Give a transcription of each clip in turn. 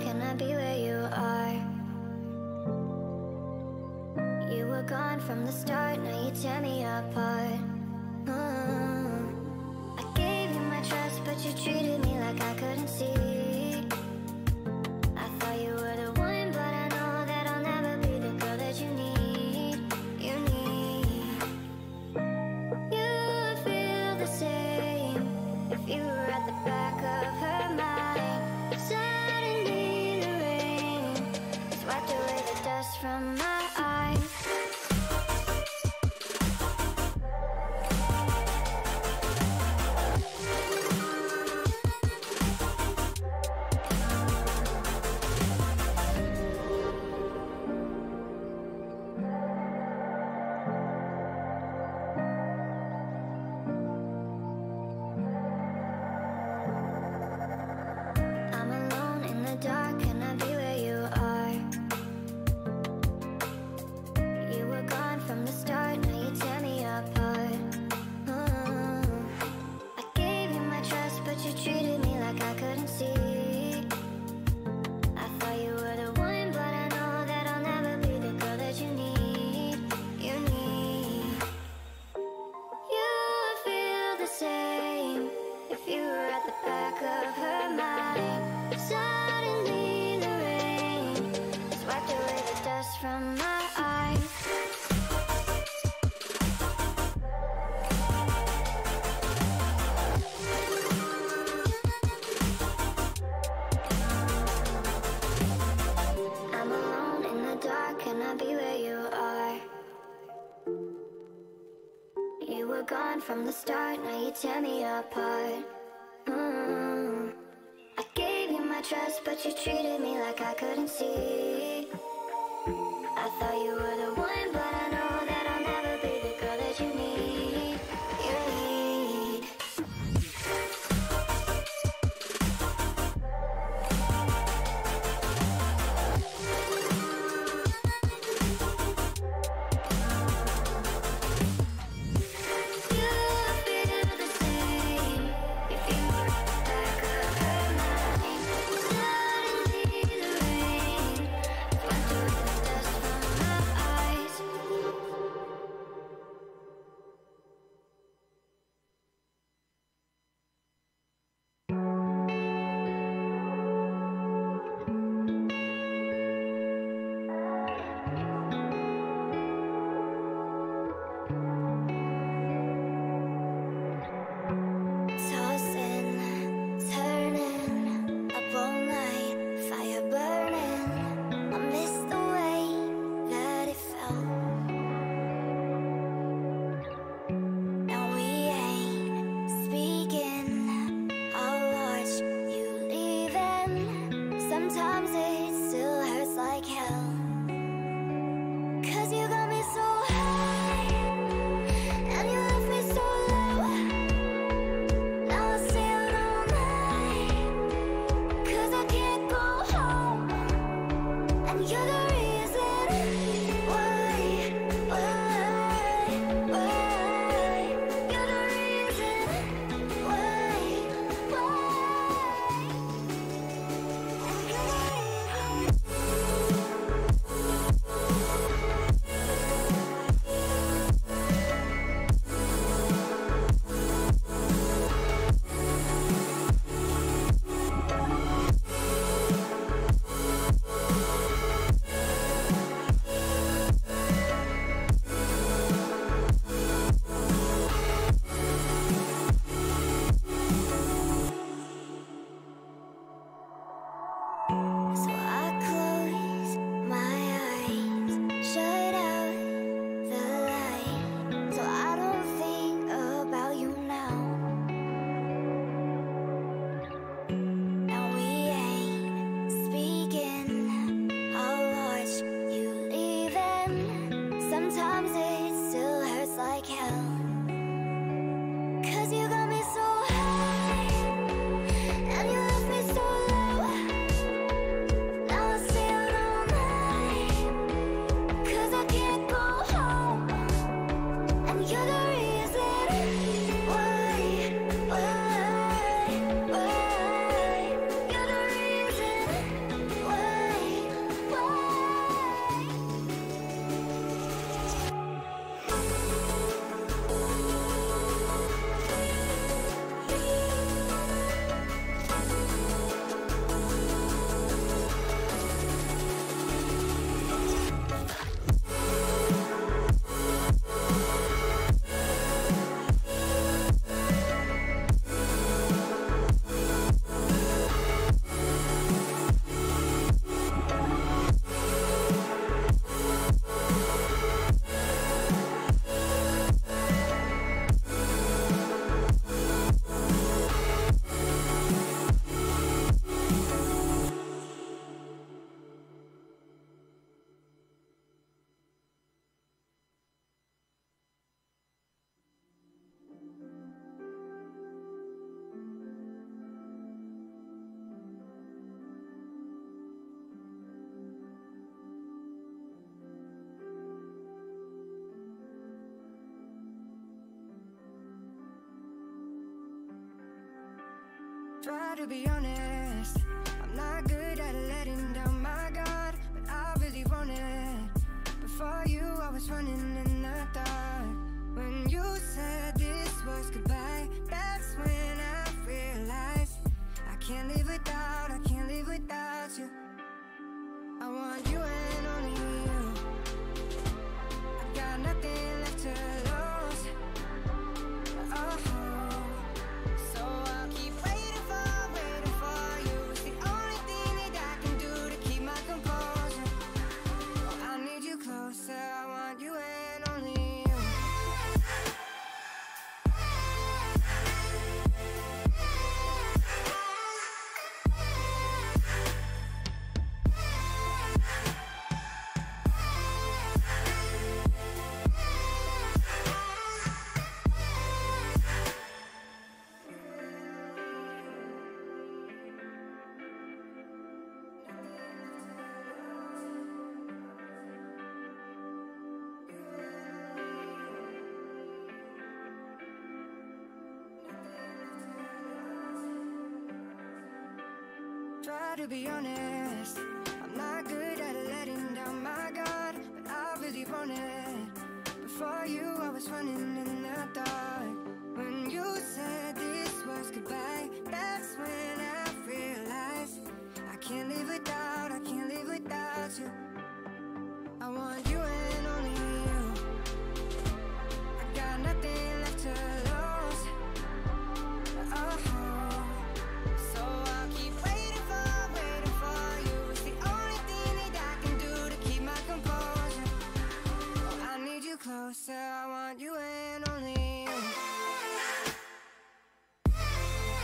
can I be where you are? You were gone from the start, now you tear me apart. I gave you my trust, but you treated me like I couldn't see. I thought you were the one, but I know that I'll never be the girl that you need. You need. You would feel the same if you were at the back of her mind. Suddenly the rain has wiped away the dust from my eyes. I'm alone in the dark, can I be where you are? You were gone from the start, now you tear me apart. I gave you my trust, but you treated me like I couldn't see. I thought you were the one, but I know that I'll never be the girl that you need. You need. You would feel the same if you were at the back of her mind. Suddenly the rain has wiped away the dust from my eyes. I'm alone in the dark, can I be where you are? You were gone from the start, now you tear me apart. I gave you my trust, but you treated me like I couldn't see. I thought you were the one, but I know that I'll never be the girl that you need. You need. You feel the same if you were at the back of her mind. Suddenly the rain has wiped away the dust from my eyes. Try to be honest, I'm not good at letting down my guard, but I really want it. Before you, I was running in the dark. When you said this was goodbye, that's when I realized I can't live without, I can't live without you. I want you and only you. I got nothing left to lose. Oh, so I'll keep waiting for you. It's the only thing that I can do to keep my composure. Oh, I need you closer. I want you and only you. Try to be honest, I'm not good at letting down my guard, but I really want it. Before you, I was running in the dark. When you said this was goodbye, that's when I realized I can't live without, I can't live without you. I want you and only you. I got nothing left to lose. Oh, so I'll keep waiting for you. It's the only thing that I can do to keep my composure. Oh, I need you closer. I want you and only you.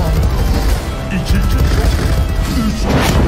2 kişi, 3 kişi.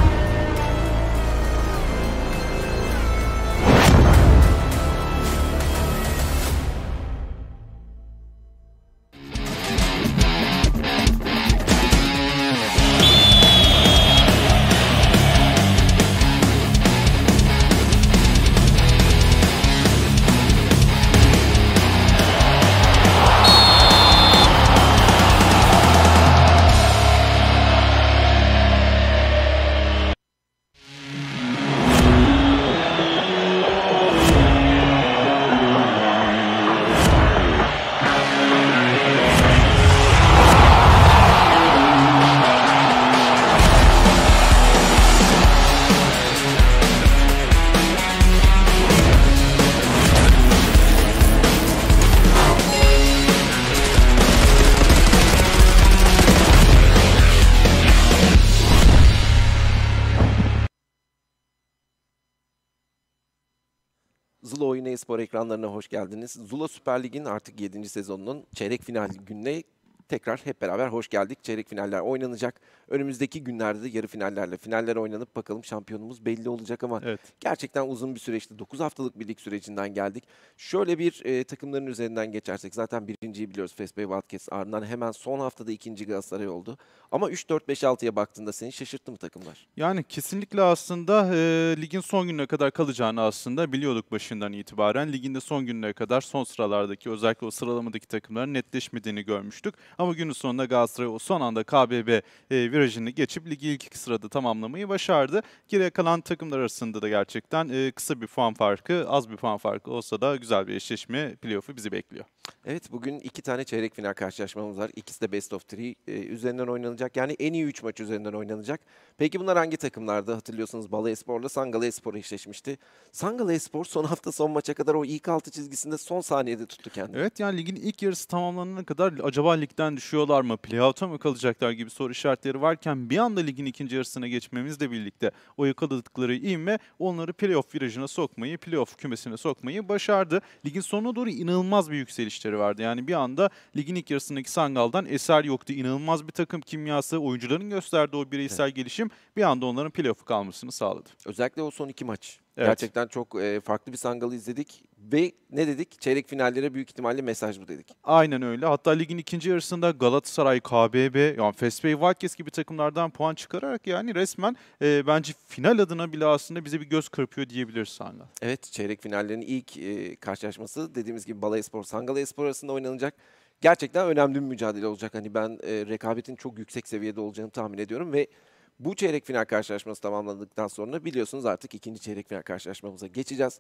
Zula Oyun e-spor ekranlarına hoş geldiniz. Zula Süper Lig'in artık 7. sezonunun çeyrek final gününe tekrar hep beraber hoş geldik. Çeyrek finaller oynanacak. Önümüzdeki günlerde de yarı finallerle finaller oynanıp bakalım şampiyonumuz belli olacak ama Evet. gerçekten uzun bir süreçti. 9 haftalık bir lig sürecinden geldik. Şöyle bir takımların üzerinden geçersek zaten birinciyi biliyoruz FSB Wildcats, ardından hemen son haftada ikinci Galatasaray oldu. Ama 3-4-5-6'ya baktığında seni şaşırttı mı takımlar? Yani kesinlikle aslında ligin son gününe kadar kalacağını aslında biliyorduk başından itibaren. Ligin de son gününe kadar son sıralardaki özellikle o sıralamadaki takımların netleşmediğini görmüştük. Ama günün sonunda Galatasaray o son anda KBB virajını geçip ligi ilk iki sırada tamamlamayı başardı. Geriye kalan takımlar arasında da gerçekten kısa bir puan farkı, az bir puan farkı olsa da güzel bir eşleşme playoff'u bizi bekliyor. Evet, bugün 2 tane çeyrek final karşılaşmamız var. İkisi de best of 3 üzerinden oynanacak. Yani en iyi 3 maç üzerinden oynanacak. Peki bunlar hangi takımlardı? Hatırlıyorsunuz Balıespor'la Sangalespor eşleşmişti. Sangalespor son hafta son maça kadar o ilk 6 çizgisinde son saniyede tuttu kendini. Evet, yani ligin ilk yarısı tamamlanana kadar acaba ligden düşüyorlar mı, playout'a mı kalacaklar gibi soru işaretleri varken bir anda ligin ikinci yarısına geçmemizle birlikte o yakaladıkları ivme onları playoff virajına sokmayı, playoff kümesine sokmayı başardı. Ligin sonuna doğru inanılmaz bir yükselişleri vardı. Yani bir anda ligin ilk yarısındaki Sangal'dan eser yoktu. İnanılmaz bir takım kimyası, oyuncuların gösterdiği o bireysel gelişim bir anda onların playoff'u kalmasını sağladı. Özellikle o son 2 maç. Evet. Gerçekten çok farklı bir Sangal'ı izledik. Ve ne dedik? Çeyrek finallere büyük ihtimalle mesaj bu dedik. Aynen öyle. Hatta ligin ikinci yarısında Galatasaray, KBB, yani FSB Wildcats gibi takımlardan puan çıkararak yani resmen bence final adına bile aslında bize bir göz kırpıyor diyebiliriz Sangal. Evet, çeyrek finallerin ilk karşılaşması dediğimiz gibi Balıespor, Sangalespor arasında oynanacak. Gerçekten önemli bir mücadele olacak. Hani ben rekabetin çok yüksek seviyede olacağını tahmin ediyorum ve bu çeyrek final karşılaşması tamamlandıktan sonra biliyorsunuz artık ikinci çeyrek final karşılaşmamıza geçeceğiz.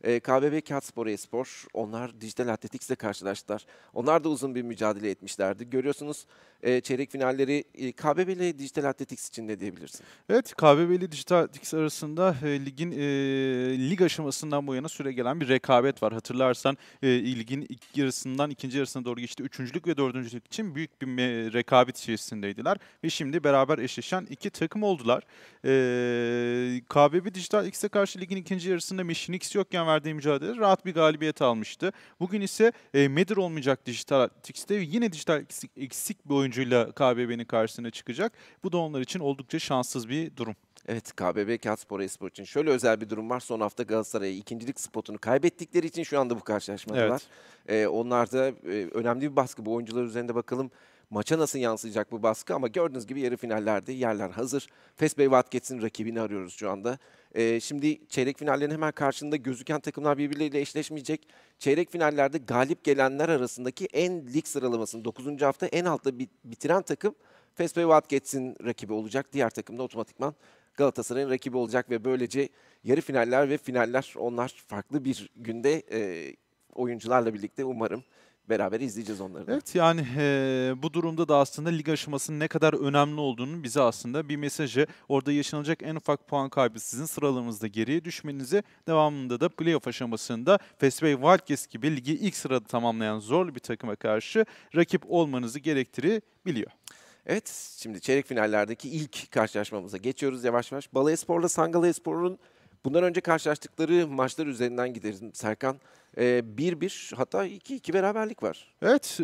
KBB Kağıtspor e-spor, onlar Dijital Athletics'le karşılaştılar. Onlar da uzun bir mücadele etmişlerdi. Görüyorsunuz çeyrek finalleri KBB ile Dijital Athletics için ne diyebilirsin? Evet, KBB ile Dijital Athletics arasında ligin lig aşamasından bu yana süre gelen bir rekabet var. Hatırlarsan ligin ilk yarısından ikinci yarısına doğru geçti. Üçüncülük ve dördüncülük için büyük bir rekabet içerisindeydiler. Ve şimdi beraber eşleşen iki takım oldular. KBB Dijital X'e karşı ligin ikinci yarısında Meşinix yokken verdiği mücadele rahat bir galibiyet almıştı. Bugün ise Medir olmayacak Dijital X'te yine Dijital eksik bir oyuncuyla KBB'nin karşısına çıkacak. Bu da onlar için oldukça şanssız bir durum. Evet, KBB Kağıtspor e-spor için şöyle özel bir durum var. Son hafta Galatasaray'a ikincilik spotunu kaybettikleri için şu anda bu karşılaşmadalar. Onlar da önemli bir baskı. Bu oyuncular üzerinde bakalım maça nasıl yansıyacak bu baskı, ama gördüğünüz gibi yarı finallerde yerler hazır. FSB Wildcats'in rakibini arıyoruz şu anda. Şimdi çeyrek finallerin hemen karşında gözüken takımlar birbirleriyle eşleşmeyecek. Çeyrek finallerde galip gelenler arasındaki en lig sıralamasını 9. hafta en altta bitiren takım FSB Wildcats'in rakibi olacak. Diğer takım da otomatikman Galatasaray'ın rakibi olacak ve böylece yarı finaller ve finaller, onlar farklı bir günde oyuncularla birlikte umarım beraber izleyeceğiz onları da. Evet, yani bu durumda da aslında lig aşamasının ne kadar önemli olduğunu bize aslında bir mesajı, orada yaşanacak en ufak puan kaybı sizin sıralarınızda geriye düşmenizi, devamında da playoff aşamasında FSB Wildcats gibi ligi ilk sırada tamamlayan zorlu bir takıma karşı rakip olmanızı gerektirebiliyor. Evet, şimdi çeyrek finallerdeki ilk karşılaşmamıza geçiyoruz yavaş yavaş. Balıespor'la Sangalespor'un bundan önce karşılaştıkları maçlar üzerinden gideriz. Serkan, 1-1 hatta 2-2 beraberlik var. Evet,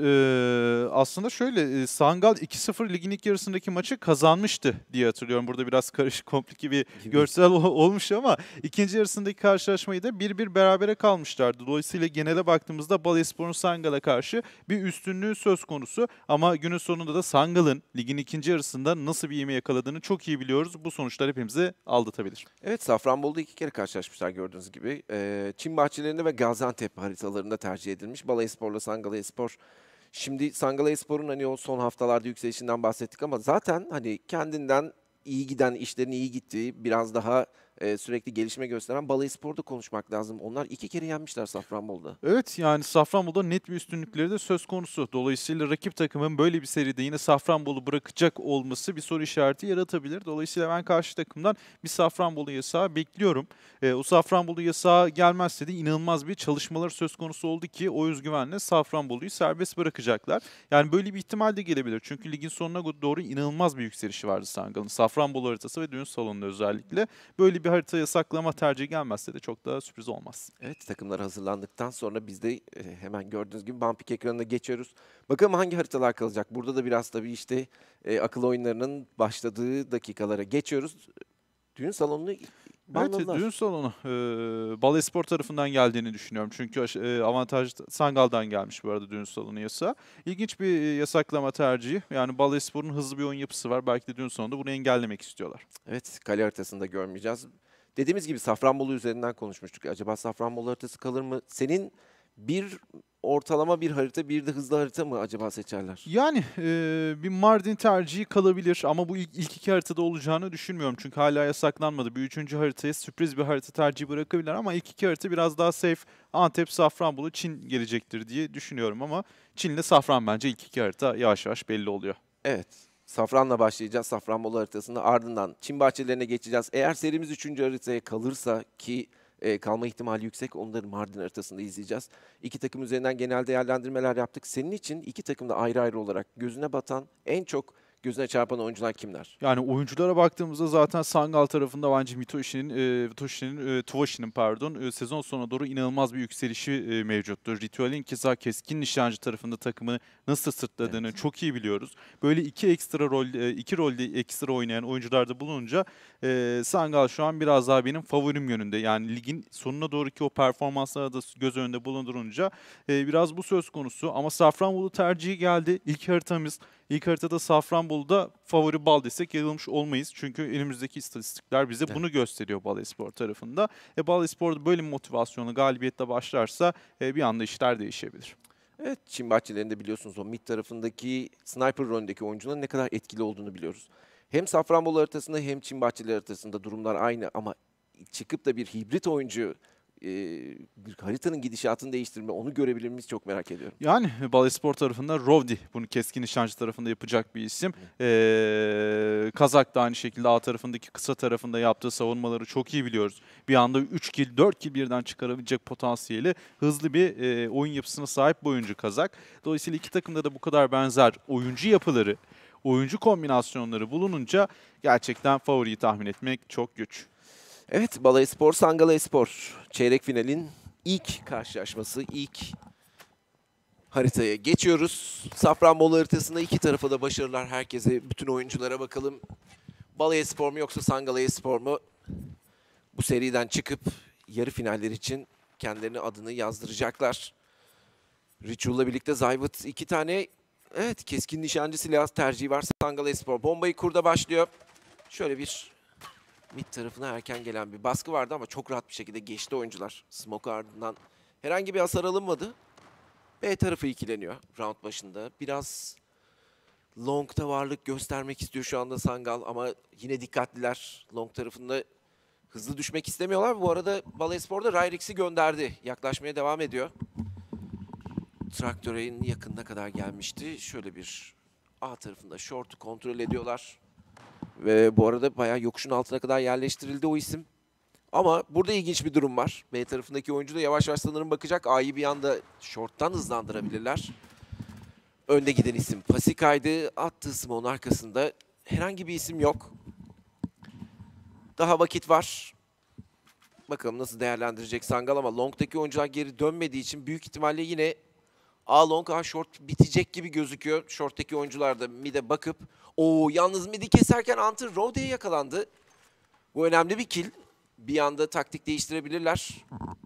aslında şöyle, Sangal 2-0 ligin ilk yarısındaki maçı kazanmıştı diye hatırlıyorum. Burada biraz karışık, komplike bir görsel olmuş ama ikinci yarısındaki karşılaşmayı da 1-1 berabere kalmışlardı. Dolayısıyla genele baktığımızda Balayspor'un Sangal'a karşı bir üstünlüğü söz konusu. Ama günün sonunda da Sangal'ın ligin ikinci yarısında nasıl bir ivme yakaladığını çok iyi biliyoruz. Bu sonuçlar hepimizi aldatabilir. Evet, Safranbolu'da 2 kere karşılaşmışlar gördüğünüz gibi. Çin bahçelerinde ve Gaziantep haritalarında tercih edilmiş. Balayspor'la Sangalayspor. Şimdi Sangalayspor'un hani o son haftalarda yükselişinden bahsettik ama zaten hani kendinden iyi giden, işlerin iyi gittiği, biraz daha sürekli gelişme gösteren Balayspor'da konuşmak lazım. Onlar 2 kere yenmişler Safranbolu'da. Evet, yani Safranbolu'da net bir üstünlükleri de söz konusu. Dolayısıyla rakip takımın böyle bir seride yine Safranbolu bırakacak olması bir soru işareti yaratabilir. Dolayısıyla ben karşı takımdan bir Safranbolu yasağı bekliyorum. O Safranbolu yasağı gelmezse de inanılmaz bir çalışmalar söz konusu oldu ki o özgüvenle Safranbolu'yu serbest bırakacaklar. Yani böyle bir ihtimal de gelebilir. Çünkü ligin sonuna doğru inanılmaz bir yükselişi vardı Sangal'ın. Safranbolu haritası ve düğün salonunda özellikle. Böyle bir haritaya saklama tercihi gelmezse de çok daha sürpriz olmaz. Evet, takımlar hazırlandıktan sonra biz de hemen gördüğünüz gibi Bumpik ekranına geçiyoruz. Bakalım hangi haritalar kalacak? Burada da biraz tabii işte akıl oyunlarının başladığı dakikalara geçiyoruz. Düğün salonunu banladılar. Evet, düğün salonu Balayspor tarafından geldiğini düşünüyorum. Çünkü avantaj Sangal'dan gelmiş bu arada düğün salonu yasağı. İlginç bir yasaklama tercihi. Yani Balayspor'un hızlı bir oyun yapısı var. Belki de düğün salonunda bunu engellemek istiyorlar. Evet, kale haritasında görmeyeceğiz. Dediğimiz gibi Safranbolu üzerinden konuşmuştuk. Acaba Safranbolu haritası kalır mı? Senin bir ortalama bir harita, bir de hızlı harita mı acaba seçerler? Yani bir Mardin tercihi kalabilir ama bu ilk iki haritada olacağını düşünmüyorum. Çünkü hala yasaklanmadı. Bir üçüncü haritaya sürpriz bir harita tercihi bırakabilirler ama ilk iki harita biraz daha safe. Antep, Safranbolu, Çin gelecektir diye düşünüyorum ama Çin'le Safran bence ilk iki harita yavaş yavaş belli oluyor. Evet. Safran'la başlayacağız. Safranbolu haritasında ardından Çin bahçelerine geçeceğiz. Eğer serimiz 3. haritaya kalırsa ki kalma ihtimali yüksek, onları Mardin haritasında izleyeceğiz. İki takım üzerinden genel değerlendirmeler yaptık. Senin için iki takım da ayrı ayrı olarak gözüne batan, en çok gözüne çarpan oyuncular kimler? Yani oyunculara baktığımızda zaten Sangal tarafında bence Tuvashi'nin sezon sonuna doğru inanılmaz bir yükselişi mevcuttur. Ritual'in keza keskin nişancı tarafında takımı nasıl sırtladığını çok iyi biliyoruz. Böyle iki rolde ekstra oynayan oyuncular da bulununca Sangal şu an biraz daha benim favorim yönünde. Yani ligin sonuna doğruki o performansları da göz önünde bulundurunca biraz bu söz konusu. Ama Safranbolu tercihi geldi. İlk haritada Safranbolu'da favori bal desek yanılmış olmayız. Çünkü elimizdeki istatistikler bize bunu gösteriyor Balayspor tarafında. Balayspor böyle bir motivasyonla galibiyetle başlarsa bir anda işler değişebilir. Evet, Çin bahçelerinde biliyorsunuz o mid tarafındaki sniper rolündeki oyuncuların ne kadar etkili olduğunu biliyoruz. Hem Safranbolu haritasında hem Çin bahçeleri haritasında durumlar aynı ama çıkıp da bir hibrit oyuncu haritanın gidişatını değiştirme, onu görebilir miyiz çok merak ediyorum. Yani Balayspor tarafında Rovdi bunu keskin nişancı tarafında yapacak bir isim. Kazak da aynı şekilde A tarafındaki kısa tarafında yaptığı savunmaları çok iyi biliyoruz. Bir anda 3 kill 4 kill birden çıkarabilecek potansiyeli, hızlı bir oyun yapısına sahip bir oyuncu Kazak. Dolayısıyla iki takımda da bu kadar benzer oyuncu yapıları, oyuncu kombinasyonları bulununca gerçekten favoriyi tahmin etmek çok güç. Evet, Balayspor, Sangalayspor çeyrek finalin ilk karşılaşması, ilk haritaya geçiyoruz. Safranbolu haritasında iki tarafa da başarılar herkese, bütün oyunculara bakalım. Balayspor mu yoksa Sangalayspor mu? Bu seriden çıkıp yarı finaller için kendilerine adını yazdıracaklar. Ritual'la birlikte Zayvut iki tane keskin nişancı silah tercihi var Sangalayspor. Bombayı kurda başlıyor. Şöyle bir mid tarafına erken gelen bir baskı vardı ama çok rahat bir şekilde geçti oyuncular. Smoke ardından herhangi bir hasar alınmadı. B tarafı ikileniyor round başında. Biraz long'da varlık göstermek istiyor şu anda Sangal ama yine dikkatliler. Long tarafında hızlı düşmek istemiyorlar. Bu arada Balayspor da Ryrix'i gönderdi. Yaklaşmaya devam ediyor. Traktör'ün yakınına kadar gelmişti. Şöyle bir A tarafında short'u kontrol ediyorlar. Ve bu arada bayağı yokuşun altına kadar yerleştirildi o isim. Ama burada ilginç bir durum var. B tarafındaki oyuncu da yavaş yavaş sanırım bakacak. A'yı bir anda short'tan hızlandırabilirler. Önde giden isim Pasika'ydı. Attığı smoke'un arkasında herhangi bir isim yok. Daha vakit var. Bakalım nasıl değerlendirecek Sangal ama long'daki oyuncular geri dönmediği için büyük ihtimalle yine A long A short bitecek gibi gözüküyor. Short'taki oyuncular da mid'e bakıp yalnız mid'i keserken Hunter Rode'ye yakalandı. Bu önemli bir kill. Bir anda taktik değiştirebilirler.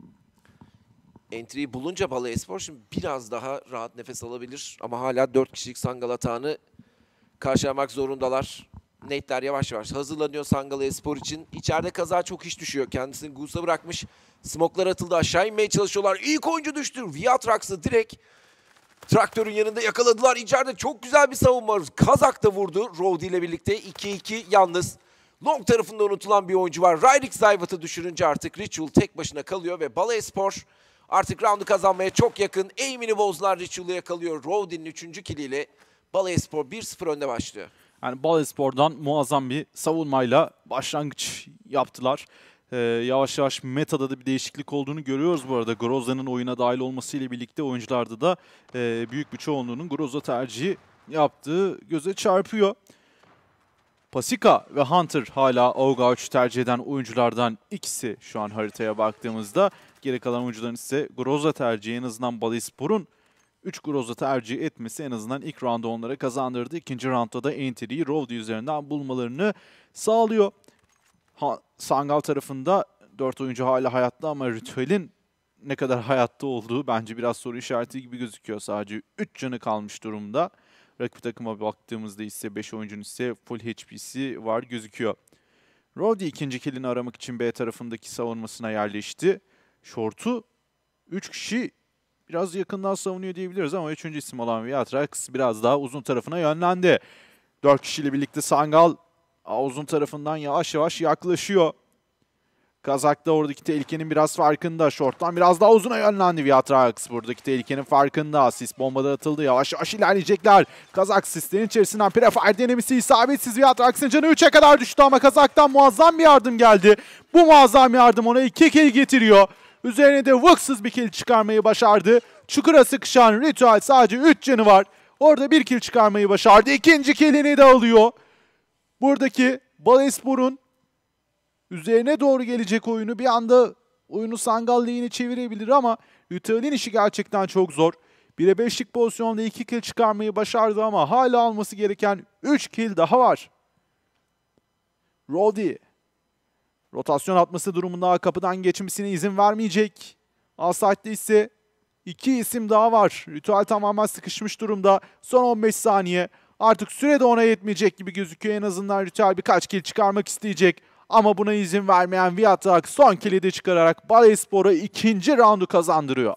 Entry'yi bulunca Bala Espor şimdi biraz daha rahat nefes alabilir. Ama hala 4 kişilik Sangal atağını karşılamak zorundalar. Nate'ler yavaş yavaş hazırlanıyor Sangal Espor için. İçeride kaza çok iş düşüyor. Kendisini Goose'a bırakmış. Smoke'lar atıldı. Aşağı inmeye çalışıyorlar. İlk oyuncu düştü. Viatrax'ı direkt traktörün yanında yakaladılar. İçeride çok güzel bir savunma. Kazak da vurdu Rowdy ile birlikte. 2-2 yalnız. Long tarafında unutulan bir oyuncu var. Ryrix Zayvat'ı düşürünce artık Ritual tek başına kalıyor ve Bala Espor artık roundu kazanmaya çok yakın. Aim'ini bozdular, Ritual'ı yakalıyor. Rowdy'nin 3. kiliyle Bala Espor 1-0 önde başlıyor. Yani Balaspor'dan muazzam bir savunmayla başlangıç yaptılar. Yavaş yavaş metada da bir değişiklik olduğunu görüyoruz bu arada. Groza'nın oyuna dahil olmasıyla birlikte oyuncularda da büyük bir çoğunluğunun Groza tercihi yaptığı göze çarpıyor. Pasika ve Hunter hala AUG 3 tercih eden oyunculardan ikisi şu an haritaya baktığımızda. Geri kalan oyuncuların ise Groza tercihi, en azından Balaspor'un 3 Groza tercih etmesi en azından ilk round'u onlara kazandırdı. İkinci round'da da entry'yi Rowdy üzerinden bulmalarını sağlıyor. Sangal tarafında 4 oyuncu hala hayatta ama Ritual'in ne kadar hayatta olduğu bence biraz soru işareti gibi gözüküyor. Sadece 3 canı kalmış durumda. Rakip takıma baktığımızda ise 5 oyuncunun ise full HP'si var gözüküyor. Rowdy ikinci killini aramak için B tarafındaki savunmasına yerleşti. Short'u 3 kişi biraz yakından savunuyor diyebiliriz ama 3. isim olan Viatrax biraz daha uzun tarafına yönlendi. 4 kişiyle birlikte Sangal uzun tarafından yavaş yavaş yaklaşıyor. Kazak da oradaki tehlikenin biraz farkında. Short'tan biraz daha uzuna yönlendi Viatrax. Buradaki tehlikenin farkında. Sis bombada atıldı. Yavaş yavaş ilerleyecekler. Kazak sislerin içerisinden prefire denemesi isabetsiz. Viatrax'ın canı 3'e kadar düştü ama Kazak'tan muazzam bir yardım geldi. Bu muazzam yardım ona 2 kill getiriyor. Üzerine de vıksız bir kill çıkarmayı başardı. Çukura sıkışan Ritual sadece 3 canı var. Orada bir kill çıkarmayı başardı. İkinci killini de alıyor. Buradaki Balaspor'un üzerine doğru gelecek oyunu bir anda oyunu Sangal lehine çevirebilir ama Ritual'in işi gerçekten çok zor. 1'e 5'lik pozisyonda 2 kill çıkarmayı başardı ama hala alması gereken 3 kill daha var. Rowdy rotasyon atması durumunda kapıdan geçmesine izin vermeyecek. Alside'de ise 2 isim daha var. Ritual tamamen sıkışmış durumda. Son 15 saniye. Artık süre de ona yetmeyecek gibi gözüküyor. En azından Ritual birkaç kill çıkarmak isteyecek. Ama buna izin vermeyen Viatrax son kill'i de çıkararak Balaspor'a ikinci roundu kazandırıyor.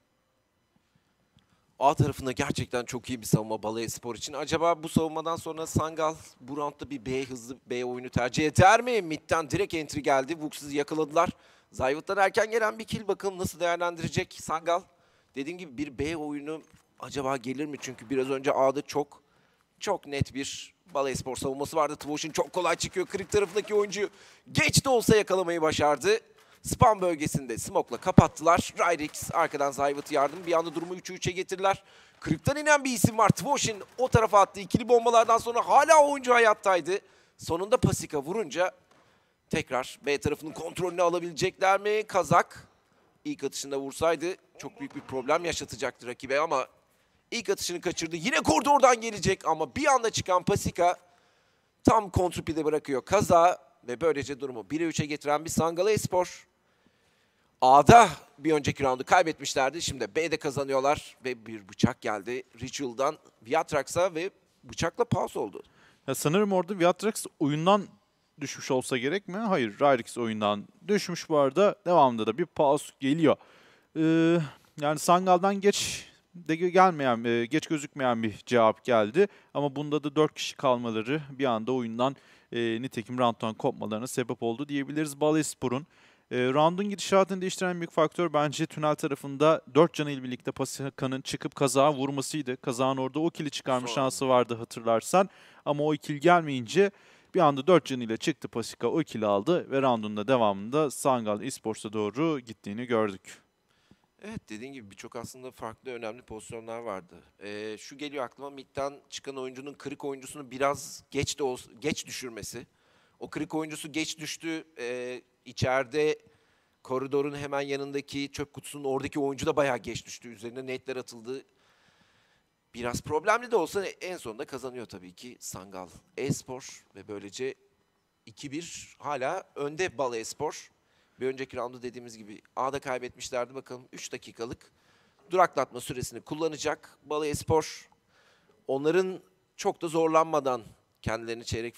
A tarafında gerçekten çok iyi bir savunma Balaspor için. Acaba bu savunmadan sonra Sangal bu roundda bir hızlı B oyunu tercih eder mi? Mid'den direkt entry geldi. Vux'u yakaladılar. Zayvat'tan erken gelen bir kill, bakalım nasıl değerlendirecek Sangal. Dediğim gibi bir B oyunu acaba gelir mi? Çünkü biraz önce A'da çok net bir Balaspor savunması vardı. Tvoş'un çok kolay çıkıyor. Kırık tarafındaki oyuncu geç de olsa yakalamayı başardı. Spam bölgesinde smoke'la kapattılar. Ryrix arkadan Zayvat'ı yardım. Bir anda durumu 3'e 3'e getirdiler. Kırıktan inen bir isim var. Tvoş'un o tarafa attığı ikili bombalardan sonra hala oyuncu hayattaydı. Sonunda Pasika vurunca tekrar B tarafının kontrolünü alabilecekler mi? Kazak ilk atışında vursaydı çok büyük bir problem yaşatacaktı rakibe ama ilk atışını kaçırdı. Yine koridordan gelecek ama bir anda çıkan Pasika tam kontrpide bırakıyor Kazak'ı ve böylece durumu 1'e 3'e getiren bir Sangal Espor. A'da bir önceki roundu kaybetmişlerdi. Şimdi B'de kazanıyorlar ve bir bıçak geldi Ritual'dan Viatrax'a ve bıçakla pause oldu. Ya sanırım orada Viatrax oyundan düşmüş olsa gerek mi? Hayır, Ryrix oyundan düşmüş bu arada. Devamında da bir pause geliyor. Yani Sangal'dan geç gözükmeyen bir cevap geldi. Ama bunda da 4 kişi kalmaları bir anda oyundan nitekim round'dan kopmalarına sebep oldu diyebiliriz Balaspor'un. Round'un gidişatını değiştiren büyük faktör bence tünel tarafında 4 canıyla birlikte Pasika'nın çıkıp Kazak'a vurmasıydı. Kazak'ın orada o kill'i çıkarma şansı vardı hatırlarsan. Ama o kill gelmeyince bir anda 4 canıyla çıktı Pasika, o kill'i aldı ve round'un da devamında Sangal Esports'a doğru gittiğini gördük. Evet, dediğin gibi birçok aslında farklı önemli pozisyonlar vardı. Şu geliyor aklıma, midden çıkan oyuncunun kırık oyuncusunu biraz geç düşürmesi. O kırık oyuncusu geç düştü. İçeride Koridorun hemen yanındaki çöp kutusunun oradaki oyuncu da bayağı geç düştü. Üzerine netler atıldı. Biraz problemli de olsa en sonunda kazanıyor tabii ki Sangal Espor ve böylece 2-1 hala önde Bal Espor. Bir önceki roundu dediğimiz gibi A'da kaybetmişlerdi. Bakalım 3 dakikalık duraklatma süresini kullanacak Bal Espor. Onların çok da zorlanmadan kendilerini çeyrek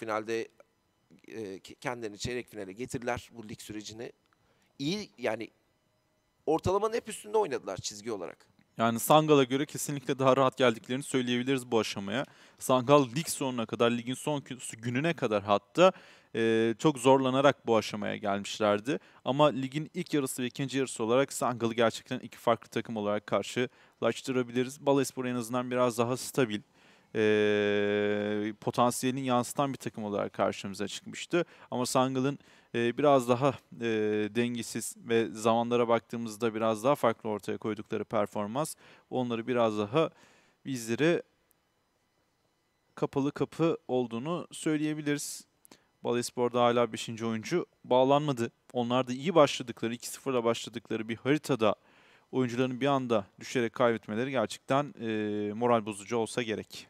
finale getirdiler bu lig sürecini. İyi, yani ortalamanın hep üstünde oynadılar çizgi olarak. Yani Sangal'a göre kesinlikle daha rahat geldiklerini söyleyebiliriz bu aşamaya. Sangal lig sonuna kadar, ligin son gününe kadar hatta çok zorlanarak bu aşamaya gelmişlerdi. Ama ligin ilk yarısı ve ikinci yarısı olarak Sangal'ı gerçekten iki farklı takım olarak karşılaştırabiliriz. Balaspor en azından biraz daha stabil, potansiyelini yansıtan bir takım olarak karşımıza çıkmıştı. Ama Sangal'ın biraz daha dengesiz ve zamanlara baktığımızda biraz daha farklı ortaya koydukları performans onları biraz daha bizlere kapalı kapı olduğunu söyleyebiliriz. Balaspor'da hala 5. oyuncu bağlanmadı. Onlar da iyi başladıkları, 2-0'la başladıkları bir haritada oyuncuların bir anda düşerek kaybetmeleri gerçekten moral bozucu olsa gerek.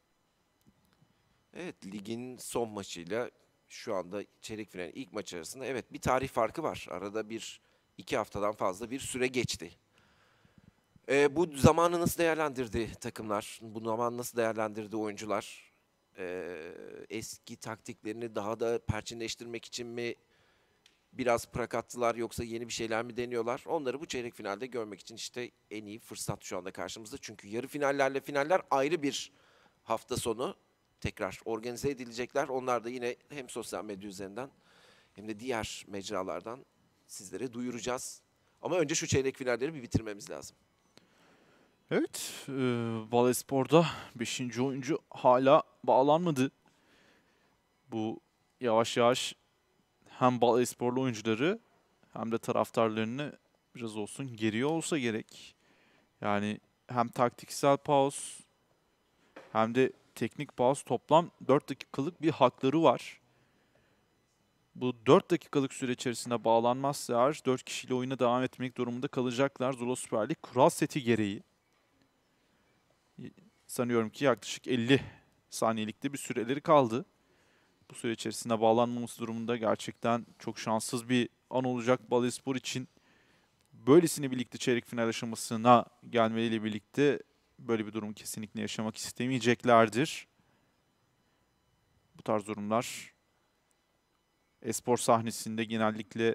Evet, ligin son maçıyla şu anda çeyrek finalin ilk maçı arasında evet bir tarih farkı var. Arada 2 haftadan fazla bir süre geçti. Bu zamanı nasıl değerlendirdi takımlar? Bu zamanı nasıl değerlendirdi oyuncular? Eski taktiklerini daha da perçinleştirmek için mi biraz prak attılar yoksa yeni bir şeyler mi deniyorlar? Onları bu çeyrek finalde görmek için işte en iyi fırsat şu anda karşımızda. Çünkü yarı finallerle finaller ayrı bir hafta sonu tekrar organize edilecekler. Onlar da yine hem sosyal medya üzerinden hem de diğer mecralardan sizlere duyuracağız. Ama önce şu çeyrek finalleri bir bitirmemiz lazım. Evet, Balaspor'da 5. oyuncu hala bağlanmadı. Bu yavaş yavaş hem Balaspor'lu oyuncuları hem de taraftarlarını biraz olsun geriye olsa gerek. Yani hem taktiksel pause hem de teknik pause toplam 4 dakikalık bir hakları var. Bu 4 dakikalık süre içerisinde bağlanmazsa eğer 4 kişiyle oyuna devam etmek durumunda kalacaklar. Zula Süper Lig kural seti gereği. Sanıyorum ki yaklaşık 50 saniyelikte bir süreleri kaldı. Bu süre içerisinde bağlanmaması durumunda gerçekten çok şanssız bir an olacak Balaspor için. Böylesine birlikte çeyrek final aşamasına gelmeleriyle birlikte böyle bir durum kesinlikle yaşamak istemeyeceklerdir. Bu tarz durumlar espor sahnesinde genellikle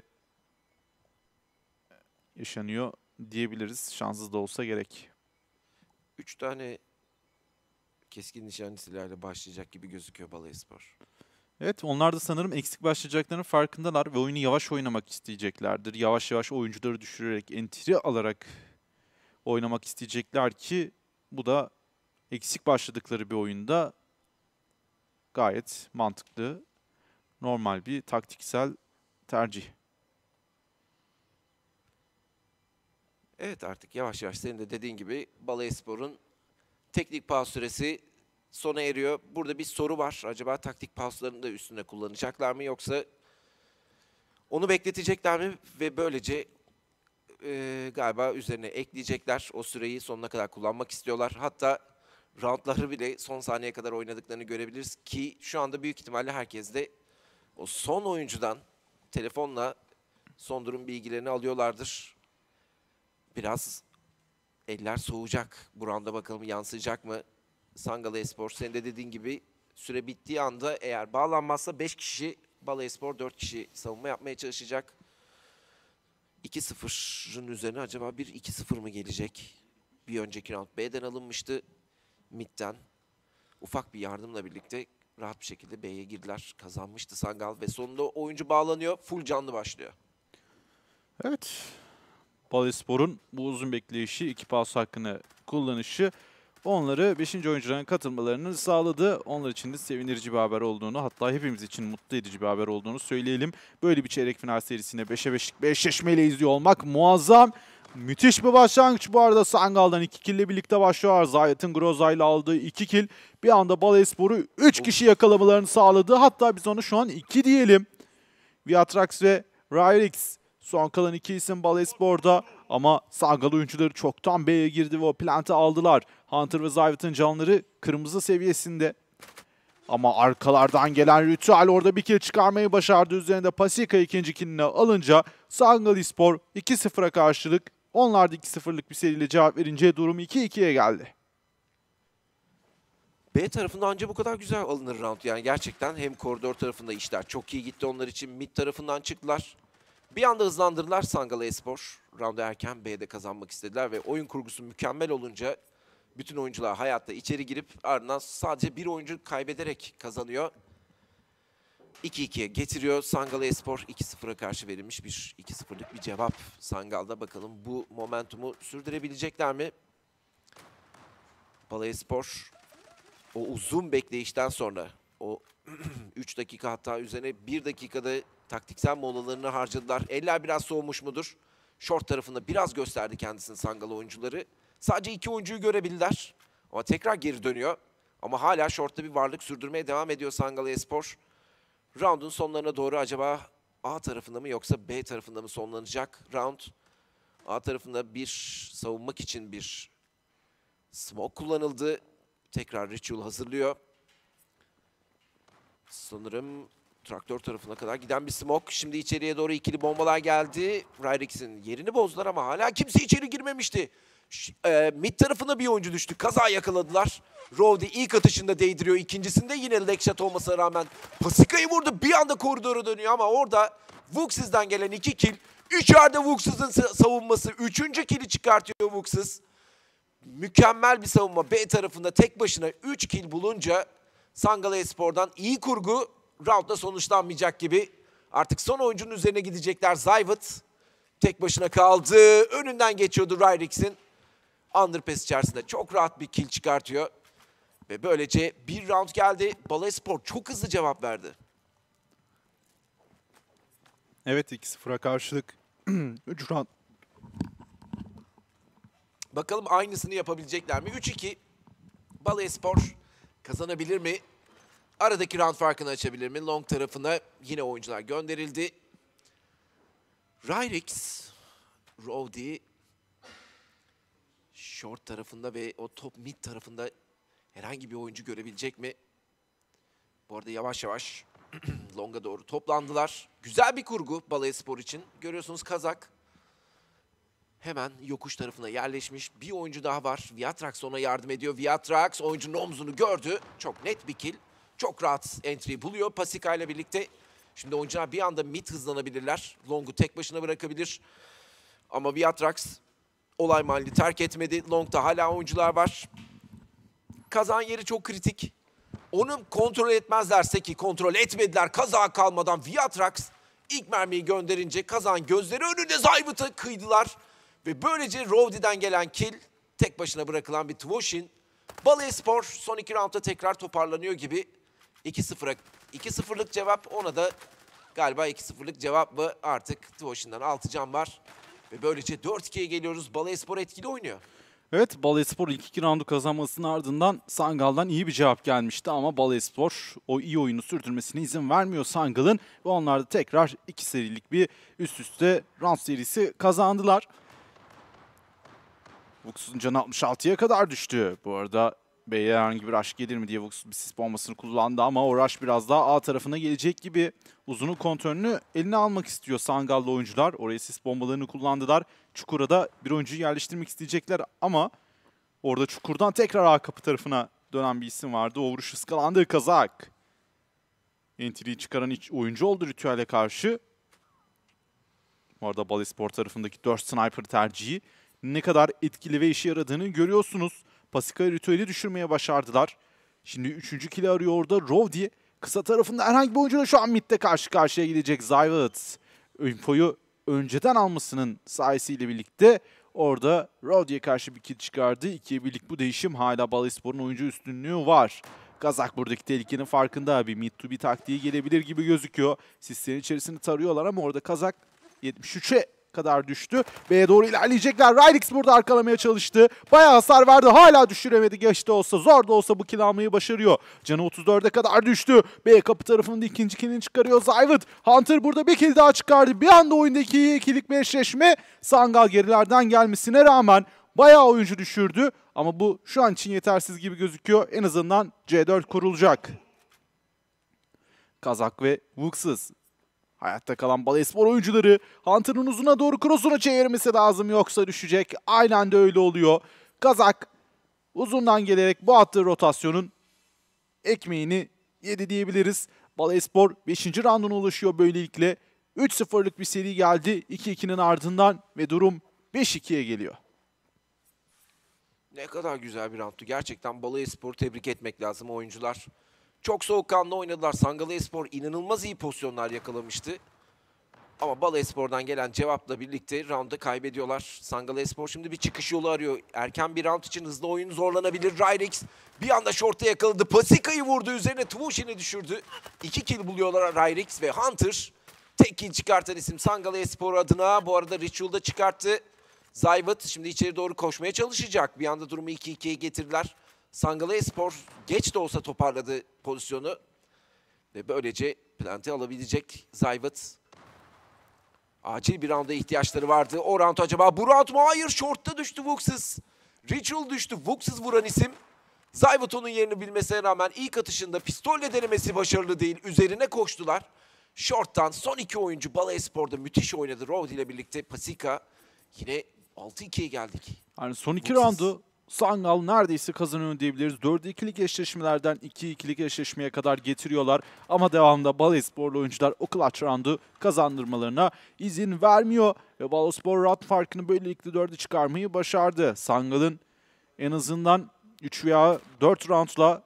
yaşanıyor diyebiliriz. Şanssız da olsa gerek. 3 tane keskin nişancı silahıyla başlayacak gibi gözüküyor Balaspor. Evet, onlar da sanırım eksik başlayacaklarının farkındalar ve oyunu yavaş oynamak isteyeceklerdir. Yavaş yavaş oyuncuları düşürerek, entry alarak oynamak isteyecekler ki bu da eksik başladıkları bir oyunda gayet mantıklı, normal bir taktiksel tercih. Evet, artık yavaş yavaş senin de dediğin gibi Balaspor'un teknik pause süresi sona eriyor. Burada bir soru var. Acaba taktik pause'larını da üstüne kullanacaklar mı yoksa onu bekletecekler mi ve böylece galiba üzerine ekleyecekler. O süreyi sonuna kadar kullanmak istiyorlar. Hatta roundları bile son saniyeye kadar oynadıklarını görebiliriz ki şu anda büyük ihtimalle herkes de o son oyuncudan telefonla son durum bilgilerini alıyorlardır. Biraz eller soğuyacak. Bu rounda bakalım yansıyacak mı? Sangal Espor senin de dediğin gibi süre bittiği anda eğer bağlanmazsa 5 kişi, Balaspor 4 kişi savunma yapmaya çalışacak. 2-0'ın üzerine acaba bir 2-0 mı gelecek? Bir önceki round B'den alınmıştı. Mid'den ufak bir yardımla birlikte rahat bir şekilde B'ye girdiler. Kazanmıştı Sangal ve sonunda oyuncu bağlanıyor. Full canlı başlıyor. Evet. Balaspor'un bu uzun bekleyişi, 2 pause hakkını kullanışı onları 5. oyuncuların katılmalarını sağladı. Onlar için de sevindirici bir haber olduğunu, hatta hepimiz için mutlu edici bir haber olduğunu söyleyelim. Böyle bir çeyrek final serisine 5'e 5'lik bir eşleşmeyle izliyor olmak muazzam. Müthiş bir başlangıç bu arada. Sangal'dan 2 kill ile birlikte başlıyor. Zayat'ın Groza ile aldığı 2 kill bir anda Balaspor'u 3 kişi yakalamalarını sağladı. Hatta biz onu şu an 2 diyelim. Viatrax ve Ryrix Son kalan 2 isim Balespor'da ama Sangal oyuncuları çoktan B'ye girdi ve o plant'i aldılar. Hunter ve Zayvit'in canları kırmızı seviyesinde. Ama arkalardan gelen Ritüel orada bir kill çıkarmayı başardı. Üzerinde Pasika ikinci killini alınca Sangalispor 2-0'a karşılık onlar da 2-0'lık bir seriyle cevap verince durum 2-2'ye geldi. B tarafında anca bu kadar güzel alınır round. Yani gerçekten hem koridor tarafında işler çok iyi gitti onlar için. Mid tarafından çıktılar. Bir anda hızlandırdılar Sangal Espor. Round'u erken B'de kazanmak istediler ve oyun kurgusu mükemmel olunca bütün oyuncular hayatta içeri girip ardından sadece bir oyuncu kaybederek kazanıyor. 2-2'ye getiriyor Sangal Espor. 2-0'a karşı verilmiş bir 2-0'lık bir cevap Sangal'da. Bakalım bu momentumu sürdürebilecekler mi? Balayaspor o uzun bekleyişten sonra o 3 dakika hatta üzerine 1 dakikada taktiksel molalarını harcadılar. Eller biraz soğumuş mudur? Short tarafında biraz gösterdi kendisini Sangal oyuncuları. Sadece 2 oyuncuyu görebildiler. Ama tekrar geri dönüyor. Ama hala shortta bir varlık sürdürmeye devam ediyor Sangal Espor. Round'un sonlarına doğru acaba A tarafında mı yoksa B tarafında mı sonlanacak round? A tarafında bir savunmak için bir smoke kullanıldı. Tekrar Ritual hazırlıyor. Sanırım traktör tarafına kadar giden bir smoke. Şimdi içeriye doğru ikili bombalar geldi. Ryrix'in yerini bozdular ama hala kimse içeri girmemişti. Mid tarafına bir oyuncu düştü. Kaza yakaladılar. Rowdy ilk atışında değdiriyor. İkincisinde yine leg shot olmasına rağmen Pasika'yı vurdu. Bir anda koridora dönüyor ama orada Vuxiz'den gelen 2 kill. İçeride Vuxiz'in savunması. 3. kill'i çıkartıyor Vuxiz. Mükemmel bir savunma. B tarafında tek başına 3 kill bulunca Sangal Espor'dan iyi kurgu roundda sonuçlanmayacak gibi. Artık son oyuncunun üzerine gidecekler. Zayvit tek başına kaldı. Önünden geçiyordu Ryrix'in. Underpass içerisinde çok rahat bir kill çıkartıyor. Ve böylece bir round geldi. Balayaspor çok hızlı cevap verdi. Evet 2-0'a karşılık 3 round. Bakalım aynısını yapabilecekler mi? 3-2. Balayaspor kazanabilir mi? Aradaki round farkını açabilir mi? Long tarafına yine oyuncular gönderildi. Ryrix, Rowdy, short tarafında ve o top mid tarafında herhangi bir oyuncu görebilecek mi? Bu arada yavaş yavaş long'a doğru toplandılar. Güzel bir kurgu Balayaspor için. Görüyorsunuz Kazak hemen yokuş tarafına yerleşmiş. Bir oyuncu daha var. Viatrax ona yardım ediyor. Viatrax oyuncunun omzunu gördü. Çok net bir kill. Çok rahat entry buluyor Pasika ile birlikte. Şimdi oyuncular bir anda mid hızlanabilirler. Long'u tek başına bırakabilir. Ama Viatrax olay mahalli terk etmedi. Long'da hala oyuncular var. Kazan yeri çok kritik. Onu kontrol etmezlerse ki kontrol etmediler. Kaza kalmadan Viatrax ilk mermiyi gönderince Kazan gözleri önünde Zayvit'e kıydılar. Ve böylece Rowdy'den gelen kill tek başına bırakılan bir Tvoshin. Balayaspor son 2 roundda tekrar toparlanıyor gibi. 2-0'lık cevap, ona da galiba 2-0'lık cevap mı artık. Tvoshin'den 6 can var. Ve böylece 4-2'ye geliyoruz. Balayaspor etkili oynuyor. Evet, Balayaspor ilk 2 roundu kazanmasının ardından Sangal'dan iyi bir cevap gelmişti ama Balayaspor o iyi oyunu sürdürmesine izin vermiyor Sangal'ın ve onlar da tekrar 2 serilik bir üst üste round serisi kazandılar. Vux'un canı 66'ya kadar düştü. Bu arada B'ye herhangi bir rush gelir mi diye Vux bir sis bombasını kullandı ama o rush biraz daha A tarafına gelecek gibi. Uzunun kontrolünü eline almak istiyor Sangal'lı oyuncular. Oraya sis bombalarını kullandılar. Çukura da bir oyuncuyu yerleştirmek isteyecekler ama orada Çukur'dan tekrar A kapı tarafına dönen bir isim vardı. O vuruş ıskalandı. Kazak. Entry'yi çıkaran oyuncu oldu Ritüel'e karşı. Bu arada Balayaspor tarafındaki 4 sniper tercihi ne kadar etkili ve işe yaradığını görüyorsunuz. Pasika Ritüel'i düşürmeye başardılar. Şimdi 3. kill'i arıyor orada Rowdy. Kısa tarafında herhangi bir oyuncuyla şu an midde karşı karşıya gidecek Zayvit. Infoyu önceden almasının sayesiyle birlikte orada Rowdy'ye karşı bir kill çıkardı. 2'ye birlik bu değişim, hala Balayaspor'un oyuncu üstünlüğü var. Kazak buradaki tehlikenin farkında, bir mid to be taktiği gelebilir gibi gözüküyor. Sislerin içerisini tarıyorlar ama orada Kazak 73'e kadar düştü. B'ye doğru ilerleyecekler. Rylix burada arkalamaya çalıştı. Bayağı hasar verdi. Hala düşüremedi. Geç de olsa, zor da olsa bu kill almayı başarıyor. Canı 34'e kadar düştü. B kapı tarafında ikinci killini çıkarıyor Zayvıt. Hunter burada bir kill daha çıkardı. Bir anda oyunda 2'lik bir eşleşme. Sangal gerilerden gelmesine rağmen bayağı oyuncu düşürdü. Ama bu şu an için yetersiz gibi gözüküyor. En azından C4 kurulacak. Kazak ve Vux'ız. Hayatta kalan Balespor oyuncuları Hunter'ın uzuna doğru cross'una çevirmesi lazım yoksa düşecek. Aynen de öyle oluyor. Kazak uzundan gelerek bu attığı rotasyonun ekmeğini yedi diyebiliriz. Balespor 5. rounduna ulaşıyor böylelikle. 3-0'lık bir seri geldi 2-2'nin ardından ve durum 5-2'ye geliyor. Ne kadar güzel bir roundtu. Gerçekten Balıespor'u tebrik etmek lazım. Oyuncular çok soğukkanlı oynadılar. Sangaleespor inanılmaz iyi pozisyonlar yakalamıştı. Ama Balıespor'dan gelen cevapla birlikte round'u kaybediyorlar. Sangaleespor şimdi bir çıkış yolu arıyor. Erken bir round için hızlı oyun zorlanabilir. Ryrix bir anda short'ta yakaladı. Pasika'yı vurdu. Üzerine Tvoshin'i düşürdü. 2 kill buluyorlar Ryrix ve Hunter. Tek kill çıkartan isim Sangaleespor adına. Bu arada Ritual'da çıkarttı. Zayvıt şimdi içeri doğru koşmaya çalışacak. Bir anda durumu 2-2'ye getirdiler. Sangaleespor geç de olsa toparladı pozisyonu. Ve böylece planti alabilecek Zayvıt. Acil bir rounda ihtiyaçları vardı. O round acaba bu round mu? Hayır, short'ta düştü Vux'ız. Ritual düştü. Vux'ız vuran isim. Zayvıt onun yerini bilmesine rağmen ilk atışında pistolle denemesi başarılı değil. Üzerine koştular. Short'tan son iki oyuncu Balıespor'da müthiş oynadı. Rowdy ile birlikte Pasika. Yine 6-2'ye geldik. Yani son iki roundu Sangal neredeyse kazanıyor diyebiliriz. 4'e 2'lik eşleşmelerden 2-2'lik eşleşmeye kadar getiriyorlar. Ama devamında Balıesporlu oyuncular o clutch roundu kazandırmalarına izin vermiyor. Ve Balespor round farkını böylelikle 4'e çıkarmayı başardı. Sangal'ın en azından 3 veya 4 roundla,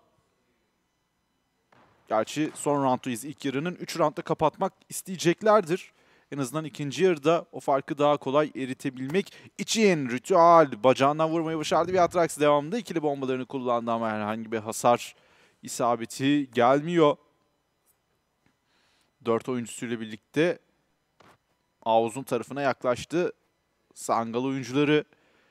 gerçi son round'dayız ilk yarının, 3 roundda kapatmak isteyeceklerdir. En azından ikinci yarıda o farkı daha kolay eritebilmek için Ritual bacağından vurmayı başardı. Bir Atrax devamında ikili bombalarını kullandı ama herhangi bir hasar isabeti gelmiyor. 4 oyuncusuyla birlikte Ağuz'un tarafına yaklaştı Sangal oyuncuları.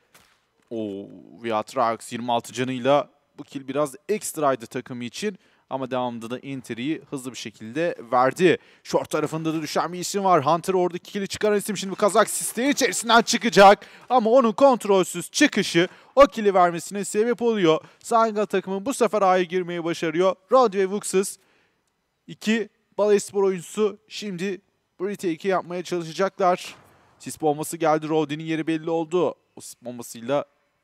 Viatrax 26 canıyla bu kill biraz ekstraydı takımı için. Ama devamında da Inter'i hızlı bir şekilde verdi. Short tarafında da düşen bir isim var. Hunter oradaki kill'i çıkaran isim şimdi Kazak sistemin içerisinden çıkacak. Ama onun kontrolsüz çıkışı o kill'i vermesine sebep oluyor. Sangal takımı bu sefer A'ya girmeyi başarıyor. Rod ve Vux'ız 2 Balespor oyuncusu şimdi bu retake'i yapmaya çalışacaklar. Sis bombası geldi. Roddy'nin yeri belli oldu. O sis bombasıyla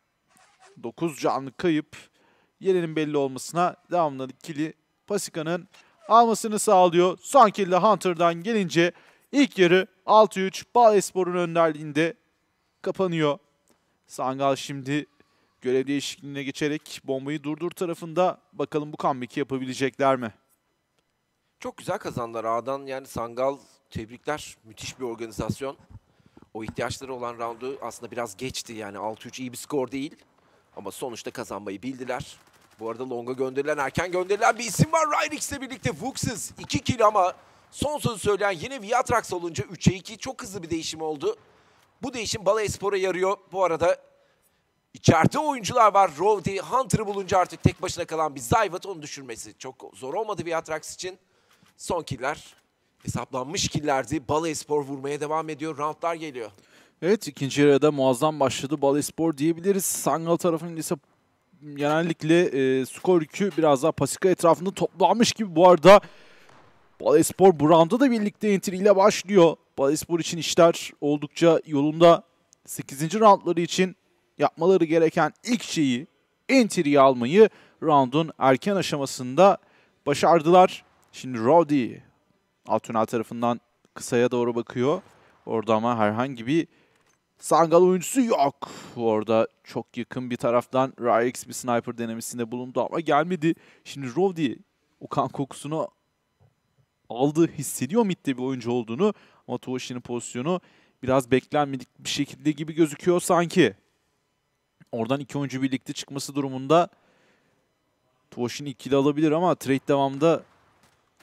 9 canlı kayıp yerinin belli olmasına devamlı kill'i Pasika'nın almasını sağlıyor. Son kill de Hunter'dan gelince ilk yarı 6-3 Balespor'un önderliğinde kapanıyor. Sangal şimdi görev değişikliğine geçerek bombayı durdur tarafında. Bakalım bu comeback'i yapabilecekler mi? Çok güzel kazandılar A'dan. Yani Sangal, tebrikler. Müthiş bir organizasyon. O ihtiyaçları olan roundu aslında biraz geçti. Yani 6-3 iyi bir skor değil. Ama sonuçta kazanmayı bildiler. Bu arada Long'a gönderilen, erken gönderilen bir isim var. Ryrix'le birlikte Vux'ız. 2 kill ama son sözü söyleyen yine Viatrax olunca 3'e 2 çok hızlı bir değişim oldu. Bu değişim Balıespor'a yarıyor. Bu arada içeride oyuncular var. Rowdy, Hunter'ı bulunca artık tek başına kalan bir Zayvıt, onu düşürmesi çok zor olmadı Viatrax için. Son killer hesaplanmış killerdi. Balıespor vurmaya devam ediyor. Roundlar geliyor. Evet, ikinci yarıda muazzam başladı Balespor diyebiliriz. Sangal tarafının ise genellikle skor yükü biraz daha Pasika etrafında toplanmış gibi. Bu arada Balespor bu rounda da birlikte entry ile başlıyor. Balespor için işler oldukça yolunda. 8. roundları için yapmaları gereken ilk şeyi, entry'yi almayı round'un erken aşamasında başardılar. Şimdi Rowdy alt tünel tarafından kısaya doğru bakıyor. Orada ama herhangi bir Sangal oyuncusu yok. Orada çok yakın bir taraftan Ryrix bir sniper denemesinde bulundu ama gelmedi. Şimdi Rowdy o kan kokusunu aldı, hissediyor midde bir oyuncu olduğunu. Ama Tvoshin'in pozisyonu biraz beklenmedik bir şekilde gibi gözüküyor sanki. Oradan iki oyuncu birlikte çıkması durumunda Tvoshin ikili alabilir ama trade devamında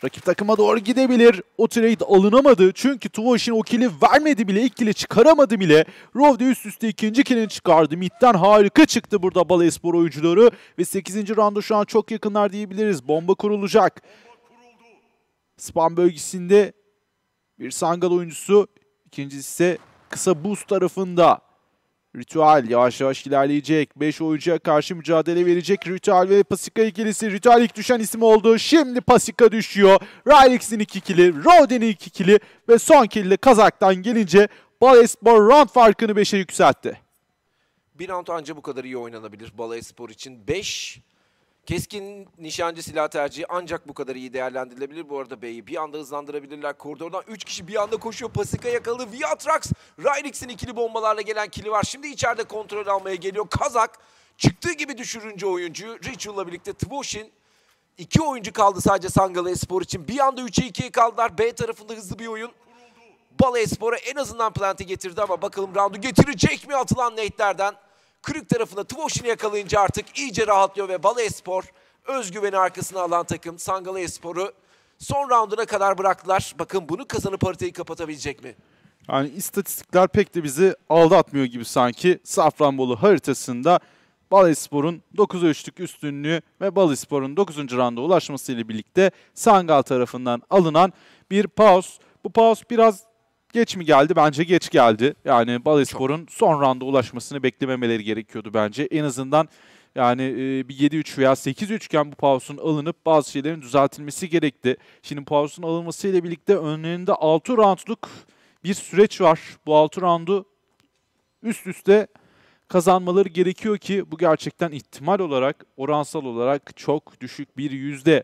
Rakip takıma doğru gidebilir. O trade alınamadı. Çünkü Tuvoshin o kill'i vermedi bile. İlk kill'i çıkaramadı bile. Rovde üst üste ikinci kill'ini çıkardı. Mid'den harika çıktı burada Balespor oyuncuları. Ve 8. rounda şu an çok yakınlar diyebiliriz. Bomba kurulacak. Spam bölgesinde bir Sangal oyuncusu. İkincisi ise kısa boost tarafında. Ritüel yavaş yavaş ilerleyecek. 5 oyuncuya karşı mücadele verecek. Ritüel ve Pasika ikilisi. Ritüel ilk düşen isim oldu. Şimdi Pasika düşüyor. Rylex'in 2 kill'i, Roden'in 2 kill'i ve son kill'de Kazak'tan gelince Balespor round farkını 5'e yükseltti. Bir round anca bu kadar iyi oynanabilir Balespor için. 5 keskin nişancı silah tercihi ancak bu kadar iyi değerlendirilebilir. Bu arada B'yi bir anda hızlandırabilirler. Koridordan 3 kişi bir anda koşuyor. Pasika yakaladı. Viatrax, Rylex'in ikili bombalarla gelen kili var. Şimdi içeride kontrol almaya geliyor. Kazak çıktığı gibi düşürünce oyuncuyu. Ritual'la birlikte Tuvoshin. 2 oyuncu kaldı sadece Sangal Espor için. Bir anda 3'e 2'ye kaldılar. B tarafında hızlı bir oyun. Balespor'a en azından plant'i getirdi ama bakalım roundu getirecek mi atılan nade'lerden. Kırık tarafında Tuvoshin'i yakalayınca artık iyice rahatlıyor ve Balespor özgüveni arkasına alan takım Sangal Espor'u son rounduna kadar bıraktılar. Bakın bunu kazanıp haritayı kapatabilecek mi? Yani istatistikler pek de bizi aldatmıyor gibi sanki. Safranbolu haritasında Balespor'un 9'a 3'lük üstünlüğü ve Balespor'un 9. rounda ulaşmasıyla birlikte Sangal tarafından alınan bir pause. Bu pause biraz geç mi geldi? Bence geç geldi. Yani Balespor'un son rounda ulaşmasını beklememeleri gerekiyordu bence. En azından yani bir 7-3 veya 8-3 iken bu pause'un alınıp bazı şeylerin düzeltilmesi gerekti. Şimdi pause'un alınmasıyla birlikte önlerinde 6 roundluk bir süreç var. Bu 6 roundu üst üste kazanmaları gerekiyor ki bu gerçekten ihtimal olarak, oransal olarak çok düşük bir yüzde.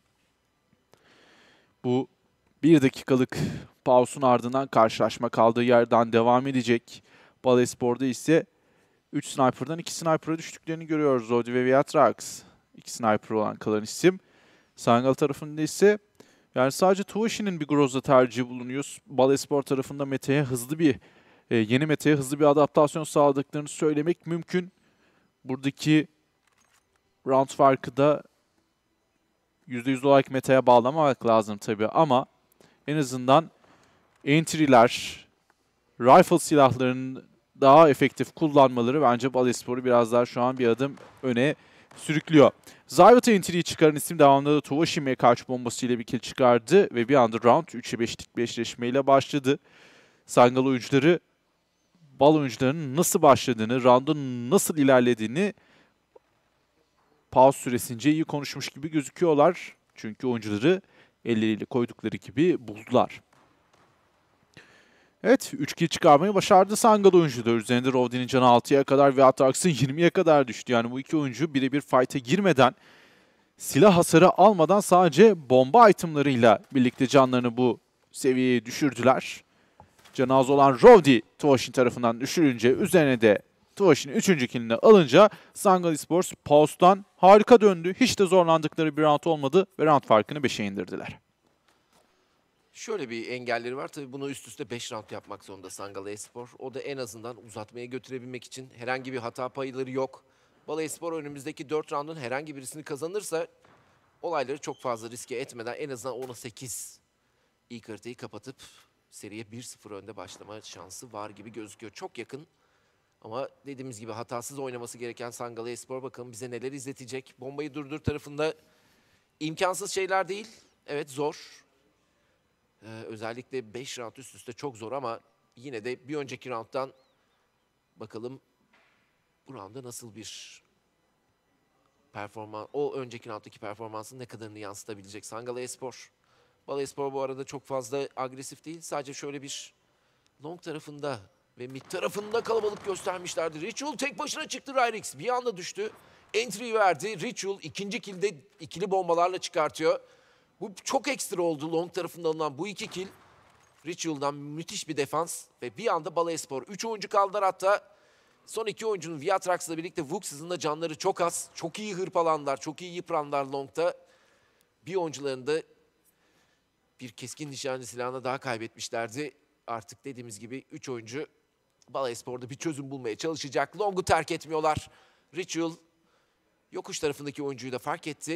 Bu 1 dakikalık pause'un ardından karşılaşma kaldığı yerden devam edecek. Balespor'da ise 3 sniper'dan 2 sniper'a düştüklerini görüyoruz. Zodi ve Viatrax. 2 sniper olan kalan isim. Sangal tarafında ise yani sadece Tuvoshin'in bir Groza tercihi bulunuyor. Balespor tarafında meta'ya hızlı bir yeni meta'ya hızlı bir adaptasyon sağladıklarını söylemek mümkün. Buradaki round farkı da %100 olarak meta'ya bağlamamak lazım tabii ama en azından entry'ler, rifle silahlarının daha efektif kullanmaları bence Balespor'u biraz daha şu an bir adım öne sürüklüyor. Zayvat entry'yi çıkaran isim devamında da Tuvoshin'e karşı bombasıyla bir kill çıkardı ve bir anda round 3'e 5'lik bir eşleşmeyle başladı. Sangal oyuncuları, Bal oyuncularının nasıl başladığını, round'un nasıl ilerlediğini pause süresince iyi konuşmuş gibi gözüküyorlar. Çünkü oyuncuları elleriyle koydukları gibi buldular. Evet, 3 kill çıkarmayı başardı Sangal oyuncuları. Üzerinde Rovdi'nin canı 6'ya kadar ve Atrax'ın 20'ye kadar düştü. Yani bu iki oyuncu birebir fight'e girmeden, silah hasarı almadan sadece bomba itemlarıyla birlikte canlarını bu seviyeye düşürdüler. Canı az olan Rovdi Tuvoshin tarafından düşürünce üzerine de Tuvoshin 3. killini alınca Sangal Esports pause'dan harika döndü. Hiç de zorlandıkları bir round olmadı ve round farkını 5'e indirdiler. Şöyle bir engelleri var. Tabii bunu üst üste 5 round yapmak zorunda Sangal Espor. O da en azından uzatmaya götürebilmek için herhangi bir hata payları yok. Balespor önümüzdeki 4 roundun herhangi birisini kazanırsa olayları çok fazla riske etmeden en azından 10'a 8 ilk haritayı kapatıp seriye 1-0 önde başlama şansı var gibi gözüküyor. Çok yakın ama dediğimiz gibi hatasız oynaması gereken Sangal Espor bakalım bize neler izletecek. Bombayı durdur tarafında imkansız şeyler değil. Evet zor. Özellikle 5 round üst üste çok zor ama yine de bir önceki rounddan bakalım bu roundda nasıl bir performans, o önceki rounddaki performansın ne kadarını yansıtabilecek Sangal Espor. Balespor bu arada çok fazla agresif değil. Sadece şöyle bir long tarafında ve mid tarafında kalabalık göstermişlerdi. Ritual tek başına çıktı Rylix. Bir anda düştü. Entry verdi. Ritual ikinci kill'de ikili bombalarla çıkartıyor. Bu çok ekstra oldu long tarafında alınan bu 2 kill. Ritual'dan müthiş bir defans ve bir anda Balespor 3 oyuncu kaldılar hatta. Son 2 oyuncunun Viatrax'la birlikte Vux'ın da canları çok az. Çok iyi hırpalanlar, çok iyi yıpranlar long'ta. Bir oyuncularını da bir keskin nişancı silahına daha kaybetmişlerdi. Artık dediğimiz gibi 3 oyuncu Balespor'da bir çözüm bulmaya çalışacak. Long'u terk etmiyorlar. Ritual yokuş tarafındaki oyuncuyu da fark etti.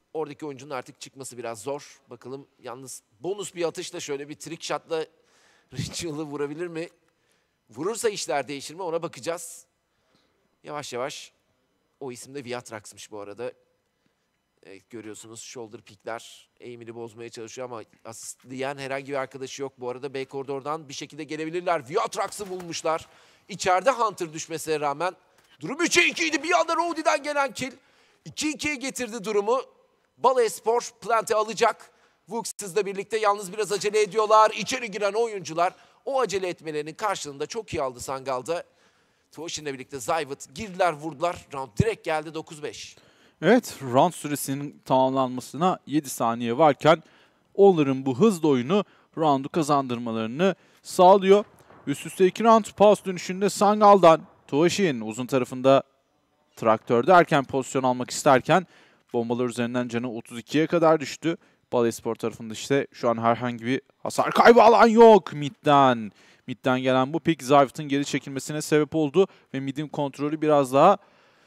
Oradaki oyuncunun artık çıkması biraz zor. Bakalım yalnız bonus bir atışla şöyle bir trick shot'la Ritual'ı vurabilir mi? Vurursa işler değişir mi ona bakacağız. Yavaş yavaş. O isim de Viatrax'mış bu arada. Evet, görüyorsunuz shoulder pickler eğimini bozmaya çalışıyor ama asistleyen herhangi bir arkadaşı yok. Bu arada B koridordan bir şekilde gelebilirler. Viatrax'ı bulmuşlar. İçeride Hunter düşmesine rağmen durum 3'e 2 idi. Bir anda Rowdy'den gelen kill 2-2'ye getirdi durumu. Balaspor Plant'i alacak. Vux'la birlikte yalnız biraz acele ediyorlar. İçeri giren oyuncular o acele etmelerinin karşılığında çok iyi aldı Sangal'da. Tvoshin'le birlikte Zayvut girdiler vurdular. Round direkt geldi 9-5. Evet, round süresinin tamamlanmasına 7 saniye varken onların bu hızlı oyunu roundu kazandırmalarını sağlıyor. Üst üste 2 round pause dönüşünde Sangal'dan Tvoshin uzun tarafında traktörde erken pozisyon almak isterken bombalar üzerinden canı 32'ye kadar düştü. Balaspor tarafında işte şu an herhangi bir hasar kaybı alan yok midden. Midden gelen bu pick Zayvut'un geri çekilmesine sebep oldu ve midin kontrolü biraz daha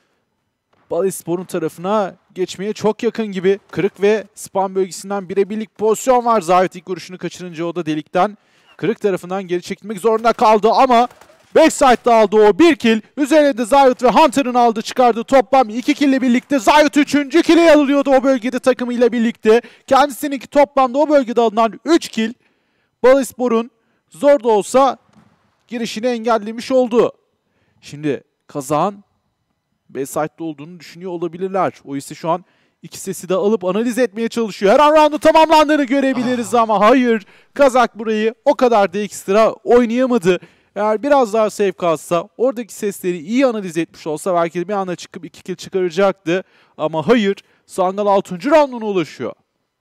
Balaspor'un tarafına geçmeye çok yakın gibi. Kırık ve spam bölgesinden birebirlik pozisyon var. Zayvut ilk vuruşunu kaçırınca o da delikten Kırık tarafından geri çekilmek zorunda kaldı ama backside'da aldı o bir kill. Üzerine de Zayvut ve Hunter'ın aldığı çıkardığı toplam 2 kill ile birlikte Zayvut 3. kill'i alıyordu o bölgede takımıyla birlikte. Kendisininki toplamda o bölgede alınan 3 kill Balaspor'un zor da olsa girişini engellemiş oldu. Şimdi kazağın Bayside'da olduğunu düşünüyor olabilirler. O ise şu an iki sesi de alıp analiz etmeye çalışıyor. Her an roundu tamamlandığını görebiliriz ama hayır. Kazak burayı o kadar da ekstra oynayamadı. Eğer biraz daha safe kalsa, oradaki sesleri iyi analiz etmiş olsa belki de bir anda çıkıp 2 kill çıkaracaktı. Ama hayır, Sangal 6. rounduna ulaşıyor.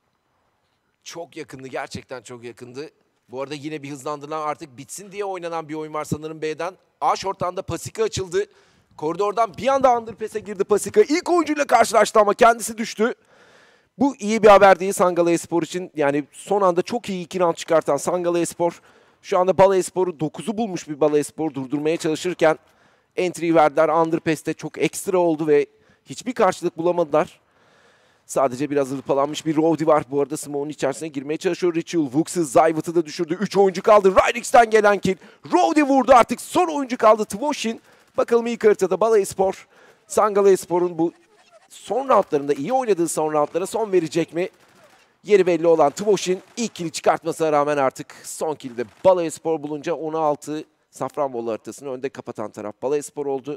Çok yakındı, gerçekten çok yakındı. Bu arada yine bir hızlandırılan artık bitsin diye oynanan bir oyun var sanırım B'den. A short'tan da Pasika açıldı. Koridordan bir anda underpass'e girdi Pasika. İlk oyuncuyla karşılaştı ama kendisi düştü. Bu iyi bir haber değil Sangalaspor için. Yani son anda çok iyi 2 round çıkartan Sangalaspor şu anda Balaspor'u 9'u bulmuş bir Balaspor durdurmaya çalışırken entry verdiler. Underpass'te çok ekstra oldu ve hiçbir karşılık bulamadılar. Sadece biraz hırpalanmış bir Rowdy var. Bu arada Smoke'un içerisine girmeye çalışıyor Ritual. Vux'ız Zayvut'u da düşürdü. 3 oyuncu kaldı. Rydix'ten gelen kill. Rowdy vurdu. Artık son oyuncu kaldı Tvoshin. Bakalım ilk haritada Balaspor, Sangalaspor'un bu son roundlarında iyi oynadığı son roundlara son verecek mi? Yeri belli olan Tvoshin ilk kill'i çıkartmasına rağmen artık son kill'de Balaspor bulunca 16 Safranbolu haritasını önde kapatan taraf Balaspor oldu.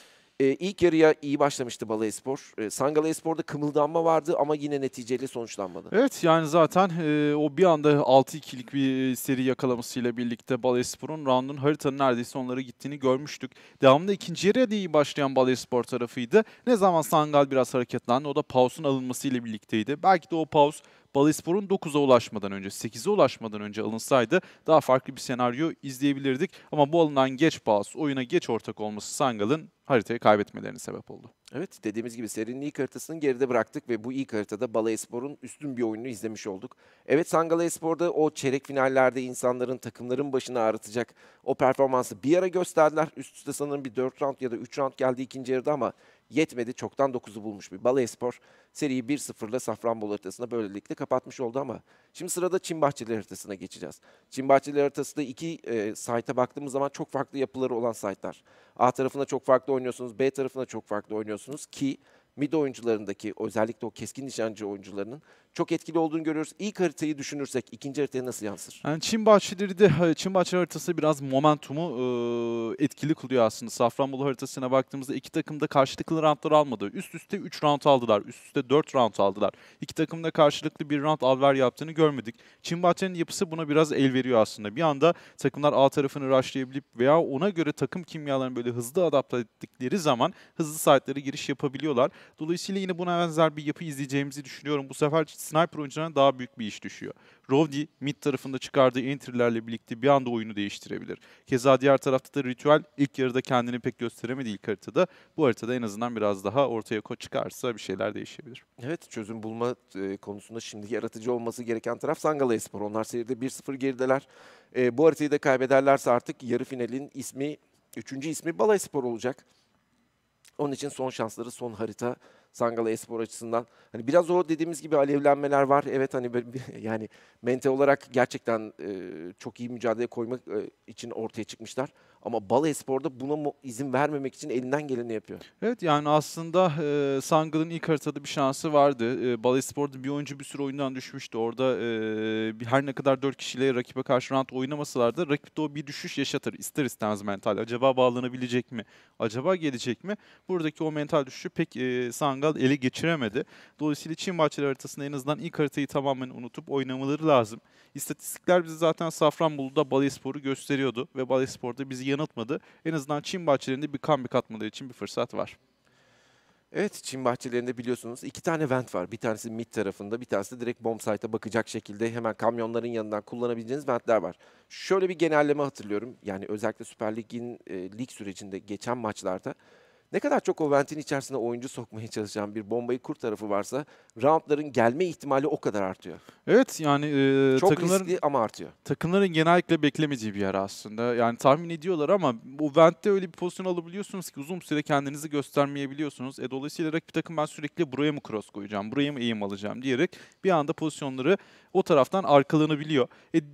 İlk yarıya iyi başlamıştı Balaspor. Sangalaspor'da kımıldanma vardı ama yine neticeyle sonuçlanmadı. Evet yani zaten o bir anda 6-2'lik bir seri yakalamasıyla birlikte Balaspor'un round'un haritanın neredeyse onlara gittiğini görmüştük. Devamında ikinci yarıya da iyi başlayan Balaspor tarafıydı. Ne zaman Sangal biraz hareketlendi o da pause'un alınmasıyla birlikteydi. Belki de o pause Balaspor'un 9'a ulaşmadan önce, 8'e ulaşmadan önce alınsaydı daha farklı bir senaryo izleyebilirdik. Ama bu alınan geç pause, oyuna geç ortak olması Sangal'ın haritayı kaybetmelerine sebep oldu. Evet, dediğimiz gibi serinin ilk haritasını geride bıraktık ve bu ilk haritada Balaspor'un üstün bir oyununu izlemiş olduk. Evet, Sangalaspor'da o çeyrek finallerde insanların, takımların başını ağrıtacak o performansı bir ara gösterdiler. Üst üste sanırım bir 4 round ya da 3 round geldi ikinci yarıda ama yetmedi. Çoktan 9'u bulmuş bir Balaspor. Seriyi 1-0'la Safranbolu haritasına böylelikle kapatmış oldu ama şimdi sırada Çin Bahçeleri haritasına geçeceğiz. Çin Bahçeleri haritası da iki site'a baktığımız zaman çok farklı yapıları olan site'lar. A tarafına çok farklı oynuyorsunuz, B tarafına çok farklı oynuyorsunuz ki mid oyuncularındaki özellikle o keskin nişancı oyuncularının çok etkili olduğunu görüyoruz. İlk haritayı düşünürsek ikinci haritaya nasıl yansır? Yani Çin Bahçeleri haritası biraz momentumu etkili kılıyor aslında. Safranbolu haritasına baktığımızda iki takım da karşılıklı roundlar almadı. Üst üste 3 round aldılar. Üst üste 4 round aldılar. İki takım da karşılıklı bir round alver yaptığını görmedik. Çin Bahçe'nin yapısı buna biraz el veriyor aslında. Bir anda takımlar A tarafını rushlayabilip veya ona göre takım kimyalarını böyle hızlı adapte ettikleri zaman hızlı site'lere giriş yapabiliyorlar. Dolayısıyla yine buna benzer bir yapı izleyeceğimizi düşünüyorum. Bu sefer sniper oyuncularına daha büyük bir iş düşüyor. Rowdy mid tarafında çıkardığı entry'lerle birlikte bir anda oyunu değiştirebilir. Keza diğer tarafta da Ritual ilk yarıda kendini pek gösteremedi ilk haritada. Bu haritada en azından biraz daha ortaya çıkarsa bir şeyler değişebilir. Evet, çözüm bulma konusunda şimdi yaratıcı olması gereken taraf Sangalaspor. Onlar seride 1-0 gerideler. Bu haritayı da kaybederlerse artık yarı finalin ismi, 3. ismi Balaspor olacak. Onun için son şansları son harita Sangala Espor açısından. Hani biraz o dediğimiz gibi alevlenmeler var. Evet hani yani mente olarak gerçekten çok iyi mücadele koymak için ortaya çıkmışlar. Ama Bal Espor'da buna izin vermemek için elinden geleni yapıyor. Evet yani aslında Sangal'ın ilk haritada bir şansı vardı. Balespor'da bir oyuncu bir sürü oyundan düşmüştü. Orada her ne kadar 4 kişiyle rakibe karşı round oynamasalar da rakipte o bir düşüş yaşatır. İster istemez mental. Acaba bağlanabilecek mi? Acaba gelecek mi? Buradaki o mental düşüşü pek Sangal ele geçiremedi. Dolayısıyla Çin bahçeleri haritasında en azından ilk haritayı tamamen unutup oynamaları lazım. İstatistikler bize zaten Safranbolu'da Balespor'u gösteriyordu ve Balespor'da bizi yanıltmadı. En azından Çin bahçelerinde bir comeback atmaları için bir fırsat var. Evet, Çin bahçelerinde biliyorsunuz 2 tane vent var. Bir tanesi mid tarafında, bir tanesi de direkt bomb site'a bakacak şekilde hemen kamyonların yanından kullanabileceğiniz ventler var. Şöyle bir genelleme hatırlıyorum. Yani özellikle Süper Lig'in lig sürecinde geçen maçlarda ne kadar çok o ventin içerisine oyuncu sokmaya çalışan bir bombayı kur tarafı varsa roundların gelme ihtimali o kadar artıyor. Evet yani Çok riskli ama artıyor. Takımların genellikle beklemediği bir yer aslında. Yani tahmin ediyorlar ama bu ventte öyle bir pozisyon alabiliyorsunuz ki uzun süre kendinizi göstermeyebiliyorsunuz. Dolayısıyla rakip takım ben sürekli buraya mı cross koyacağım, buraya mı aim alacağım diyerek bir anda pozisyonları o taraftan arkalanabiliyor.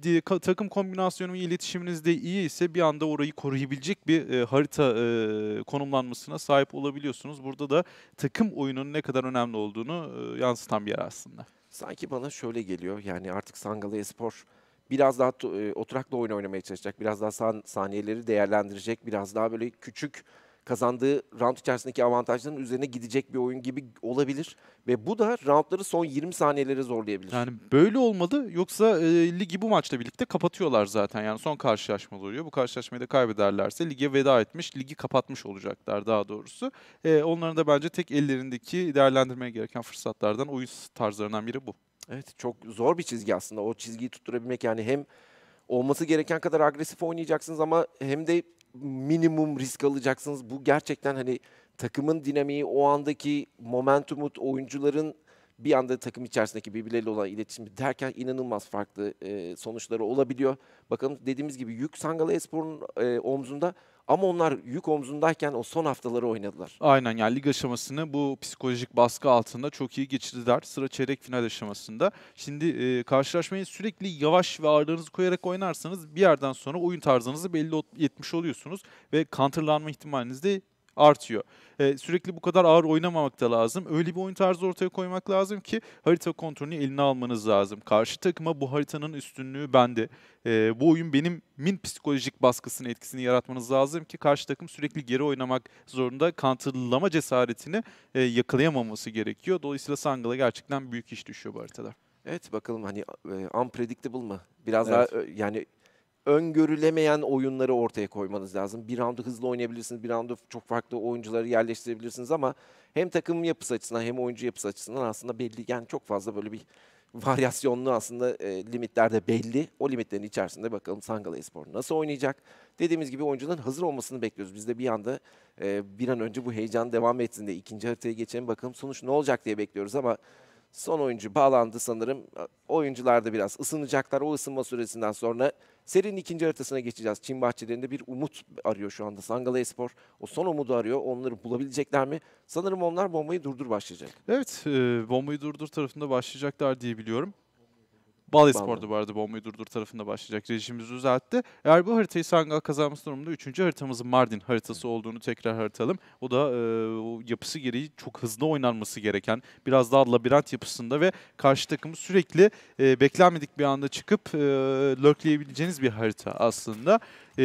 Takım kombinasyonu ve iletişiminiz de iyi ise bir anda orayı koruyabilecek bir harita konumlanmasına sahip olabiliyorsunuz. Burada da takım oyununun ne kadar önemli olduğunu yansıtan bir yer aslında. Sanki bana şöyle geliyor. Yani artık Sangala Espor biraz daha oturaklı oyun oynamaya çalışacak. Biraz daha saniyeleri değerlendirecek. Biraz daha böyle küçük kazandığı round içerisindeki avantajların üzerine gidecek bir oyun gibi olabilir. Ve bu da roundları son 20 saniyelere zorlayabilir. Yani böyle olmadı. Yoksa ligi bu maçla birlikte kapatıyorlar zaten. Yani son karşılaşma oluyor. Bu karşılaşmayı da kaybederlerse lige veda etmiş, ligi kapatmış olacaklar daha doğrusu. Onların da bence tek ellerindeki değerlendirmeye gereken fırsatlardan, oyun tarzlarından biri bu. Evet, çok zor bir çizgi aslında. O çizgiyi tutturabilmek, yani hem olması gereken kadar agresif oynayacaksınız ama hem de minimum risk alacaksınız. Bu gerçekten hani takımın dinamiği, o andaki momentumu, oyuncuların bir anda takım içerisindeki birbirleriyle olan iletişimi derken inanılmaz farklı sonuçları olabiliyor. Bakalım, dediğimiz gibi yük Sangala Espor'un omzunda ama onlar yük omzundayken o son haftaları oynadılar. Aynen, yani lig aşamasını bu psikolojik baskı altında çok iyi geçirdiler. Sıra çeyrek final aşamasında. Şimdi karşılaşmayı sürekli yavaş ve ağırlığınızı koyarak oynarsanız bir yerden sonra oyun tarzınızı belli etmiş oluyorsunuz ve counterlanma ihtimaliniz de artıyor. Sürekli bu kadar ağır oynamamak da lazım. Öyle bir oyun tarzı ortaya koymak lazım ki harita kontrolünü eline almanız lazım. Karşı takıma bu haritanın üstünlüğü bende. Bu oyun benim psikolojik baskısını, etkisini yaratmanız lazım ki karşı takım sürekli geri oynamak zorunda. Counterlama cesaretini yakalayamaması gerekiyor. Dolayısıyla Sangala gerçekten büyük iş düşüyor bu haritada. Evet, bakalım hani unpredictable mı? Biraz daha yani öngörülemeyen oyunları ortaya koymanız lazım. Bir roundu hızlı oynayabilirsiniz, bir roundu çok farklı oyuncuları yerleştirebilirsiniz ama hem takım yapısı açısından hem oyuncu yapısı açısından aslında belli. Yani çok fazla böyle bir varyasyonlu aslında limitler de belli. O limitlerin içerisinde bakalım Sangala Espor nasıl oynayacak? Dediğimiz gibi oyuncuların hazır olmasını bekliyoruz. Biz de bir anda bir an önce bu heyecan devam etsin de ikinci haritaya geçelim, bakalım sonuç ne olacak diye bekliyoruz ama son oyuncu bağlandı sanırım. Oyuncular da biraz ısınacaklar. O ısınma süresinden sonra serinin ikinci haritasına geçeceğiz. Çin bahçelerinde bir umut arıyor şu anda Sangala Espor. O son umudu arıyor. Onları bulabilecekler mi? Sanırım onlar bombayı durdur başlayacak. Evet, bombayı durdur tarafında başlayacaklar diye biliyorum. Balespor'da bu arada bombayı durdur tarafında başlayacak. Rejimimizi düzeltti. Eğer bu haritayı Sangal kazanması durumunda 3. haritamızın Mardin haritası olduğunu tekrar haritalım. O da o yapısı gereği çok hızlı oynanması gereken, biraz daha labirent yapısında ve karşı takımı sürekli beklenmedik bir anda çıkıp lurkleyebileceğiniz bir harita aslında.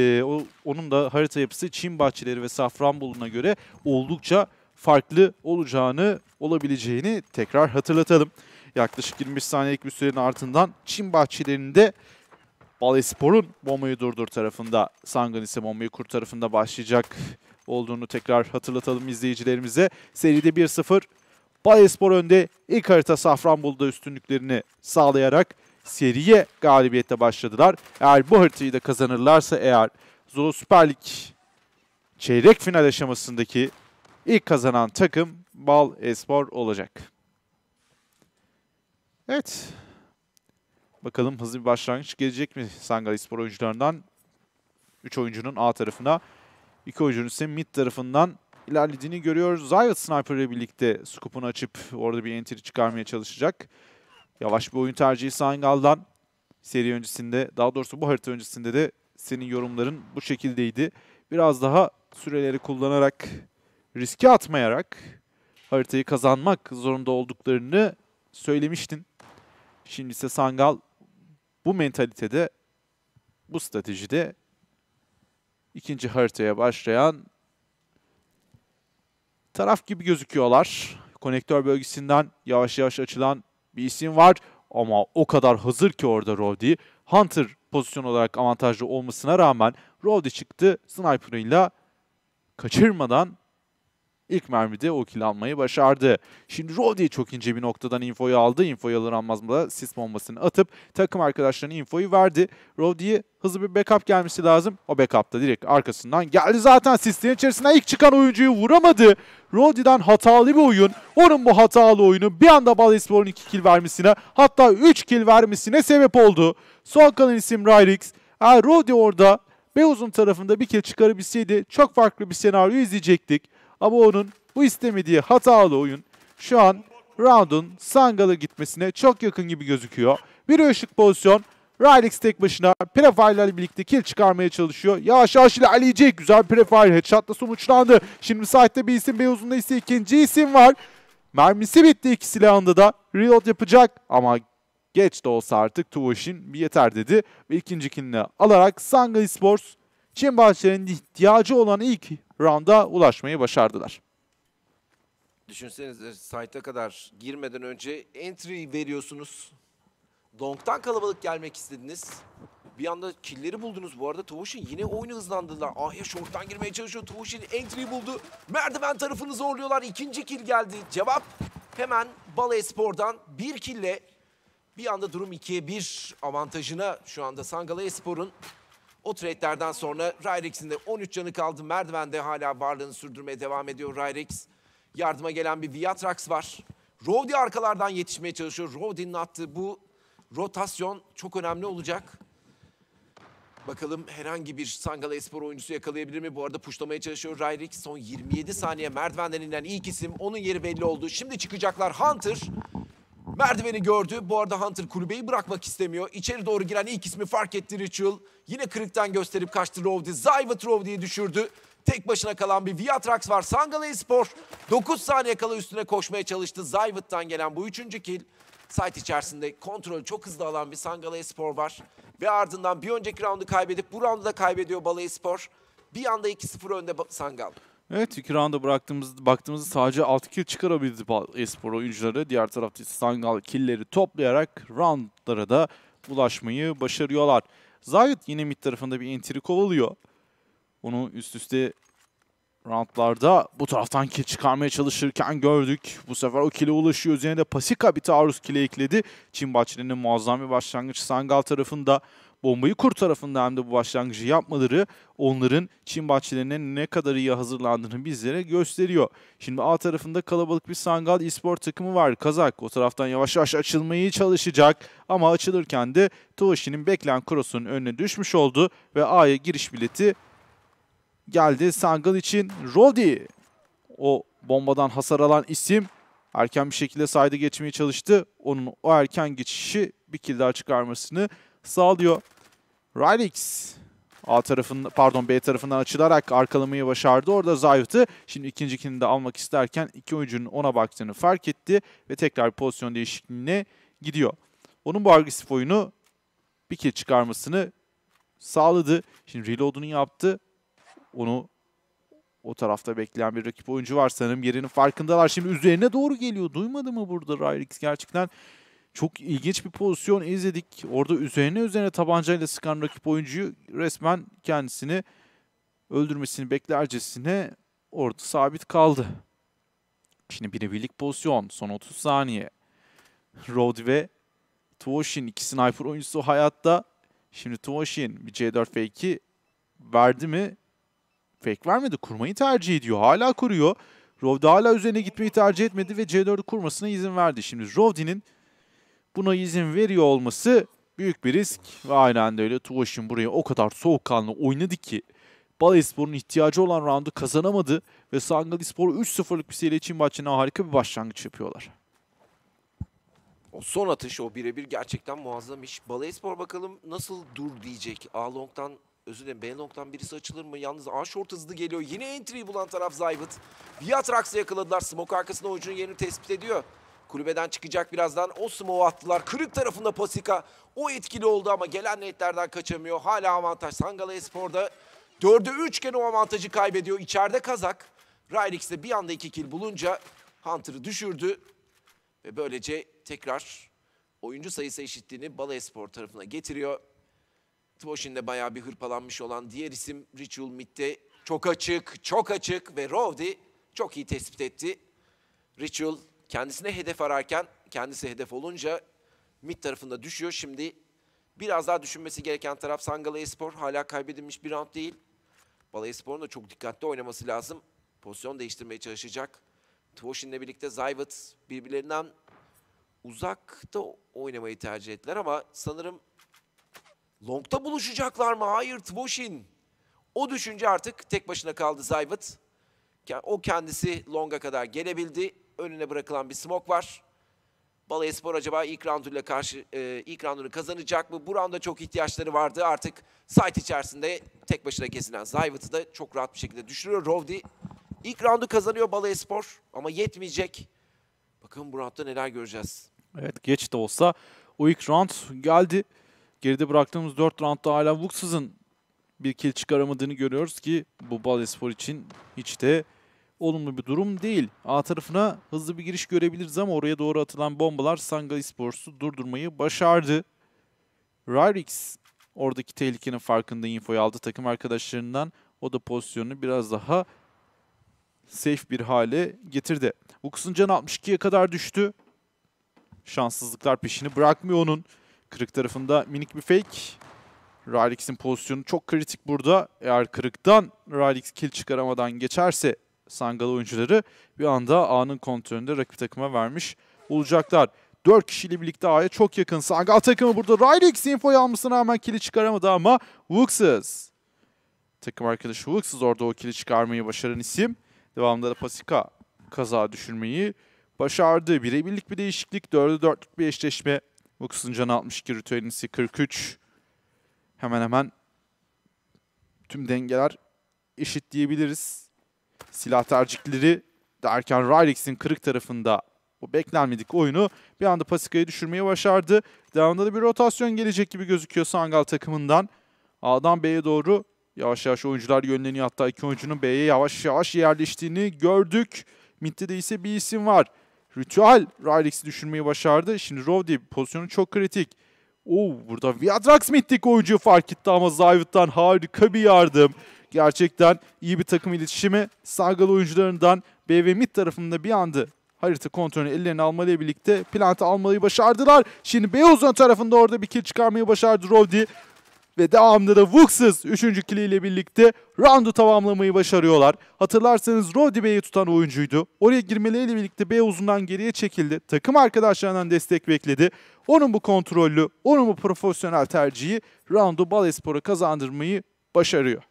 Onun da harita yapısı Çin bahçeleri ve Safranbolu'na göre oldukça farklı olabileceğini tekrar hatırlatalım. Yaklaşık 25 saniyelik bir sürenin ardından Çin bahçelerinde Balespor'un bombayı durdur tarafında, Sangal ise bombayı kur tarafında başlayacak olduğunu tekrar hatırlatalım izleyicilerimize. Seride 1-0 Balespor önde. İlk harita Safranbolu'da üstünlüklerini sağlayarak seriye galibiyetle başladılar. Eğer bu haritayı da kazanırlarsa eğer Zolo Süper Lig çeyrek final aşamasındaki ilk kazanan takım Balespor olacak. Evet. Bakalım hızlı bir başlangıç gelecek mi Sangala Espor oyuncularından? 3 oyuncunun A tarafına, 2 oyuncunun ise mid tarafından ilerlediğini görüyoruz. Zayat Sniper ile birlikte scoop'unu açıp orada bir entry çıkarmaya çalışacak. Yavaş bir oyun tercihi Sangal'dan. Seri öncesinde, daha doğrusu bu harita öncesinde de senin yorumların bu şekildeydi. Biraz daha süreleri kullanarak, riske atmayarak haritayı kazanmak zorunda olduklarını söylemiştin. Şimdi ise Sangal bu mentalitede, bu stratejide ikinci haritaya başlayan taraf gibi gözüküyorlar. Konektör bölgesinden yavaş yavaş açılan bir isim var. Ama o kadar hazır ki orada Rowdy. Hunter pozisyon olarak avantajlı olmasına rağmen Rowdy çıktı. Sniper'ıyla kaçırmadan ilk mermide o kill almayı başardı. Şimdi Rowdy çok ince bir noktadan infoyu aldı. Infoyu alır almaz da sis bombasını atıp takım arkadaşlarına infoyu verdi. Rowdy'ye hızlı bir backup gelmesi lazım. O backup da direkt arkasından geldi zaten. Sislerin içerisinden ilk çıkan oyuncuyu vuramadı. Rowdy'den hatalı bir oyun. Onun bu hatalı oyunu bir anda Balespor'un 2 kill vermesine, hatta 3 kill vermesine sebep oldu. Son kalan isim Ryrix. Eğer Rowdy orada Beyuz'un tarafında bir kill çıkarabilseydi çok farklı bir senaryo izleyecektik. Ama onun bu istemediği hatalı oyun şu an round'un Sangal'a gitmesine çok yakın gibi gözüküyor. Bir ışık pozisyon. Rylix tek başına Prefire ile birlikte kill çıkarmaya çalışıyor. Yavaş yavaş ilerleyecek. Güzel bir Prefire. Headshot'la sonuçlandı. Şimdi site'de bir isim, Beyuz'unda ise ikinci isim var. Mermisi bitti iki silahında da. Reload yapacak ama geç de olsa artık Tuvoshin bir yeter dedi. Ve ikinci killini alarak Sangal Esports Çin bahçelerinin ihtiyacı olan ilk rounda ulaşmayı başardılar. Düşünsenize site'a kadar girmeden önce entry veriyorsunuz. Long'dan kalabalık gelmek istediniz. Bir anda killleri buldunuz. Bu arada Tuvoshin yine oyunu hızlandırdılar. Ahya short'tan girmeye çalışıyor. Tuvoshin entry'yi buldu. Merdiven tarafını zorluyorlar. İkinci kill geldi. Cevap hemen Balespor'dan bir kill'le bir anda durum 2'ye 1 avantajına şu anda Sangal Espor'un. O trade'lerden sonra Ryrix'in de 13 canı kaldı. Merdivende hala varlığını sürdürmeye devam ediyor Ryrix. Yardıma gelen bir Viatrax var. Rowdy arkalardan yetişmeye çalışıyor. Rowdy'nin attığı bu rotasyon çok önemli olacak. Bakalım herhangi bir Sangal Espor oyuncusu yakalayabilir mi? Bu arada puşlamaya çalışıyor Ryrix. Son 27 saniye merdivenden inen ilk isim. Onun yeri belli oldu. Şimdi çıkacaklar. Hunter merdiveni gördü. Bu arada Hunter kulübeyi bırakmak istemiyor. İçeri doğru giren ilk ismi fark etti Ritual. Yine kırıktan gösterip kaçtı Rowdy. Zayvat Rowdy'yi düşürdü. Tek başına kalan bir Viatrax var. Sangal Espor 9 saniye kala üstüne koşmaya çalıştı. Zayvat'tan gelen bu 3. kill. Site içerisinde kontrolü çok hızlı alan bir Sangal Espor var. Ve ardından bir önceki roundu kaybedip bu roundu da kaybediyor Balespor. Bir anda 2-0 önde Sangal. Evet, iki rounda baktığımızda sadece 6 kill çıkarabildi Espor oyuncuları. Diğer tarafta Sangal killleri toplayarak roundlara da ulaşmayı başarıyorlar. Zayat yine mid tarafında bir entry kovalıyor. Onu üst üste roundlarda bu taraftan kill çıkarmaya çalışırken gördük. Bu sefer o kill'e ulaşıyor. Üzerine de Pasika bir taarruz kill'e ekledi. Çin bahçelerinin muazzam bir başlangıç Sangal tarafında. Bombayı kur tarafında hem de bu başlangıcı yapmaları onların Çin bahçelerine ne kadar iyi hazırlandığını bizlere gösteriyor. Şimdi A tarafında kalabalık bir Sangal Espor takımı var. Kazak o taraftan yavaş yavaş açılmayı çalışacak. Ama açılırken de Tuvoshin'in beklenen cross'un önüne düşmüş oldu. Ve A'ya giriş bileti geldi Sangal için. Rowdy o bombadan hasar alan isim erken bir şekilde side'e geçmeye çalıştı. Onun o erken geçişi bir kill daha çıkarmasını sağlıyor. Rylix B tarafından açılarak arkalamayı başardı. Orada Zayvat'ı şimdi ikinci killini de almak isterken iki oyuncunun ona baktığını fark etti ve tekrar pozisyon değişikliğine gidiyor. Onun bu agresif oyunu bir kill çıkarmasını sağladı. Şimdi reload'unu yaptı. Onu o tarafta bekleyen bir rakip oyuncu var sanırım. Yerinin farkındalar. Şimdi üzerine doğru geliyor. Duymadı mı burada Rylix? Gerçekten çok ilginç bir pozisyon izledik. Orada üzerine tabancayla sıkan rakip oyuncuyu resmen kendisini öldürmesini beklercesine orada sabit kaldı. Şimdi birebirlik pozisyon. Son 30 saniye. Rowdy ve Tuvoshin iki sniper oyuncusu hayatta. Şimdi Tuvoshin bir C4 fake'i verdi mi? Fake vermedi. Kurmayı tercih ediyor. Hala kuruyor. Rowdy hala üzerine gitmeyi tercih etmedi ve C4'ü kurmasına izin verdi. Şimdi Rowdy'nin buna izin veriyor olması büyük bir risk. Ve aynen de öyle. Tuvoshin buraya o kadar soğukkanlı oynadı ki Balayspor'un ihtiyacı olan roundu kazanamadı ve Sangalispor 3-0'lık bir seri için maçına harika bir başlangıç yapıyorlar. O son atış, o birebir gerçekten muazzam iş. Balayspor bakalım nasıl dur diyecek. A-Long'dan, özür dilerim B-Long'dan birisi açılır mı? Yalnız A-Short hızlı geliyor. Yine entry'yi bulan taraf Zayvıt. Viatrax'ı yakaladılar. Smoke arkasında oyuncunun yerini tespit ediyor. Kulübeden çıkacak birazdan. O smoke'u attılar. Kırık tarafında Pasika. O etkili oldu ama gelen netlerden kaçamıyor. Hala avantaj Sangalespor'da. 4'e 3 iken o avantajı kaybediyor. İçeride Kazak. Rylix de bir anda 2 kill bulunca Hunter'ı düşürdü. Ve böylece tekrar oyuncu sayısı eşitliğini Balayspor tarafına getiriyor. Tvoshin de bayağı bir hırpalanmış olan diğer isim Ritual mid'de çok açık ve Rovdi çok iyi tespit etti. Ritual kendisine hedef ararken kendisi hedef olunca mid tarafında düşüyor. Şimdi biraz daha düşünmesi gereken taraf Sangalespor. Hala kaybedilmiş bir round değil. Balayspor'un da çok dikkatli oynaması lazım. Pozisyon değiştirmeye çalışacak. Tvoshin'le birlikte Zayvıt birbirlerinden uzakta oynamayı tercih ettiler ama sanırım Long'da buluşacaklar mı? Hayır, Tvoshin. O düşünce artık tek başına kaldı Zayvıt. O kendisi Long'a kadar gelebildi. Önüne bırakılan bir smoke var. Balayspor acaba ilk roundunu kazanacak mı? Bu rounda çok ihtiyaçları vardı. Artık site içerisinde tek başına gezinen Zayvıt'ı da çok rahat bir şekilde düşürüyor. Rovdi ilk roundu kazanıyor Balayspor ama yetmeyecek. Bakın bu roundda neler göreceğiz. Evet, geç de olsa o ilk round geldi. Geride bıraktığımız 4 roundda hala Vux'ın bir kill çıkaramadığını görüyoruz ki bu Balayspor için hiç de olumlu bir durum değil. A tarafına hızlı bir giriş görebiliriz ama oraya doğru atılan bombalar Sangalispor'u durdurmayı başardı. Ryrix oradaki tehlikenin farkında, infoyu aldı takım arkadaşlarından. O da pozisyonunu biraz daha safe bir hale getirdi. Vux'un canı 62'ye kadar düştü. Şanssızlıklar peşini bırakmıyor onun. Kırık tarafında minik bir fake. Rylix'in pozisyonu çok kritik burada. Eğer kırıktan Rylix kill çıkaramadan geçerse Sangal oyuncuları bir anda A'nın kontrolünde rakip takıma vermiş olacaklar. 4 kişiyle birlikte A'ya çok yakın. Sangal takımı burada Rylix infoyu almasına rağmen kill'i çıkaramadı ama Vux'ız. Takım arkadaşı Vux'ız orada o kill'i çıkarmayı başaran isim. Devamında da Pasika kaza düşürmeyi başardı. Birebirlik bir değişiklik. 4'e 4'lük bir eşleşme. Vux'un canı 62, ritüelin ise 43. Hemen hemen tüm dengeler eşit diyebiliriz. Silah tercihleri derken Rylix'in kırık tarafında o beklenmedik oyunu bir anda Pasika'yı düşürmeyi başardı. Devamında da bir rotasyon gelecek gibi gözüküyor Sangal takımından. A'dan B'ye doğru yavaş yavaş oyuncular yönleniyor. Hatta iki oyuncunun B'ye yavaş yavaş yerleştiğini gördük. Mid'de de ise bir isim var. Ritual Rylix'i düşürmeyi başardı. Şimdi Rovdi pozisyonu çok kritik. Burada Viatrax mid'deki oyuncuyu fark etti ama Zayvıt'tan harika bir yardım. Gerçekten iyi bir takım iletişimi. Sangal oyuncularından B ve mid tarafında bir anda harita kontrolünü ellerine almayla birlikte plantı almayı başardılar. Şimdi B uzun tarafında orada bir kill çıkarmayı başardı Rovdi. Ve devamında da Vux'ız 3. kiliyle birlikte roundu tamamlamayı başarıyorlar. Hatırlarsanız Rovdi B'yi tutan oyuncuydu. Oraya girmeleriyle birlikte B uzundan geriye çekildi. Takım arkadaşlarından destek bekledi. Onun bu kontrollü, onun bu profesyonel tercihi roundu Balayspor'a kazandırmayı başarıyor.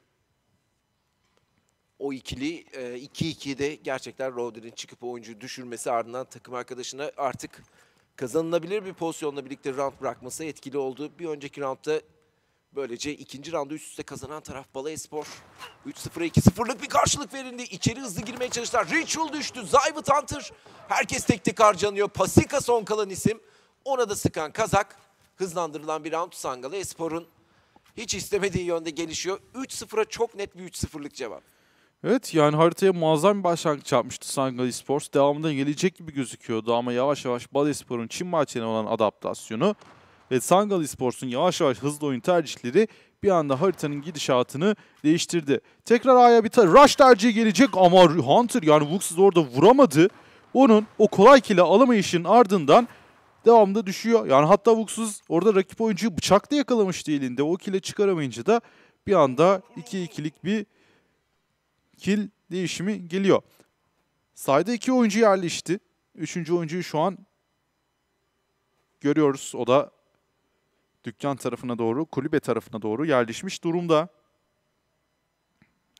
O ikili 2-2'de gerçekten Rovdi'nin çıkıp oyuncuyu düşürmesi ardından takım arkadaşına artık kazanılabilir bir pozisyonla birlikte round bırakması etkili oldu. Bir önceki roundda böylece ikinci roundu üst üste kazanan taraf Balayspor. 3-0'a 2-0'lık bir karşılık verildi. İçeri hızlı girmeye çalıştılar. Ritual düştü. Zayvıt Hunter. Herkes tek tek harcanıyor. Pasika son kalan isim. Ona da sıkan Kazak. Hızlandırılan bir round Sangalespor'un hiç istemediği yönde gelişiyor. 3-0'a çok net bir 3-0'lık cevap. Evet, yani haritaya muazzam bir başlangıç yapmıştı Sangalesports. Devamında gelecek gibi gözüküyordu ama yavaş yavaş Balayspor'un Çin maçına olan adaptasyonu ve Sangalesports'un yavaş yavaş hızlı oyun tercihleri bir anda haritanın gidişatını değiştirdi. Tekrar A'ya bir rush tercihi gelecek ama Hunter yani Vux'uz orada vuramadı. Onun o kolay kill'i alamayışın ardından devamında düşüyor. Yani hatta Vux'uz orada rakip oyuncuyu bıçakla yakalamıştı elinde. O kill'i çıkaramayınca da bir anda 2-2'lik bir kill değişimi geliyor. Sayda 2 oyuncu yerleşti. 3. oyuncuyu şu an görüyoruz. O da dükkan tarafına doğru, kulübe tarafına doğru yerleşmiş durumda.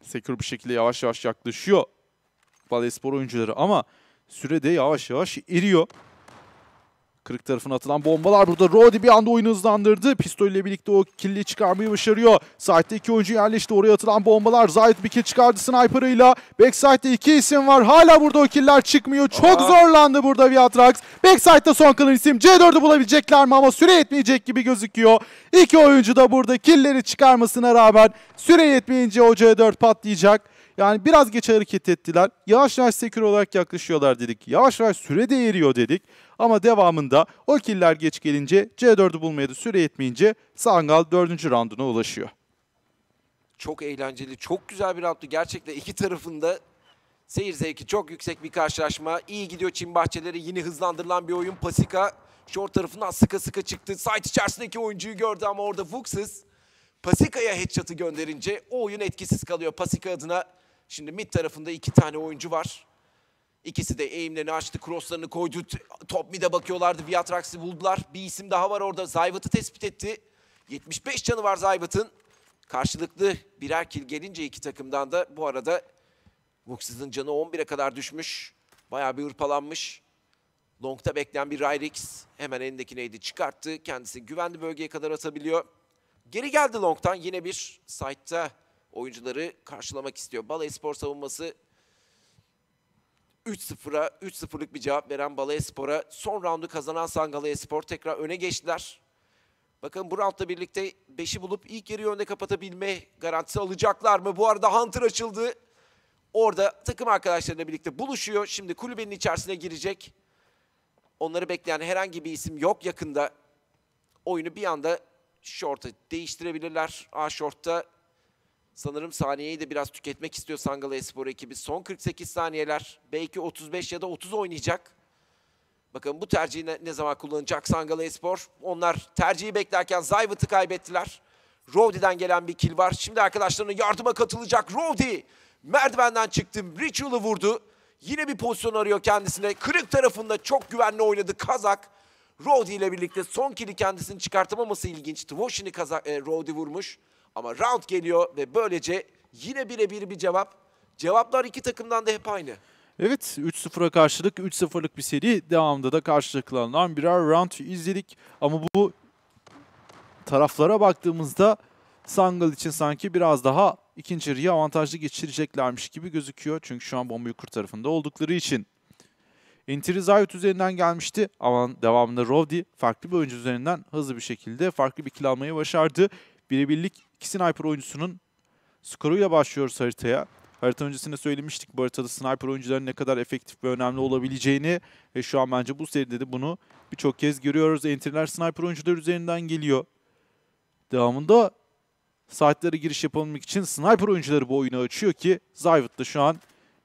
Sekür bir şekilde yavaş yavaş yaklaşıyor Balespor oyuncuları ama süre de yavaş yavaş eriyor. Kırık tarafına atılan bombalar burada. Rodi bir anda oyunu hızlandırdı. Pistol ile birlikte o kill'i çıkarmayı başarıyor. Side'de 2 oyuncu yerleşti. Oraya atılan bombalar. Zayt bir kill çıkardı sniper'ıyla. Backside'de 2 isim var. Hala burada o killer çıkmıyor. Çok zorlandı burada Viatrax. Backside'da son kalan isim. C4'ü bulabilecekler mi ama süre yetmeyecek gibi gözüküyor. 2 oyuncu da burada kill'leri çıkarmasına rağmen süre yetmeyince o C4 patlayacak. Yani biraz geç hareket ettiler. Yavaş yavaş sekür olarak yaklaşıyorlar dedik. Yavaş yavaş süre de eriyor dedik. Ama devamında o killer geç gelince C4'ü bulmaya da süre yetmeyince Sangal 4. rounduna ulaşıyor. Çok eğlenceli, çok güzel bir roundtu. Gerçekten iki tarafında seyir zevki çok yüksek bir karşılaşma. İyi gidiyor Çin Bahçeleri. Yine hızlandırılan bir oyun. Pasika short tarafından sıkı sıkı çıktı. Site içerisindeki oyuncuyu gördü ama orada Vuxus Pasika'ya headshot'ı gönderince o oyun etkisiz kalıyor Pasika adına. Şimdi mid tarafında 2 tane oyuncu var. İkisi de aimlerini açtı, crosslarını koydu. Top mid'e bakıyorlardı. Viatrax'ı buldular. Bir isim daha var orada. Zayvat'ı tespit etti. 75 canı var Zayvat'ın. Karşılıklı birer kill gelince iki takımdan da bu arada Vuxus'un canı 11'e kadar düşmüş. Bayağı bir hırpalanmış. Long'ta bekleyen bir Ryrix hemen elindeki nade'i çıkarttı. Kendisi güvenli bölgeye kadar atabiliyor. Geri geldi Long'tan. Yine bir side'da oyuncuları karşılamak istiyor. Balayspor savunması 3-0'a 3-0'lık bir cevap veren Balayspor'a son roundu kazanan Sangalaspor tekrar öne geçtiler. Bakın bu roundla birlikte 5'i bulup ilk yarıyı önde kapatabilme garantisi alacaklar mı? Bu arada Hunter açıldı. Orada takım arkadaşlarıyla birlikte buluşuyor. Şimdi kulübenin içerisine girecek. Onları bekleyen herhangi bir isim yok yakında. Oyunu bir anda short'a değiştirebilirler. A short'ta sanırım saniyeyi de biraz tüketmek istiyor Sangalaspor ekibi. Son 48 saniyeler. Belki 35 ya da 30 oynayacak. Bakın bu tercihi ne zaman kullanacak Sangalaspor? Onlar tercihi beklerken Zayvat'ı kaybettiler. Rowdy'den gelen bir kill var. Şimdi arkadaşlarına yardıma katılacak. Rowdy merdivenden çıktı. Ritual'ı vurdu. Yine bir pozisyon arıyor kendisine. Kırık tarafında çok güvenli oynadı Kazak. Rowdy ile birlikte son kill'i kendisini çıkartamaması ilginç. Tvoshin'i Rowdy vurmuş. Ama round geliyor ve böylece yine birebir bir cevap. Cevaplar iki takımdan da hep aynı. Evet, 3-0'a karşılık 3-0'lık bir seri. Devamında da karşılıklarından birer round izledik. Ama bu taraflara baktığımızda Sangal için sanki biraz daha ikinci yarıyı avantajlı geçireceklermiş gibi gözüküyor. Çünkü şu an bomba yukarı tarafında oldukları için. Entry Zayut üzerinden gelmişti ama devamında Rowdy farklı bir oyuncu üzerinden hızlı bir şekilde farklı bir kill almayı başardı. Birebirlik iki sniper oyuncusunun skoruyla başlıyoruz haritaya. Harita öncesinde söylemiştik bu haritada sniper oyuncuların ne kadar efektif ve önemli olabileceğini. Ve şu an bence bu seride de bunu birçok kez görüyoruz. Entry'ler sniper oyuncular üzerinden geliyor. Devamında saatlere giriş yapabilmek için sniper oyuncuları bu oyunu açıyor ki Zayvat da şu an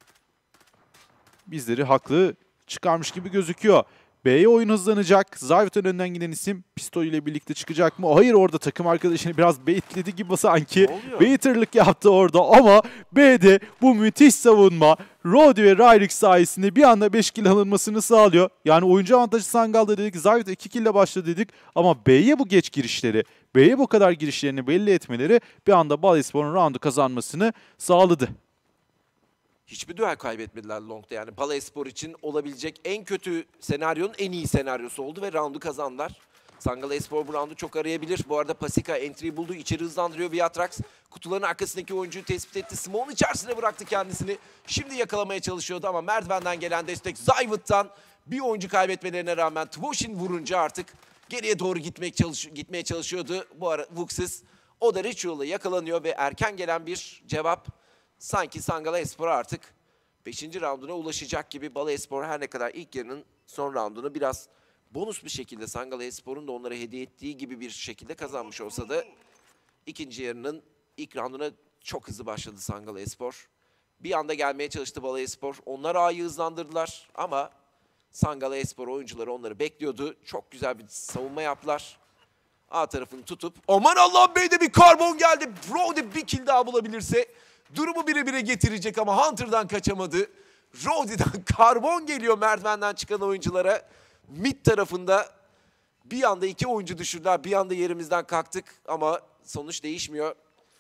bizleri haklı çıkarmış gibi gözüküyor. B'ye oyun hızlanacak. Zayvat'ın önden giden isim pistol ile birlikte çıkacak mı? Hayır, orada takım arkadaşını biraz baitledi gibi sanki. Baiter'lık yaptı orada ama B'de bu müthiş savunma Rowdy ve Ryrix sayesinde bir anda 5 kill alınmasını sağlıyor. Yani oyuncu avantajı Sangal'da dedik. Zayvat 2 kill ile başladı dedik. Ama B'ye bu geç girişleri, B'ye bu kadar girişlerini belli etmeleri bir anda Balayspor'un roundu kazanmasını sağladı. Hiçbir duel kaybetmediler Long'da. Yani Balayspor için olabilecek en kötü senaryonun en iyi senaryosu oldu ve roundu kazandılar. Sangalaspor bu roundu çok arayabilir. Bu arada Pasika entry'yi buldu. İçeri hızlandırıyor Viatrax. Kutuların arkasındaki oyuncuyu tespit etti. Smoke'un içerisine bıraktı kendisini. Şimdi yakalamaya çalışıyordu ama merdivenden gelen destek Zayvat'tan bir oyuncu kaybetmelerine rağmen Tvoshin vurunca artık geriye doğru gitmeye çalışıyordu. Bu ara Vuxus o da Ritual'la yakalanıyor ve erken gelen bir cevap sanki Sangalaspor artık 5. rounduna ulaşacak gibi. Balayspor her ne kadar ilk yarının son roundunu biraz bonus bir şekilde Sangalaspor'un da onlara hediye ettiği gibi bir şekilde kazanmış olsa da ikinci yarının ilk rounduna çok hızlı başladı Sangalaspor. Bir anda gelmeye çalıştı Balayspor. Onlar A'yı hızlandırdılar ama Sangalaspor oyuncuları onları bekliyordu. Çok güzel bir savunma yaptılar. A tarafını tutup aman Allah'ım B'de bir karbon geldi. Rowdy bir kill daha bulabilirse durumu bire getirecek ama Hunter'dan kaçamadı. Rowdy'den karbon geliyor merdivenden çıkan oyunculara. Mid tarafında bir anda 2 oyuncu düşürdüler. Bir anda yerimizden kalktık ama sonuç değişmiyor.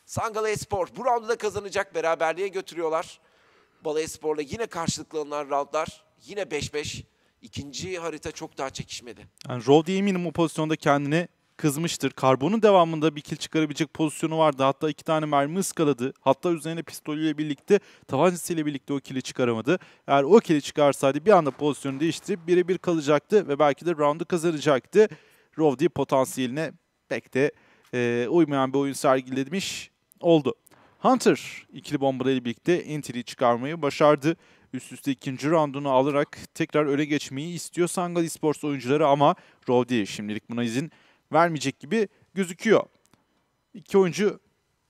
Sangala Espor bu roundu da kazanacak. Beraberliğe götürüyorlar. Balayaspor'la yine karşılıklı alınan roundlar. Yine 5-5. İkinci harita çok daha çekişmedi. Yani Rovdi eminim o pozisyonda kendine kızmıştır. Karbon'un devamında bir kill çıkarabilecek pozisyonu vardı. Hatta 2 tane mermi ıskaladı. Hatta üzerine pistolüyle birlikte, tabancasıyla birlikte o kill'i çıkaramadı. Eğer o kill'i çıkarsaydı bir anda pozisyonu değiştirip birebir kalacaktı ve belki de round'u kazanacaktı. Rovdi potansiyeline pek de uymayan bir oyun sergilemiş oldu. Hunter ikili bombalarıyla birlikte entry'yi çıkarmayı başardı. Üst üste ikinci roundunu alarak tekrar öne geçmeyi istiyor Sangala Esports oyuncuları ama Rovdi şimdilik buna izin vermeyecek gibi gözüküyor. İki oyuncu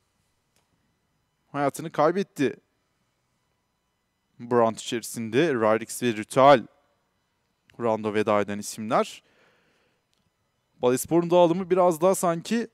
hayatını kaybetti. Bu round içerisinde Ryrix ve Ritual rounda veda eden isimler. Balayaspor'un dağılımı biraz daha sanki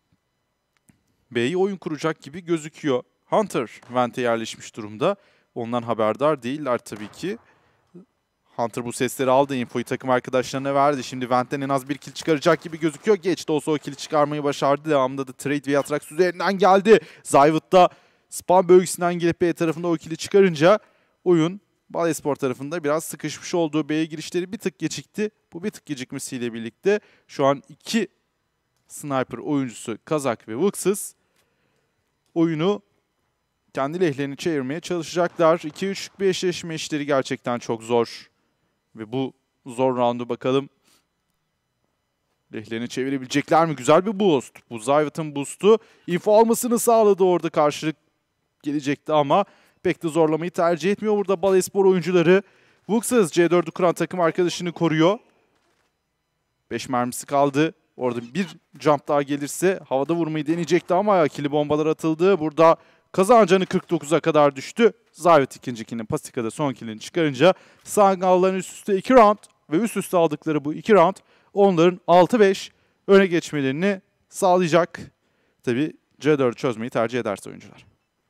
B'yi oyun kuracak gibi gözüküyor. Hunter Vent'e yerleşmiş durumda. Ondan haberdar değiller tabii ki. Hunter bu sesleri aldı. Infoyu takım arkadaşlarına verdi. Şimdi Vent'ten en az bir kill çıkaracak gibi gözüküyor. Geç de olsa o kill'i çıkarmayı başardı. Devamında da Trade ve Atrax üzerinden geldi. Zayvut da spam bölgesinden gelip B tarafında o kill'i çıkarınca oyun Balayaspor tarafında biraz sıkışmış oldu. B'ye girişleri bir tık gecikti. Bu bir tık gecikmesiyle birlikte şu an iki sniper oyuncusu Kazak ve Vuxus oyunu kendi lehlerini çevirmeye çalışacaklar. 2-3'lük bir eşleşme işleri gerçekten çok zor. Ve bu zor roundu bakalım lehlerini çevirebilecekler mi? Güzel bir boost. Bu Zayvut'un boost'u info almasını sağladı orada. Karşılık gelecekti ama pek de zorlamayı tercih etmiyor burada Balayaspor oyuncuları. Vuxus C4'ü kuran takım arkadaşını koruyor. 5 mermisi kaldı. Orada bir jump daha gelirse havada vurmayı deneyecekti ama ikili bombalar atıldı. Burada Kazan canı 49'a kadar düştü. Zayvut ikinci killini, Pasika'da son killini çıkarınca Sangalların üst üste 2 round ve üst üste aldıkları bu 2 round onların 6-5 öne geçmelerini sağlayacak. Tabii C4'ü çözmeyi tercih ederse oyuncular.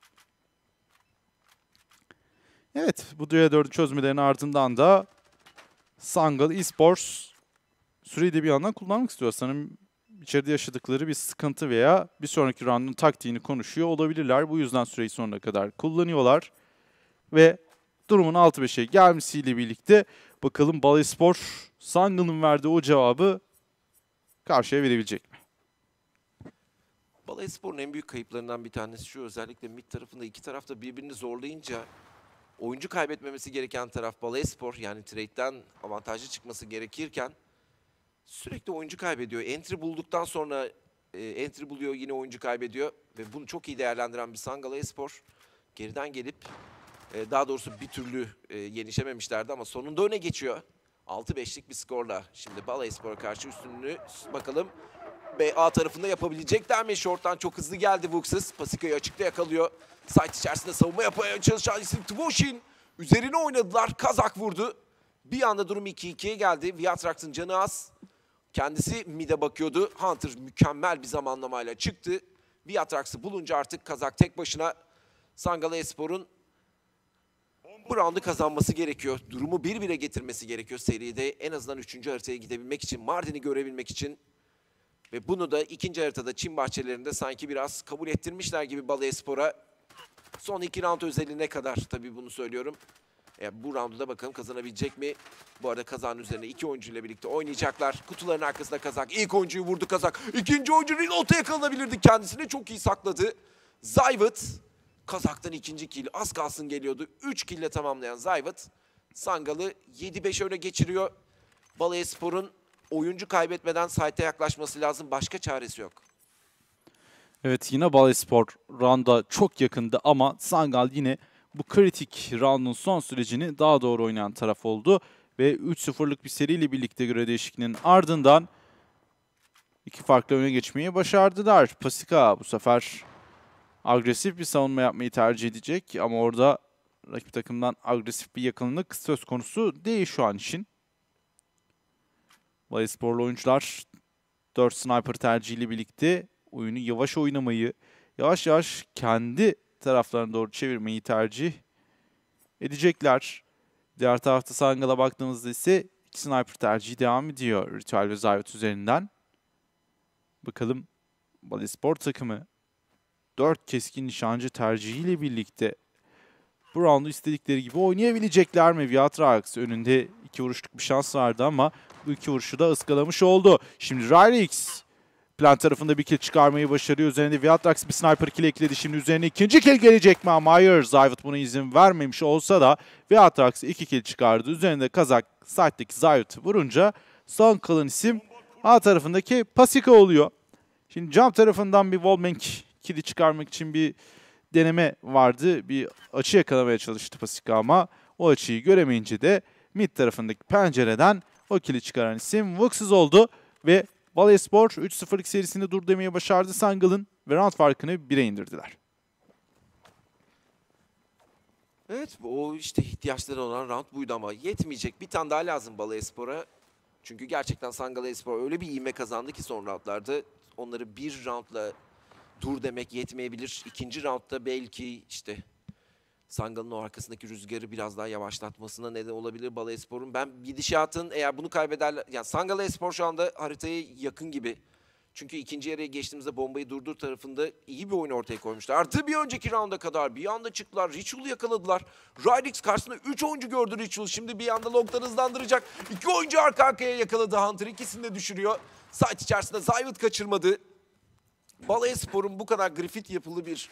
Evet, bu C4'ü çözmelerin ardından da Sangala Esports süreyi de bir yandan kullanmak istiyor. Sanırım içeride yaşadıkları bir sıkıntı veya bir sonraki round'un taktiğini konuşuyor olabilirler. Bu yüzden süreyi sonuna kadar kullanıyorlar. Ve durumun 6-5'e gelmesiyle birlikte bakalım Balayaspor Sangala'nın verdiği o cevabı karşıya verebilecek mi? Balayaspor'un en büyük kayıplarından bir tanesi şu, özellikle mid tarafında iki tarafta birbirini zorlayınca oyuncu kaybetmemesi gereken taraf Balayaspor, yani trade'den avantajlı çıkması gerekirken sürekli oyuncu kaybediyor. Entry bulduktan sonra entry buluyor, yine oyuncu kaybediyor ve bunu çok iyi değerlendiren bir Sangala Espor geriden gelip daha doğrusu bir türlü yenişememişlerdi ama sonunda öne geçiyor. 6-5'lik bir skorla şimdi Balayaspor'a karşı üstünlüğü bakalım A tarafında yapabilecekler mi? Short'tan çok hızlı geldi Vuxus. Pasika'yı açıkta yakalıyor. Site içerisinde savunma yapmaya çalışan isim Tvoshin. Üzerine oynadılar. Kazak vurdu. Bir anda durum 2-2'ye geldi. Viatrax'ın canı az. Kendisi mid'e bakıyordu. Hunter mükemmel bir zamanlamayla çıktı. Viatrax'ı bulunca artık Kazak tek başına. Sangala Espor'un bu roundu kazanması gerekiyor. Durumu 1-1'e getirmesi gerekiyor seride. En azından 3. haritaya gidebilmek için, Mardin'i görebilmek için. Ve bunu da ikinci haritada Çin bahçelerinde sanki biraz kabul ettirmişler gibi Balayaspor'a. Son 2 round özeline kadar tabii bunu söylüyorum. Bu roundu da bakalım kazanabilecek mi? Bu arada Kazak'ın üzerine 2 oyuncuyla birlikte oynayacaklar. Kutuların arkasında Kazak. İlk oyuncuyu vurdu Kazak. İkinci oyuncu reload'a yakalanabilirdi. Kendisini çok iyi sakladı. Zayvut. Kazak'tan ikinci kill. Az kalsın geliyordu. 3 kill ile tamamlayan Zayvut Sangal'ı 7-5 öne geçiriyor. Balayaspor'un oyuncu kaybetmeden site'e yaklaşması lazım. Başka çaresi yok. Evet, yine Balayaspor round'a çok yakındı ama Sangal yine bu kritik round'un son sürecini daha doğru oynayan taraf oldu. Ve 3-0'lık bir seriyle birlikte göre değişikliğinin ardından 2 farklı öne geçmeyi başardılar. Pasika bu sefer agresif bir savunma yapmayı tercih edecek ama orada rakip takımdan agresif bir yakınlık söz konusu değil şu an için. Balayasporlu oyuncular 4 sniper tercihiyle birlikte oyunu yavaş oynamayı, yavaş yavaş kendi taraflarına doğru çevirmeyi tercih edecekler. Diğer tarafta Sangal'a baktığımızda ise 2 sniper tercihi devam ediyor Ritual ve Zayvut üzerinden. Bakalım Balayaspor takımı 4 keskin nişancı tercihiyle birlikte bu roundu istedikleri gibi oynayabilecekler mi? Viatrax önünde 2 vuruşluk bir şans vardı ama bu 2 vuruşu da ıskalamış oldu. Şimdi Rylix plan tarafında bir kill çıkarmayı başarıyor. Üzerinde Viatrax bir sniper kill ekledi. Şimdi üzerine ikinci kill gelecek mi? Ama hayır, Zayvut buna izin vermemiş olsa da Viatrax 2 kill çıkardı. Üzerinde Kazak side'deki Zayvut'u vurunca son kalan isim A tarafındaki Pasika oluyor. Şimdi Jump tarafından bir wallbang kill'i çıkarmak için bir deneme vardı. Bir açı yakalamaya çalıştı Pasika ama o açıyı göremeyince de mid tarafındaki pencereden o kill'i çıkaran isim Vux'suz oldu ve Balespor 3-0'lık serisinde dur demeye başardı Sangle'ın ve round farkını 1'e indirdiler. Evet, o işte ihtiyaçları olan round buydu ama yetmeyecek. Bir tane daha lazım Balaespor'a. Çünkü gerçekten Sangalespor öyle bir ivme kazandı ki son roundlarda. Onları bir roundla dur demek yetmeyebilir. İkinci roundda belki işte Sangal'ın o arkasındaki rüzgarı biraz daha yavaşlatmasına neden olabilir Balaespor'un. Ben gidişatın eğer bunu kaybederler... Yani Sangalespor şu anda haritaya yakın gibi. Çünkü ikinci yarıya geçtiğimizde bombayı durdur tarafında iyi bir oyun ortaya koymuşlar. Artı bir önceki rounda kadar bir anda çıktılar. Ritual'ı yakaladılar. Rylix karşısında 3 oyuncu gördü Ritual. Şimdi bir anda long'dan hızlandıracak. 2 oyuncu arka arkaya yakaladı Hunter. İkisini de düşürüyor. Site içerisinde Zayvut kaçırmadı. Balaespor'un bu kadar Griffith yapılı bir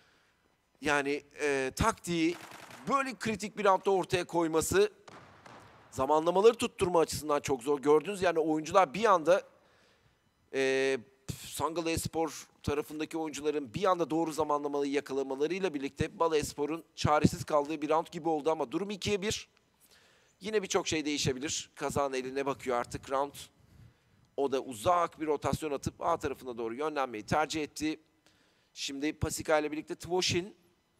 taktiği böyle kritik bir roundda ortaya koyması zamanlamaları tutturma açısından çok zor. Gördünüz yani oyuncular bir anda Sangalespor tarafındaki oyuncuların bir anda doğru zamanlamayı yakalamalarıyla birlikte Balaespor'un çaresiz kaldığı bir round gibi oldu ama durum 2'ye 1. Yine birçok şey değişebilir. Kazan eline bakıyor artık round. O da uzak bir rotasyon atıp A tarafına doğru yönlenmeyi tercih etti. Şimdi Pasika ile birlikte Tvoshin.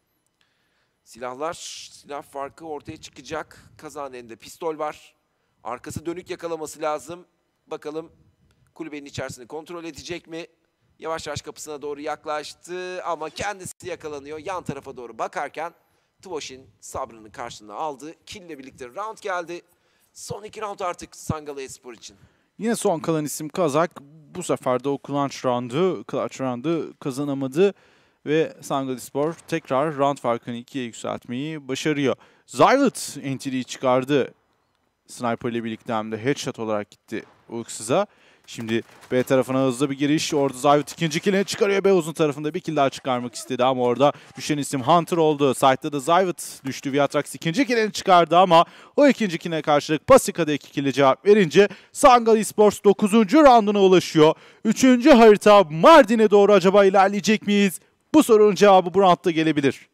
Silah farkı ortaya çıkacak. Kazan elinde pistol var. Arkası dönük yakalaması lazım. Bakalım kulübenin içerisini kontrol edecek mi? Yavaş yavaş kapısına doğru yaklaştı ama kendisi yakalanıyor. Yan tarafa doğru bakarken Tvoshin sabrının karşılığını aldı. Kill ile birlikte round geldi. Son 2 round artık Sangalespor için. Yine son kalan isim Kazak. Bu sefer de o clutch round'u kazanamadı. Ve Sangalespor tekrar round farkını 2'ye yükseltmeyi başarıyor. Zayvut entry'yi çıkardı. Sniper ile birlikte hem de headshot olarak gitti Vux'suz'a. Şimdi B tarafına hızlı bir giriş. Orada Zayvut ikinci killini çıkarıyor. B uzun tarafında bir kill daha çıkarmak istedi ama orada düşen isim Hunter oldu. Side'da da Zayvut düştü. Viatrax ikinci killini çıkardı ama o ikinci killine karşılık Pasika'da 2 kill'e cevap verince Sangalesports 9. rounduna ulaşıyor. 3. harita Mardin'e doğru acaba ilerleyecek miyiz? Bu sorunun cevabı bu roundda gelebilir.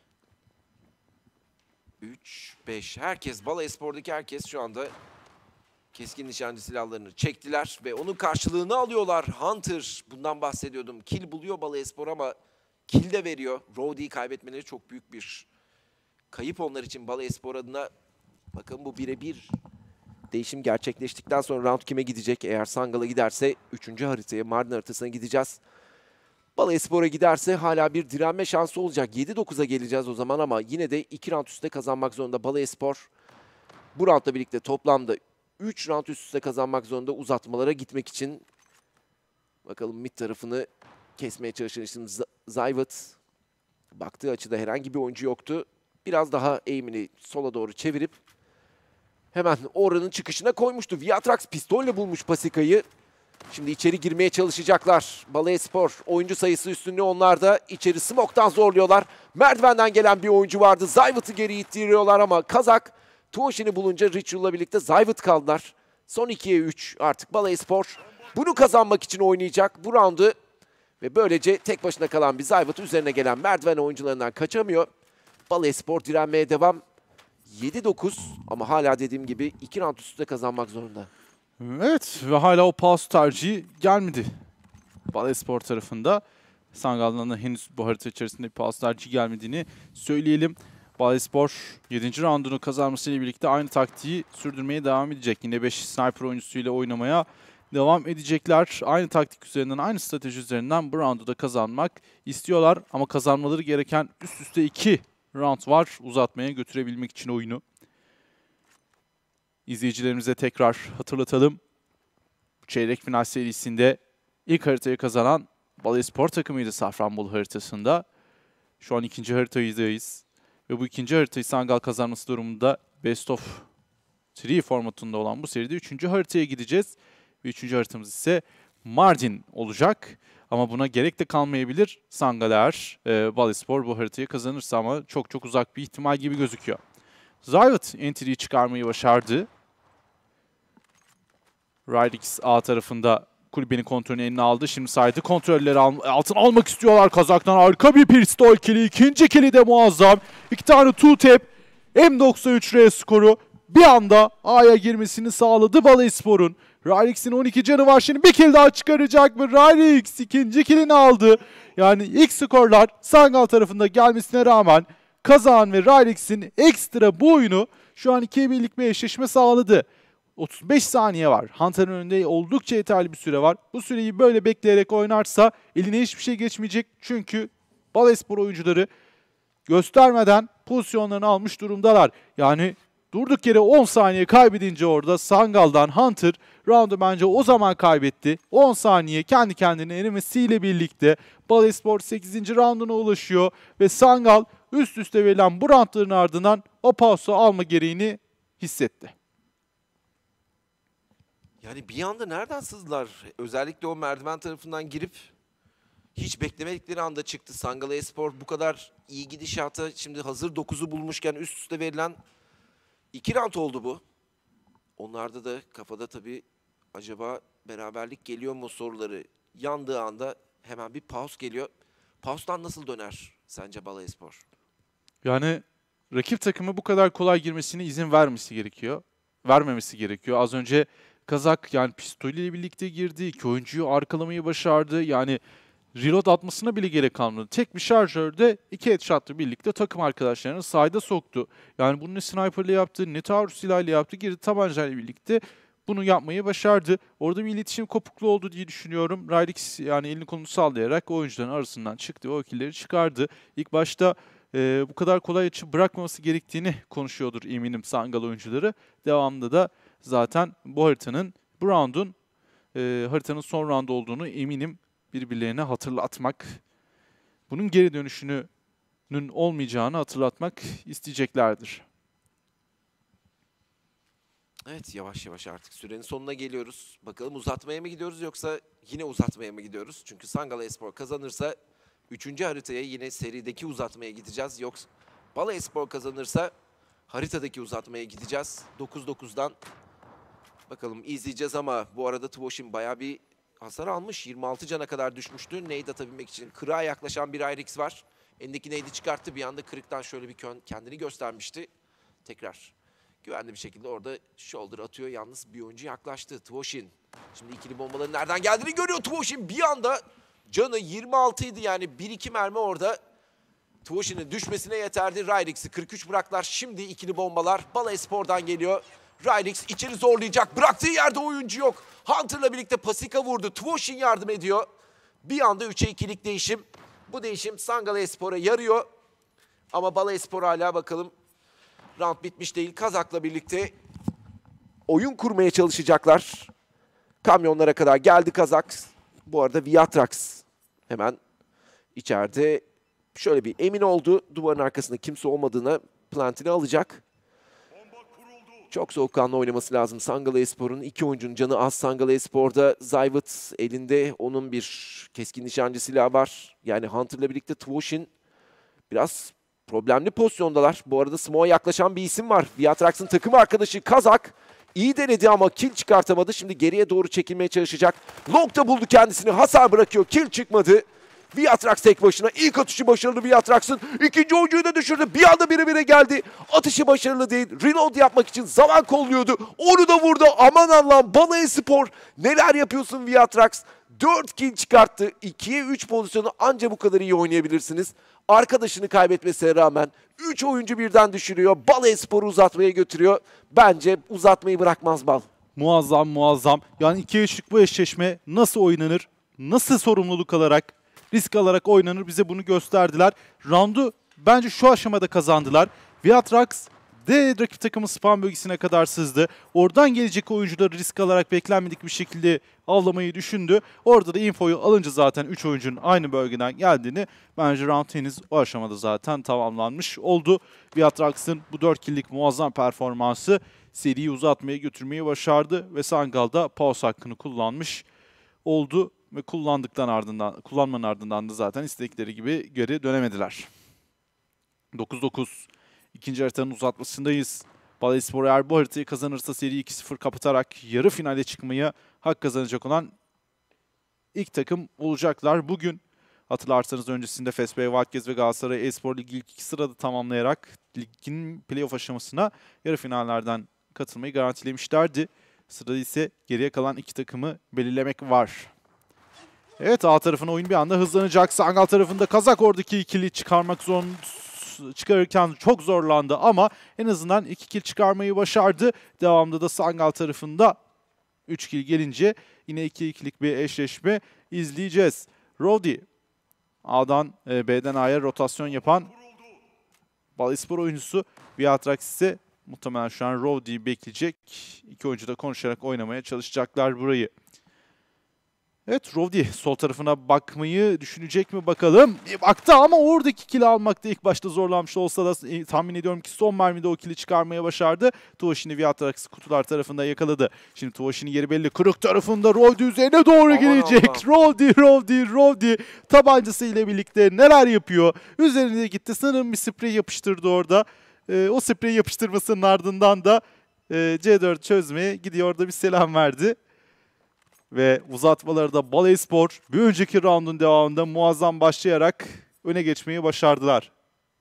3-5. Herkes, Balaespor'daki herkes şu anda keskin nişancı silahlarını çektiler ve onun karşılığını alıyorlar. Hunter, bundan bahsediyordum. Kill buluyor Balaespor ama kill de veriyor. Rowdy'yi kaybetmeleri çok büyük bir kayıp onlar için Balaespor adına. Bakın bu 1'e 1 değişim gerçekleştikten sonra round kime gidecek? Eğer Sangal'a giderse 3. haritaya, Mardin haritasına gideceğiz. Balaespor'a giderse hala bir direnme şansı olacak. 7-9'a geleceğiz o zaman ama yine de 2 round üstte kazanmak zorunda Balaespor. Bu roundla birlikte toplamda 3 round üst üste kazanmak zorunda uzatmalara gitmek için. Bakalım mid tarafını kesmeye çalışan için Zayvut. Baktığı açıda herhangi bir oyuncu yoktu. Biraz daha eğimini sola doğru çevirip hemen oranın çıkışına koymuştu. Viatrax pistolle bulmuş Pasika'yı. Şimdi içeri girmeye çalışacaklar. Balaespor oyuncu sayısı üstünlüğü onlarda. İçeri smoke'tan zorluyorlar. Merdivenden gelen bir oyuncu vardı. Zayvut'u geri ittiriyorlar ama Kazak Tvoshin'i bulunca Ritual'la birlikte Zayvut kaldılar. Son 2'ye 3 artık Balaespor bunu kazanmak için oynayacak bu roundu. Ve böylece tek başına kalan bir Zayvut üzerine gelen merdiven oyuncularından kaçamıyor. Balaespor direnmeye devam. 7-9 ama hala dediğim gibi 2 round üstte kazanmak zorunda. Evet ve hala o pause tercihi gelmedi Balaespor tarafında. Sangal'dan da henüz bu harita içerisinde bir pause tercihi gelmediğini söyleyelim. Balaespor 7. roundunu kazanmasıyla birlikte aynı taktiği sürdürmeye devam edecek. Yine 5 sniper oyuncusuyla oynamaya devam edecekler. Aynı taktik üzerinden, aynı strateji üzerinden bu roundu da kazanmak istiyorlar. Ama kazanmaları gereken üst üste 2 round var uzatmaya götürebilmek için oyunu. İzleyicilerimize tekrar hatırlatalım. Çeyrek final serisinde ilk haritayı kazanan Balaspor takımıydı Safranbolu haritasında. Şu an ikinci haritadayız. Ve bu ikinci haritayı Sangal kazanması durumunda Best of 3 formatında olan bu seride 3. haritaya gideceğiz. Ve 3. haritamız ise Mardin olacak. Ama buna gerek de kalmayabilir. Sangal eğer Balaspor bu haritayı kazanırsa, ama çok çok uzak bir ihtimal gibi gözüküyor. Zayvat entry'yi çıkarmayı başardı. Rydix A tarafında kulübenin kontrolünü eline aldı. Şimdi saydı kontrolleri altına almak istiyorlar. Kazak'tan harika bir pistol kili. İkinci kili de muazzam. 2 tane two-tap. M93R skoru bir anda A'ya girmesini sağladı Balaspor'un. Rydix'in 12 canı var. Şimdi bir kill daha çıkaracak mı? Rydix ikinci killini aldı. Yani ilk skorlar Sangal tarafında gelmesine rağmen Kazan ve Rydix'in ekstra bu oyunu şu an 2'ye birlik bir eşleşme sağladı. 35 saniye var. Hunter'ın önünde oldukça yeterli bir süre var. Bu süreyi böyle bekleyerek oynarsa eline hiçbir şey geçmeyecek. Çünkü Balaspor oyuncuları göstermeden pozisyonlarını almış durumdalar. Yani durduk yere 10 saniye kaybedince orada Sangal'dan Hunter roundu bence o zaman kaybetti. 10 saniye kendi kendine erimesiyle birlikte Balaspor 8. rounduna ulaşıyor ve Sangal üst üste verilen bu roundların ardından o pausu alma gereğini hissetti. Yani bir anda nereden sızdılar? Özellikle o merdiven tarafından girip hiç beklemedikleri anda çıktı. Sangal Espor bu kadar iyi gidişata şimdi hazır 9'u bulmuşken üst üste verilen 2 round oldu bu. Onlarda da kafada tabii acaba beraberlik geliyor mu soruları yandığı anda hemen bir pause geliyor. Pause'dan nasıl döner sence Balaspor? Yani rakip takımı bu kadar kolay girmesine izin vermemesi gerekiyor. Az önce Kazak yani pistoliyle birlikte girdi. 2 oyuncuyu arkalamayı başardı. Yani reload atmasına bile gerek kalmadı. Tek bir şarjörde 2 headshot'la birlikte takım arkadaşlarını side'a soktu. Yani bunu ne sniper'la yaptı, ne taarruz silahıyla yaptı. Girdi tabancayla birlikte bunu yapmayı başardı. Orada bir iletişim kopukluğu oldu diye düşünüyorum. Rydix yani elini kolunu sallayarak oyuncuların arasından çıktı. O killleri çıkardı. İlk başta bu kadar kolay açı bırakmaması gerektiğini konuşuyordur eminim Sangal oyuncuları. Devamında da zaten bu haritanın, bu round'un haritanın son round olduğunu eminim birbirlerine hatırlatmak, bunun geri dönüşünün olmayacağını hatırlatmak isteyeceklerdir. Evet, yavaş yavaş artık sürenin sonuna geliyoruz. Bakalım uzatmaya mı gidiyoruz yoksa yine uzatmaya mı gidiyoruz? Çünkü Sangal Espor kazanırsa 3. haritaya yine serideki uzatmaya gideceğiz. Yoksa Balaspor kazanırsa haritadaki uzatmaya gideceğiz. 9-9'dan bakalım izleyeceğiz ama bu arada Tvoshin bayağı bir hasar almış. 26 cana kadar düşmüştü. Nade atabilmek için kırığa yaklaşan bir Rydix var. Elindeki nade'i çıkarttı. Bir anda kırıktan şöyle bir kendini göstermişti. Tekrar güvenli bir şekilde orada shoulder atıyor. Yalnız bir oyuncu yaklaştı. Tvoshin. Şimdi ikili bombaların nereden geldiğini görüyor Tvoshin. Bir anda canı 26 idi yani 1-2 mermi orada Tvoshin'in düşmesine yeterdi. Rydix'i 43 bıraktılar. Şimdi ikili bombalar Balaspor'dan geliyor. Rydix içeri zorlayacak. Bıraktığı yerde oyuncu yok. Hunter'la birlikte pasika vurdu. Tvoshin yardım ediyor. Bir anda 3'e 2'lik değişim. Bu değişim Sangal Espor'a yarıyor. Ama Balaspor hala bakalım round bitmiş değil. Kazak'la birlikte oyun kurmaya çalışacaklar. Kamyonlara kadar geldi Kazak. Bu arada Viatrax hemen içeride şöyle bir emin oldu. Duvarın arkasında kimse olmadığına plantini alacak. Çok soğukkanlı oynaması lazım Sangal Espor'un. 2 oyuncunun canı az. Sangal Espor'da Zayvat elinde. Onun bir keskin nişancı silahı var. Yani Hunter'la birlikte Tvoshin biraz problemli pozisyondalar. Bu arada Smoke'a yaklaşan bir isim var. Viatrax'ın takım arkadaşı Kazak. İyi denedi ama kill çıkartamadı. Şimdi geriye doğru çekilmeye çalışacak. Long'da buldu kendisini. Hasar bırakıyor. Kill çıkmadı. Viatrax tek başına. İlk atışı başarılı Viatrax'ın. İkinci oyuncuyu da düşürdü. Bir anda 1'e geldi. Atışı başarılı değil. Reload yapmak için zaman kolluyordu. Onu da vurdu. Aman Allah'ım, Balaspor neler yapıyorsun Viatrax? 4 kill çıkarttı. 2'ye 3 pozisyonu anca bu kadar iyi oynayabilirsiniz. Arkadaşını kaybetmesine rağmen 3 oyuncu birden düşürüyor. Balaspor'u uzatmaya götürüyor. Bence uzatmayı bırakmaz Bal. Muazzam muazzam. Yani 2'ye 3'lük bu eşleşme nasıl oynanır? Nasıl sorumluluk alarak, risk alarak oynanır, bize bunu gösterdiler. Round'u bence şu aşamada kazandılar. Viatrax sızdı. Rakip takımın spam bölgesine kadar sızdı. Oradan gelecek oyuncuları risk alarak beklenmedik bir şekilde avlamayı düşündü. Orada da infoyu alınca zaten 3 oyuncunun aynı bölgeden geldiğini, bence round henüz o aşamada zaten tamamlanmış oldu. Viatrax'ın bu 4 kill'lik muazzam performansı seriyi uzatmaya götürmeyi başardı ve Sangal da pause hakkını kullanmış oldu ve kullanmanın ardından da zaten istedikleri gibi geri dönemediler. 9-9. İkinci haritanın uzatmasındayız. Balespor eğer bu haritayı kazanırsa seriyi 2-0 kapatarak yarı finale çıkmaya hak kazanacak olan ilk takım olacaklar. Bugün hatırlarsanız öncesinde FSB, Wildcats ve Galatasaray Espor Ligi ilk 2 sırada tamamlayarak ligin playoff aşamasına yarı finallerden katılmayı garantilemişlerdi. Sırada ise geriye kalan iki takımı belirlemek var. Evet, A tarafına oyun bir anda hızlanacak. Sangal tarafında Kazak oradaki ikili çıkarırken çok zorlandı ama en azından 2 kill çıkarmayı başardı. Devamında da Sangal tarafında 3 kill gelince yine 2-2'lik bir eşleşme izleyeceğiz. Rowdy A'dan B'den A'ya rotasyon yapan Balespor oyuncusu. Viatrax ise muhtemelen şu an Rowdy'yi bekleyecek. İki oyuncu da konuşarak oynamaya çalışacaklar burayı. Evet, Rowdy sol tarafına bakmayı düşünecek mi bakalım. Baktı ama oradaki kill'i almakta ilk başta zorlanmış olsa da tahmin ediyorum ki son mermide o kill'i çıkarmaya başardı. Tuvaşini Viatrax kutular tarafında yakaladı. Şimdi Tuvaşini yeri belli. Kırık tarafında Rowdy üzerine doğru gelecek. Rowdy tabancası ile birlikte neler yapıyor? Üzerine gitti. Sanırım bir sprey yapıştırdı orada. O spreyi yapıştırmasının ardından da C4 çözmeye gidiyor, orada bir selam verdi. Ve uzatmalarda Balespor bir önceki roundun devamında muazzam başlayarak öne geçmeyi başardılar.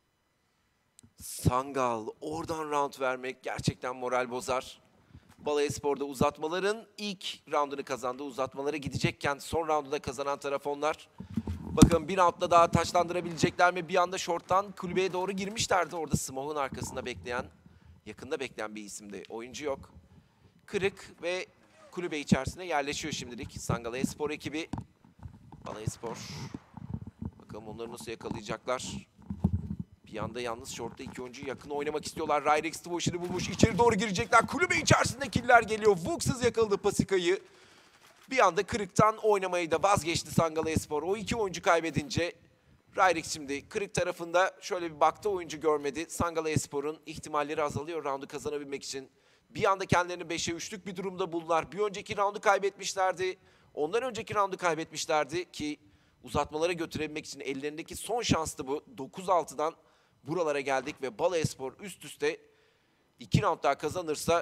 Sangal oradan round vermek gerçekten moral bozar. Balaespor'da uzatmaların ilk roundunu kazandı. Uzatmalara gidecekken son roundu da kazanan taraf onlar. Bakın bir roundla daha taçlandırabilecekler mi? Bir anda short'tan kulübeye doğru girmişlerdi. Orada smoke'un arkasında bekleyen, yakında bekleyen bir isimdi. Oyuncu yok. Kırık ve kulübe içerisine yerleşiyor şimdilik Sangal Espor ekibi. Balaespor. Bakalım onları nasıl yakalayacaklar. Bir anda yalnız short'ta iki oyuncu yakın oynamak istiyorlar. Ryrex Tvoş'unu bulmuş. İçeri doğru girecekler. Kulübe içerisinde killer geliyor. Vuksız yakaladı Pasika'yı. Bir anda Kırık'tan oynamayı da vazgeçti Sangal Espor. O iki oyuncu kaybedince Ryrex şimdi Kırık tarafında şöyle bir baktı, oyuncu görmedi. Sangal Espor'un ihtimalleri azalıyor roundu kazanabilmek için. Bir anda kendilerini 5'e 3'lük bir durumda buldular. Bir önceki roundu kaybetmişlerdi. Ondan önceki roundu kaybetmişlerdi ki uzatmalara götürebilmek için ellerindeki son şanstı bu. 9-6'dan buralara geldik ve Balaespor üst üste 2 round daha kazanırsa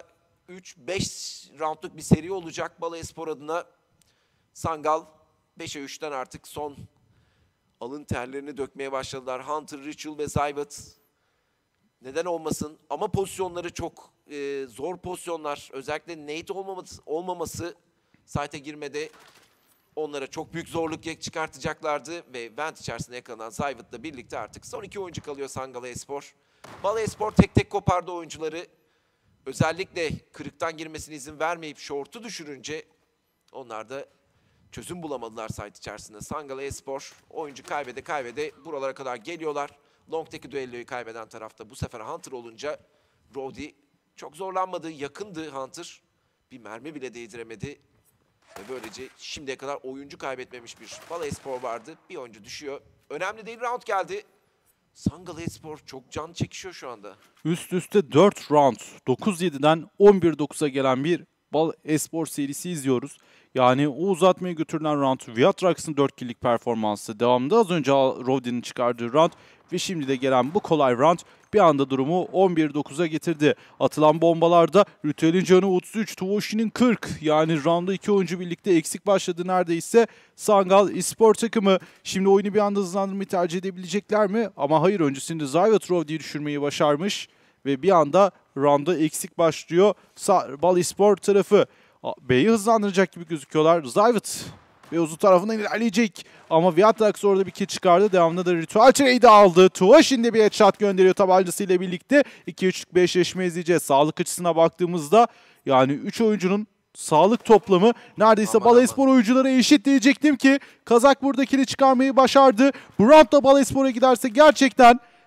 3-5 roundluk bir seri olacak Balaespor adına. Sangal 5'e 3'ten artık son alın terlerini dökmeye başladılar. Hunter, Ritual ve Zayvat. Neden olmasın? Ama pozisyonları çok zor pozisyonlar. Özellikle nade olmaması site'e girmede onlara çok büyük zorluk çıkartacaklardı. Ve vent içerisinde yakalanan Zayvat'la birlikte artık son 2 oyuncu kalıyor Sangal Espor. Balaespor tek tek kopardı oyuncuları. Özellikle Kırık'tan girmesine izin vermeyip short'u düşürünce onlar da çözüm bulamadılar site içerisinde. Sangal Espor oyuncu kaybede buralara kadar geliyorlar. Long'teki düelloyu kaybeden tarafta bu sefer Hunter olunca Rowdy çok zorlanmadı. Yakındı Hunter. Bir mermi bile değdiremedi. Ve böylece şimdiye kadar oyuncu kaybetmemiş bir Balaespor vardı. Bir oyuncu düşüyor. Önemli değil, round geldi. Sangal Espor çok can çekişiyor şu anda. Üst üste 4 round. 9-7'den 11-9'a gelen bir Balaespor serisi izliyoruz. Yani o uzatmaya götürülen round, Viatrax'ın 4 kill'lik performansı, devamında az önce Rowdy'nin çıkardığı round ve şimdi de gelen bu kolay round bir anda durumu 11-9'a getirdi. Atılan bombalarda Ritual'in canı 33, Tvoşi'nin 40. Yani roundda 2 oyuncu birlikte eksik başladı neredeyse Sangal Espor takımı. Şimdi oyunu bir anda hızlandırmayı tercih edebilecekler mi? Ama hayır, öncesinde Zayvat Rowdy'yi düşürmeyi başarmış ve bir anda roundda eksik başlıyor Balaespor tarafı. B'yi hızlandıracak gibi gözüküyorlar. Zayvat ve uzun tarafından ilerleyecek. Ama Viatrax orada bir kill çıkardı. Devamında da Ritual trade'i aldı. Tuvaşin de bir headshot gönderiyor tabancasıyla birlikte. 2-3'lük bir eşleşme izleyeceğiz. Sağlık açısına baktığımızda yani 3 oyuncunun sağlık toplamı neredeyse Balaespor oyunculara eşit diyecektim ki Kazak buradakini çıkarmayı başardı. Bu round da Balaespor'a giderse gerçekten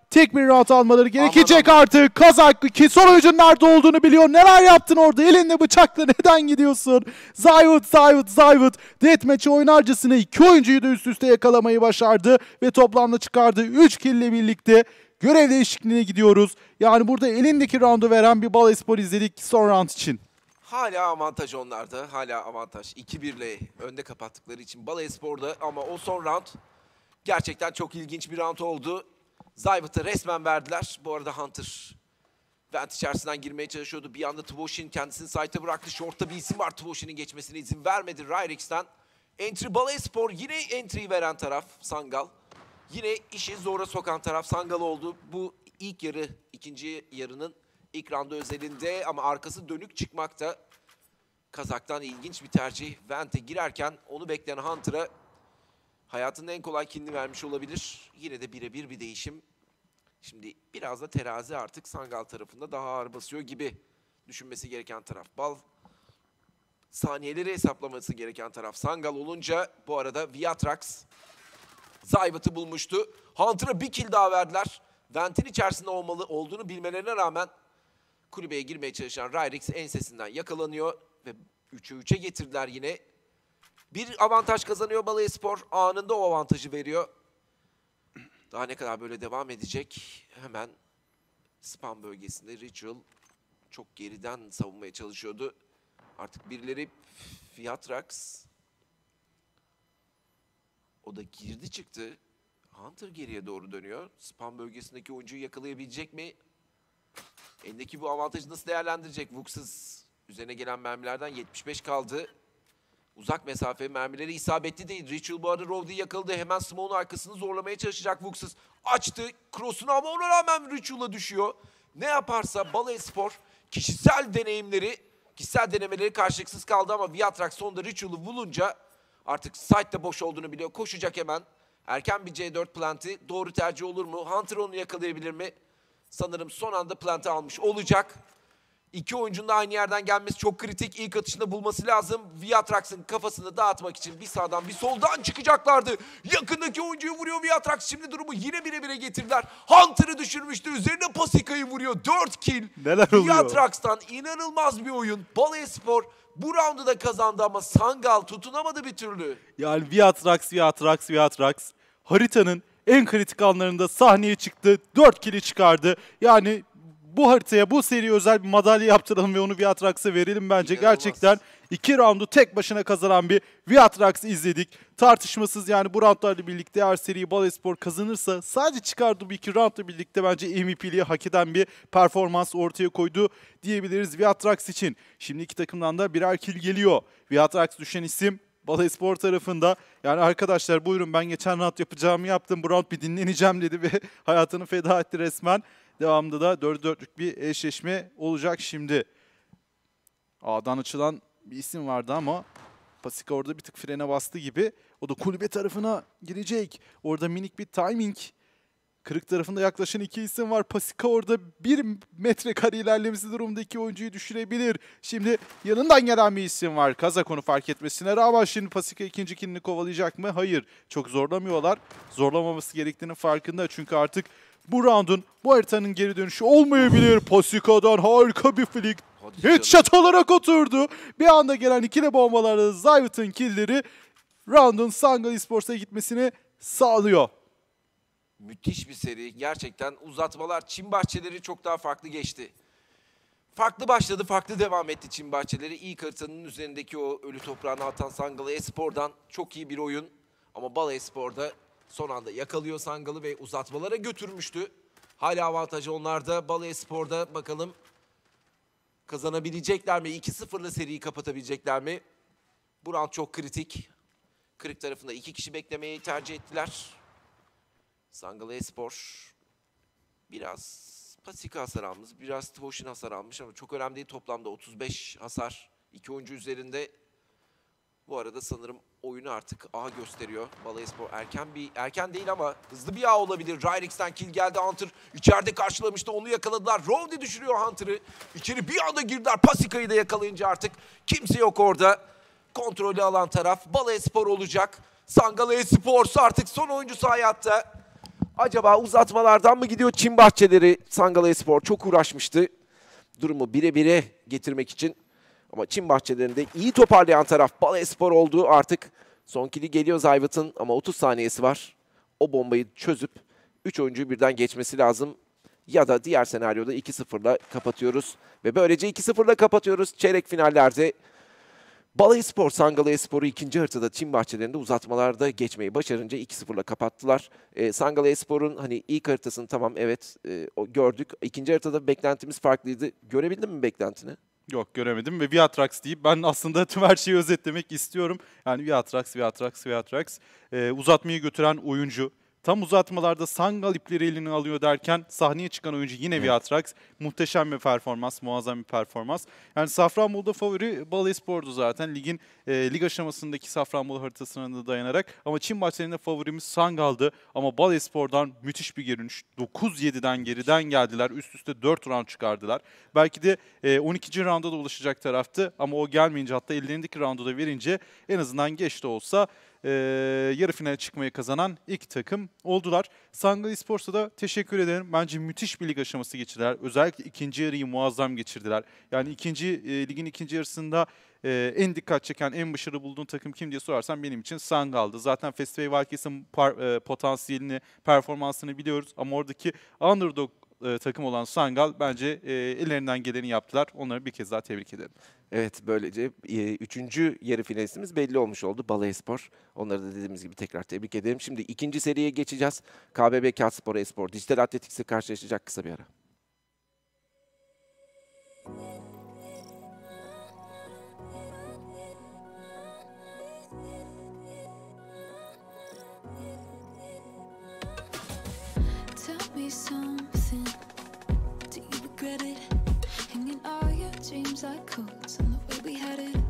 tek bir round almaları gerekecek artık. Kazaklı ki son oyuncunun nerede olduğunu biliyor. Neler yaptın orada? Elinde bıçakla neden gidiyorsun? Zayvut. Deathmatch'i oynarcasına 2 oyuncuyu da üst üste yakalamayı başardı. Ve toplamda çıkardı 3 kill ile birlikte. Görev değişikliğine gidiyoruz. Yani burada elindeki roundu veren bir Balespor izledik son round için. Hala avantaj onlarda. Hala avantaj. 2-1 ile önde kapattıkları için Balaespor'da ama o son round gerçekten çok ilginç bir round oldu. Zayvıt'a resmen verdiler. Bu arada Hunter vent içerisinden girmeye çalışıyordu. Bir anda Tvoshin kendisini site'a bıraktı. Short'ta bir isim var. Tvoshin'in geçmesine izin vermedi Ryrix'ten. Entry Balaespor, yine entry'yi veren taraf Sangal. Yine işi zora sokan taraf Sangal oldu. Bu ilk yarı, ikinci yarının ilk roundu özelinde ama arkası dönük çıkmakta. Kazak'tan ilginç bir tercih. Vent'e girerken onu bekleyen Hunter'a hayatının en kolay killini vermiş olabilir. Yine de birebir bir değişim. Şimdi biraz da terazi artık Sangal tarafında daha ağır basıyor gibi düşünmesi gereken taraf. Saniyeleri hesaplaması gereken taraf Sangal olunca bu arada Viatrax Zayvıt'ı bulmuştu. Hunter'a bir kill daha verdiler. Vent'in içerisinde olduğunu bilmelerine rağmen kulübeye girmeye çalışan Ryrix ensesinden yakalanıyor ve 3'e 3'e getirdiler yine. Bir avantaj kazanıyor Balaespor. Anında o avantajı veriyor. Daha ne kadar böyle devam edecek? Hemen spam bölgesinde Ritual çok geriden savunmaya çalışıyordu. Artık birileri Viatrax. O da girdi çıktı. Hunter geriye doğru dönüyor. Spam bölgesindeki oyuncuyu yakalayabilecek mi? Elindeki bu avantajı nasıl değerlendirecek? Vux'ız üzerine gelen mermilerden 75 kaldı. Uzak mesafe mermileri isabetli değil. Ritual bu arada Rovdi'yi yakaladı. Hemen Smoke'un arkasını zorlamaya çalışacak Vux'ız. Açtı cross'unu ama ona rağmen Ritual'a düşüyor. Ne yaparsa Balaespor kişisel denemeleri karşılıksız kaldı ama Viatrax sonunda Ritual'ı bulunca artık site'de boş olduğunu biliyor. Koşacak hemen. Erken bir C4 plant'i doğru tercih olur mu? Hunter onu yakalayabilir mi? Sanırım son anda plant'i almış olacak. İki oyuncunun da aynı yerden gelmesi çok kritik. İlk atışında bulması lazım. Viatrax'ın kafasını dağıtmak için bir sağdan bir soldan çıkacaklardı. Yakındaki oyuncuyu vuruyor Viatrax. Şimdi durumu yine bire getirdiler. Hunter'ı düşürmüştü. Üzerine Pasika'yı vuruyor. 4 kill. Neler oluyor? Viatrax'tan inanılmaz bir oyun. Balaespor bu roundu da kazandı ama Sangal tutunamadı bir türlü. Yani Viatrax. Haritanın en kritik anlarında sahneye çıktı. 4 kill'i çıkardı. Yani bu haritaya, bu seriye özel bir madalya yaptıralım ve onu Viatrax'a verelim bence. İnanılmaz. Gerçekten 2 roundu tek başına kazanan bir Viatrax izledik. Tartışmasız yani bu roundlarla birlikte eğer seriyi Balaespor kazanırsa sadece çıkardığı bu 2 roundla birlikte bence MVP'liği hak eden bir performans ortaya koydu diyebiliriz Viatrax için. Şimdi iki takımdan da birer kill geliyor. Viatrax düşen isim Balaespor tarafında. Yani arkadaşlar buyurun, ben geçen round yapacağımı yaptım. Bu round bir dinleneceğim dedi ve hayatını feda etti resmen. Devamında da 4-4'lük bir eşleşme olacak şimdi. A'dan açılan bir isim vardı ama Pasika orada bir tık frene bastı gibi. O da kulübe tarafına girecek. Orada minik bir timing. Kırık tarafında yaklaşan iki isim var. Pasika orada 1 metrekare ilerlemesi durumunda iki oyuncuyu düşürebilir. Şimdi yanından gelen bir isim var. Kazak onu fark etmesine rağmen şimdi Pasika ikinci killini kovalayacak mı? Hayır. Çok zorlamıyorlar. Zorlamaması gerektiğinin farkında. Çünkü artık bu roundun, bu haritanın geri dönüşü olmayabilir. Pasika'dan harika bir flick. Headshot olarak oturdu. Bir anda gelen ikili bombalarla Zayvıt'ın killleri roundun Sangal Esports'a gitmesini sağlıyor. Müthiş bir seri. Gerçekten uzatmalar, çim bahçeleri çok daha farklı geçti. Farklı başladı, farklı devam etti çim bahçeleri. İlk haritanın üzerindeki o ölü toprağını atan Sangal Espor'dan çok iyi bir oyun. Ama Balaespor'da son anda yakalıyor Sangal'ı ve uzatmalara götürmüştü. Hala avantajı onlarda. Balaespor'da bakalım kazanabilecekler mi? 2-0'la seriyi kapatabilecekler mi? Bu round çok kritik. Kırık tarafında 2 kişi beklemeyi tercih ettiler. Sangal Espor biraz Pasika hasar almış, biraz Tvoshin hasar almış ama çok önemli değil. Toplamda 35 hasar 2 oyuncu üzerinde. Bu arada sanırım oyunu artık A gösteriyor. Balaespor erken değil ama hızlı bir A olabilir. Ryrix'ten kill geldi. Hunter içeride karşılamıştı. Onu yakaladılar. Rovdi düşürüyor Hunter'ı. İçeri bir anda girdiler. Pasika'yı da yakalayınca artık kimse yok orada. Kontrolü alan taraf Balaespor olacak. Sangal Esports artık son oyuncusu hayatta. Acaba uzatmalardan mı gidiyor Çin bahçeleri? Sangalespor çok uğraşmıştı durumu 1'e getirmek için. Ama Çin bahçelerinde iyi toparlayan taraf Balespor oldu. Artık son kili geliyor Zayvat'ın ama 30 saniyesi var. O bombayı çözüp 3 oyuncuyu birden geçmesi lazım. Ya da diğer senaryoda 2-0'la kapatıyoruz. Ve böylece 2-0'la kapatıyoruz. Çeyrek finallerde Balespor, Sangalespor'u ikinci haritada Çin bahçelerinde uzatmalarda geçmeyi başarınca 2-0'la kapattılar. Sangalespor'un hani ilk haritasını tamam evet gördük. İkinci haritada beklentimiz farklıydı. Görebildin mi beklentini? Yok, göremedim ve Viatrax deyip ben aslında tüm her şeyi özetlemek istiyorum. Yani Viatrax. Uzatmayı götüren oyuncu. Tam uzatmalarda Sangal ipleri eline alıyor derken sahneye çıkan oyuncu yine Viatrax. Muhteşem bir performans, muazzam bir performans. Yani Safranbolu'da favori Balespor'du zaten. Ligin lig aşamasındaki Safranbolu haritasına da dayanarak. Ama Çin bahçelerinde favorimiz Sangal'dı. Ama Balespor'dan müthiş bir geri dönüş. 9-7'den geriden geldiler. Üst üste 4 round çıkardılar. Belki de 12. rounda da ulaşacak taraftı. Ama o gelmeyince, hatta ellerindeki roundu da verince en azından geç de olsa yarı finale çıkmayı kazanan ilk takım oldular. Sangalespor'a da teşekkür ederim. Bence müthiş bir lig aşaması geçirdiler. Özellikle ikinci yarıyı muazzam geçirdiler. Yani ligin ikinci yarısında en dikkat çeken, en başarılı bulduğun takım kim diye sorarsan benim için Sangal'dı. Zaten Festival Valkes'in potansiyelini, performansını biliyoruz. Ama oradaki underdog takım olan Sangal bence ellerinden geleni yaptılar. Onları bir kez daha tebrik ederim. Evet, böylece 3. yarı finalistimiz belli olmuş oldu Balespor. Onları da dediğimiz gibi tekrar tebrik ederim. Şimdi ikinci seriye geçeceğiz. KBB Kağıtspor Espor Dijital Athletics'e karşılaşacak, kısa bir ara. Tell me something, do you regret it? Hanging all your dreams like coats and the way we had it.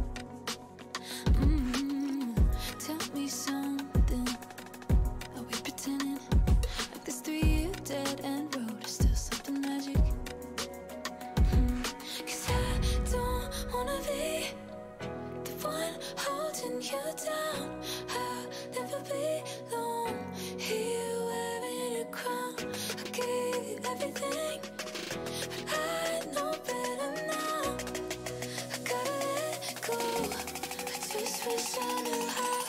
Tell me something, are we pretending like this 3-year dead end road is still something magic? 'Cause I don't wanna be the one holding you down. I'll never belong here wearing a crown. I gave you everything, but I know better now. I gotta let go. I just wish I knew how.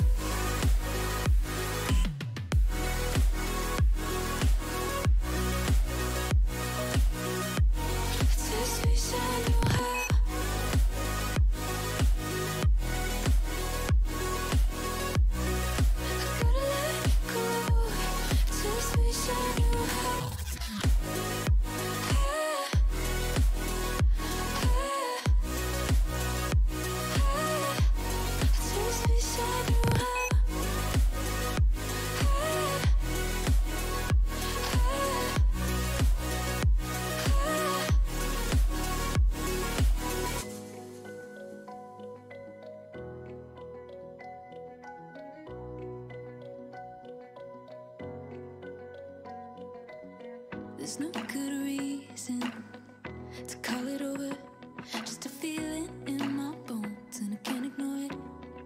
I just wish I knew how. I gotta let go. I just wish I knew how. There's no good reason to call it over. Just a feeling in my bones and I can't ignore it.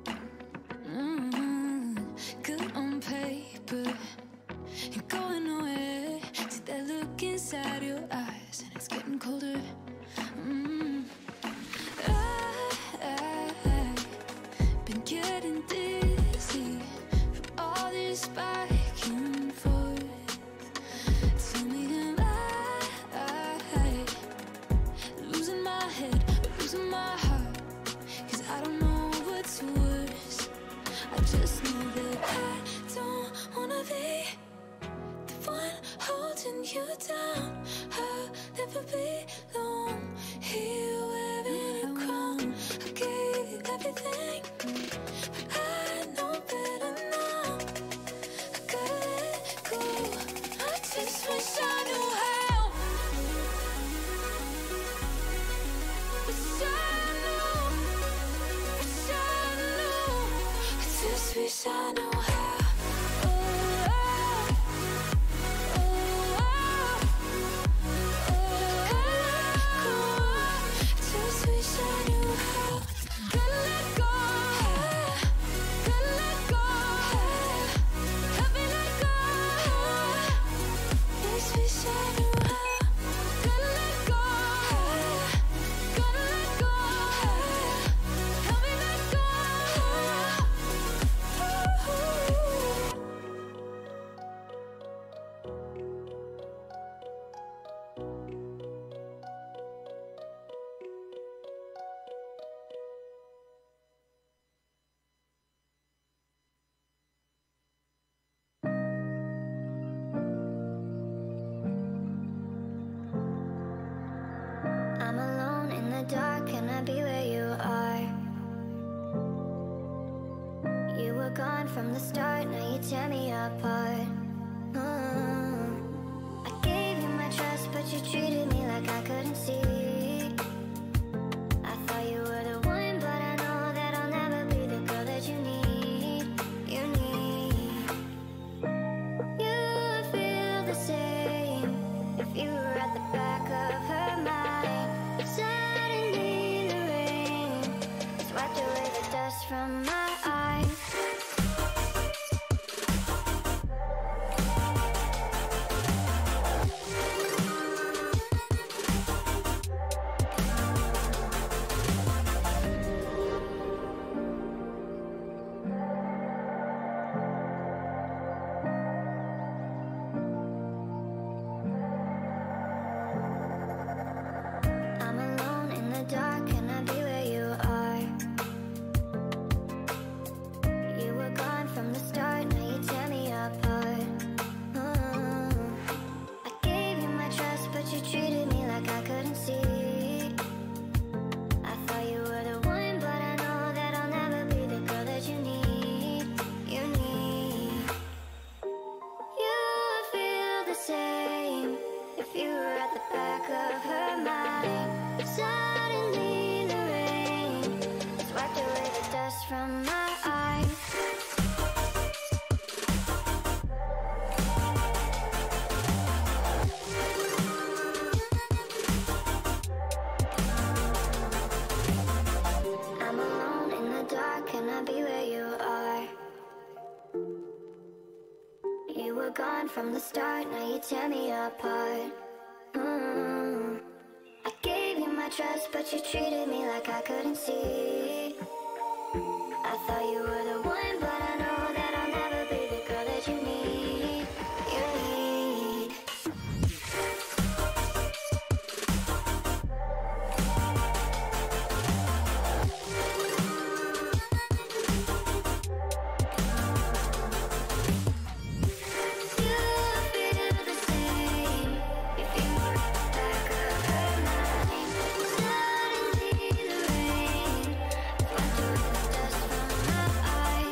Good on paper, you're going nowhere. See that look inside your eyes and it's getting colder. I've been getting dizzy from all this back and forth. Tell me am I losing my head or losing my heart? 'Cause I don't know what's worse. I just know that I don't wanna be the one holding you down. I'll never belong here wearing a crown. I gave you everything, but I know better now. I gotta let go. I just wish I knew how. Wish I knew. Wish I knew. I just wish I knew how. be where you are? You were gone from the start, now you tear me apart. I gave you my trust, but you treated me like I couldn't see. I thought you were the one, but I know that I'll never be the girl that you need. You need. You would feel the same if you were at the back of her mind. Suddenly the rain swept away the dust from my eyes. I'm alone in the dark, can I be where you are? You were gone from the start, now you tear me apart. I gave you my trust, but you treated me like I couldn't see. I thought you were the one, but I know that I'll never be the girl that you need. You need. You would feel the same if you were at the back of her mind. Suddenly the rain swept away the dust from my eyes. I'm alone in the dark, can I be where you are? You were gone from the start, now you tear me apart. I gave you my trust, but you treated me like I couldn't see. I thought you were the one, but I know that I'll never be the girl that you need. You need. You feel the same if you were at the back of her mind. Suddenly the rain swept away the dust from my eyes.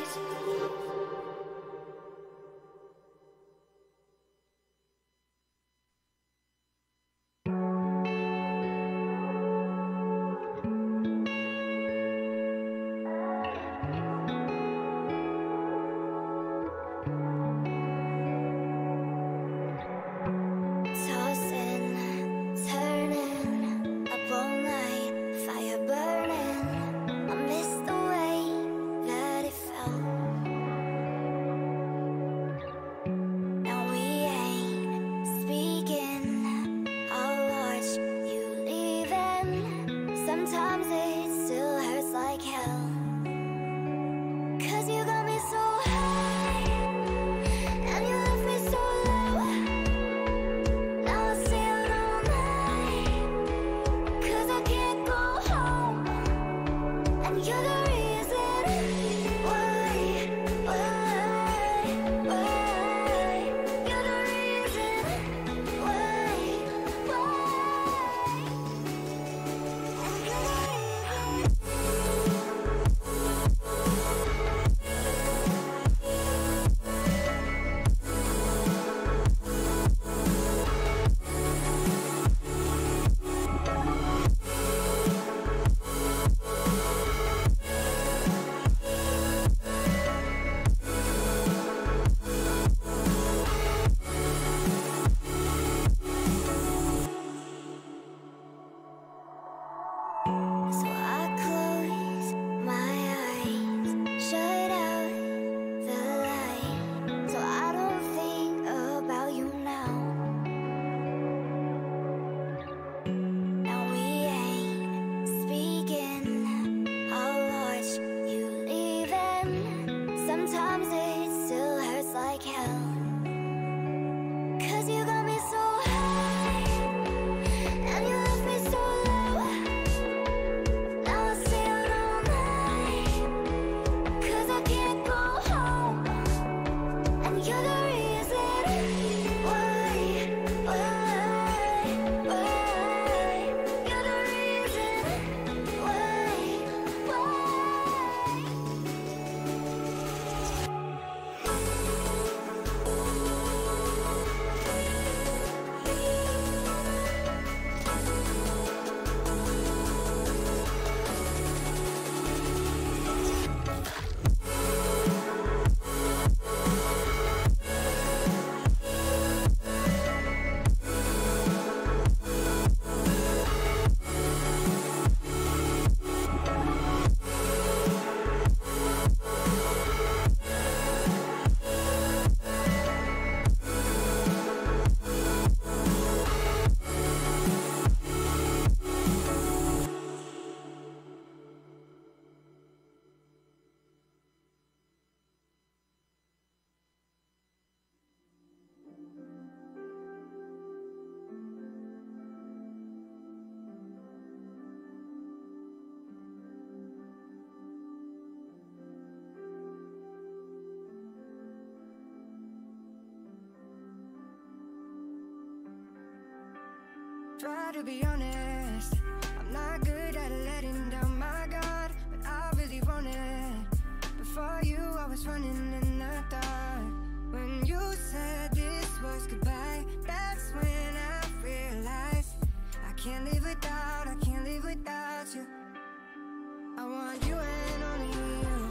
Try to be honest, I'm not good at letting down my guard, but I really want it. Before you, I was running in the dark. When you said this was goodbye, that's when I realized I can't live without you. I want you and only you.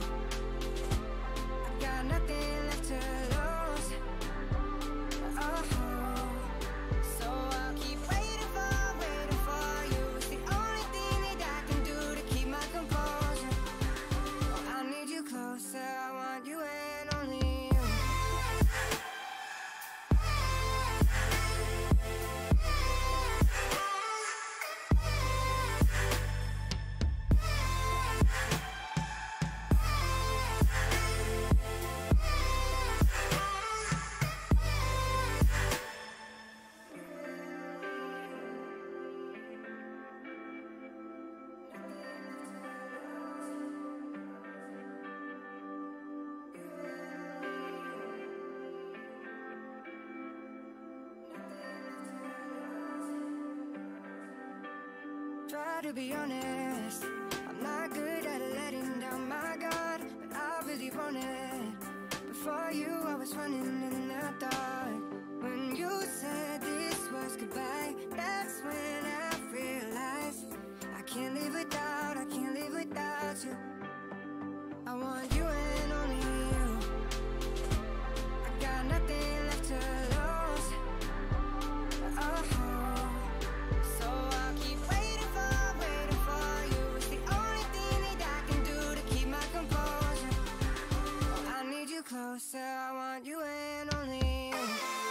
I got nothing left to lose. Oh, so I'll keep waiting for you. It's the only thing that I can do to keep my composure. Oh, I need you closer. I want you and only you. Try to be honest, I'm not good at letting down my guard, but I really want it. Before you, I was running in the dark. When you said this was goodbye, that's when I realized I can't live without you. I want you and only you. I got nothing left to lose. Oh, so I'll keep waiting for you. It's the only thing that I can do to keep my composure. Oh, I need you closer. I want you and only you.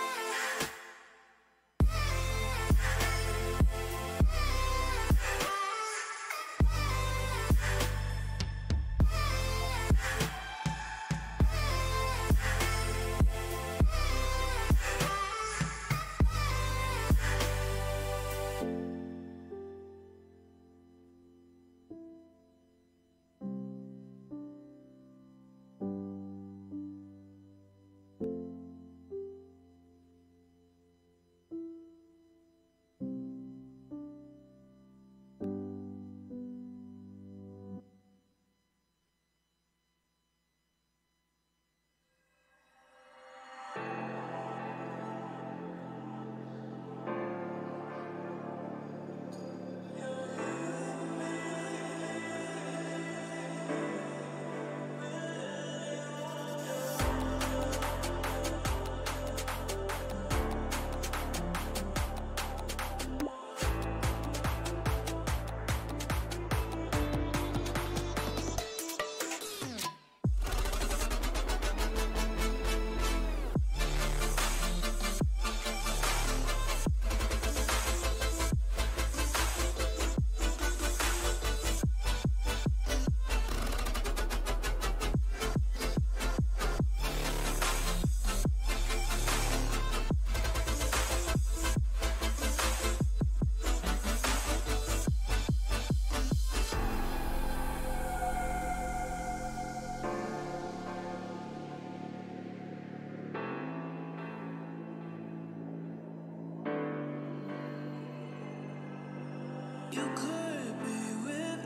You could be with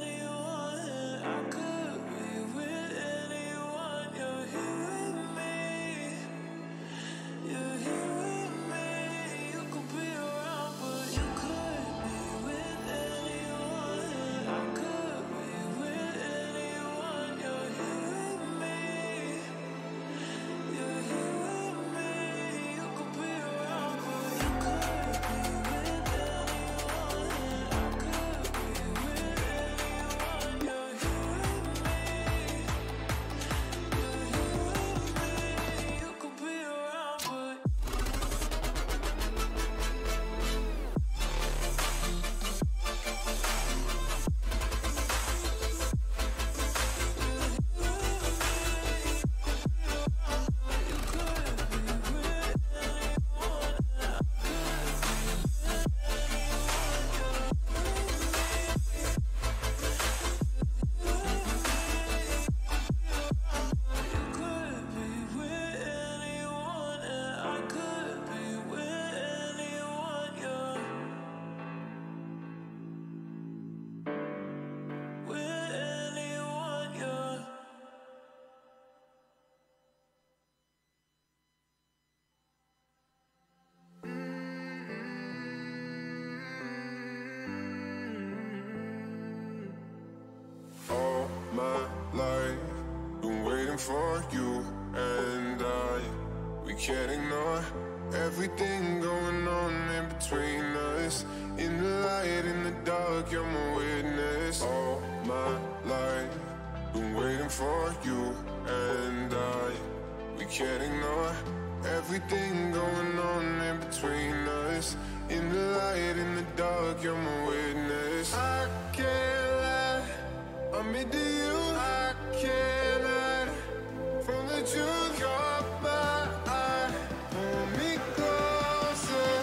anyone, I could be with anyone. You're here with me, you're here with me. You could be around, but you could be with anyone, I could be with anyone. You're here with me, you're here with me. You could be around, but you could be with anyone, I could. for you and I. We can't ignore everything going on in between us. In the light, in the dark, you're my witness. All my life, been waiting for you and I. We can't ignore everything going on in between us. In the light, in the dark, you're my witness. I can't lie, I'm into you. I can't hide from the truth. You're my eye, pull me closer.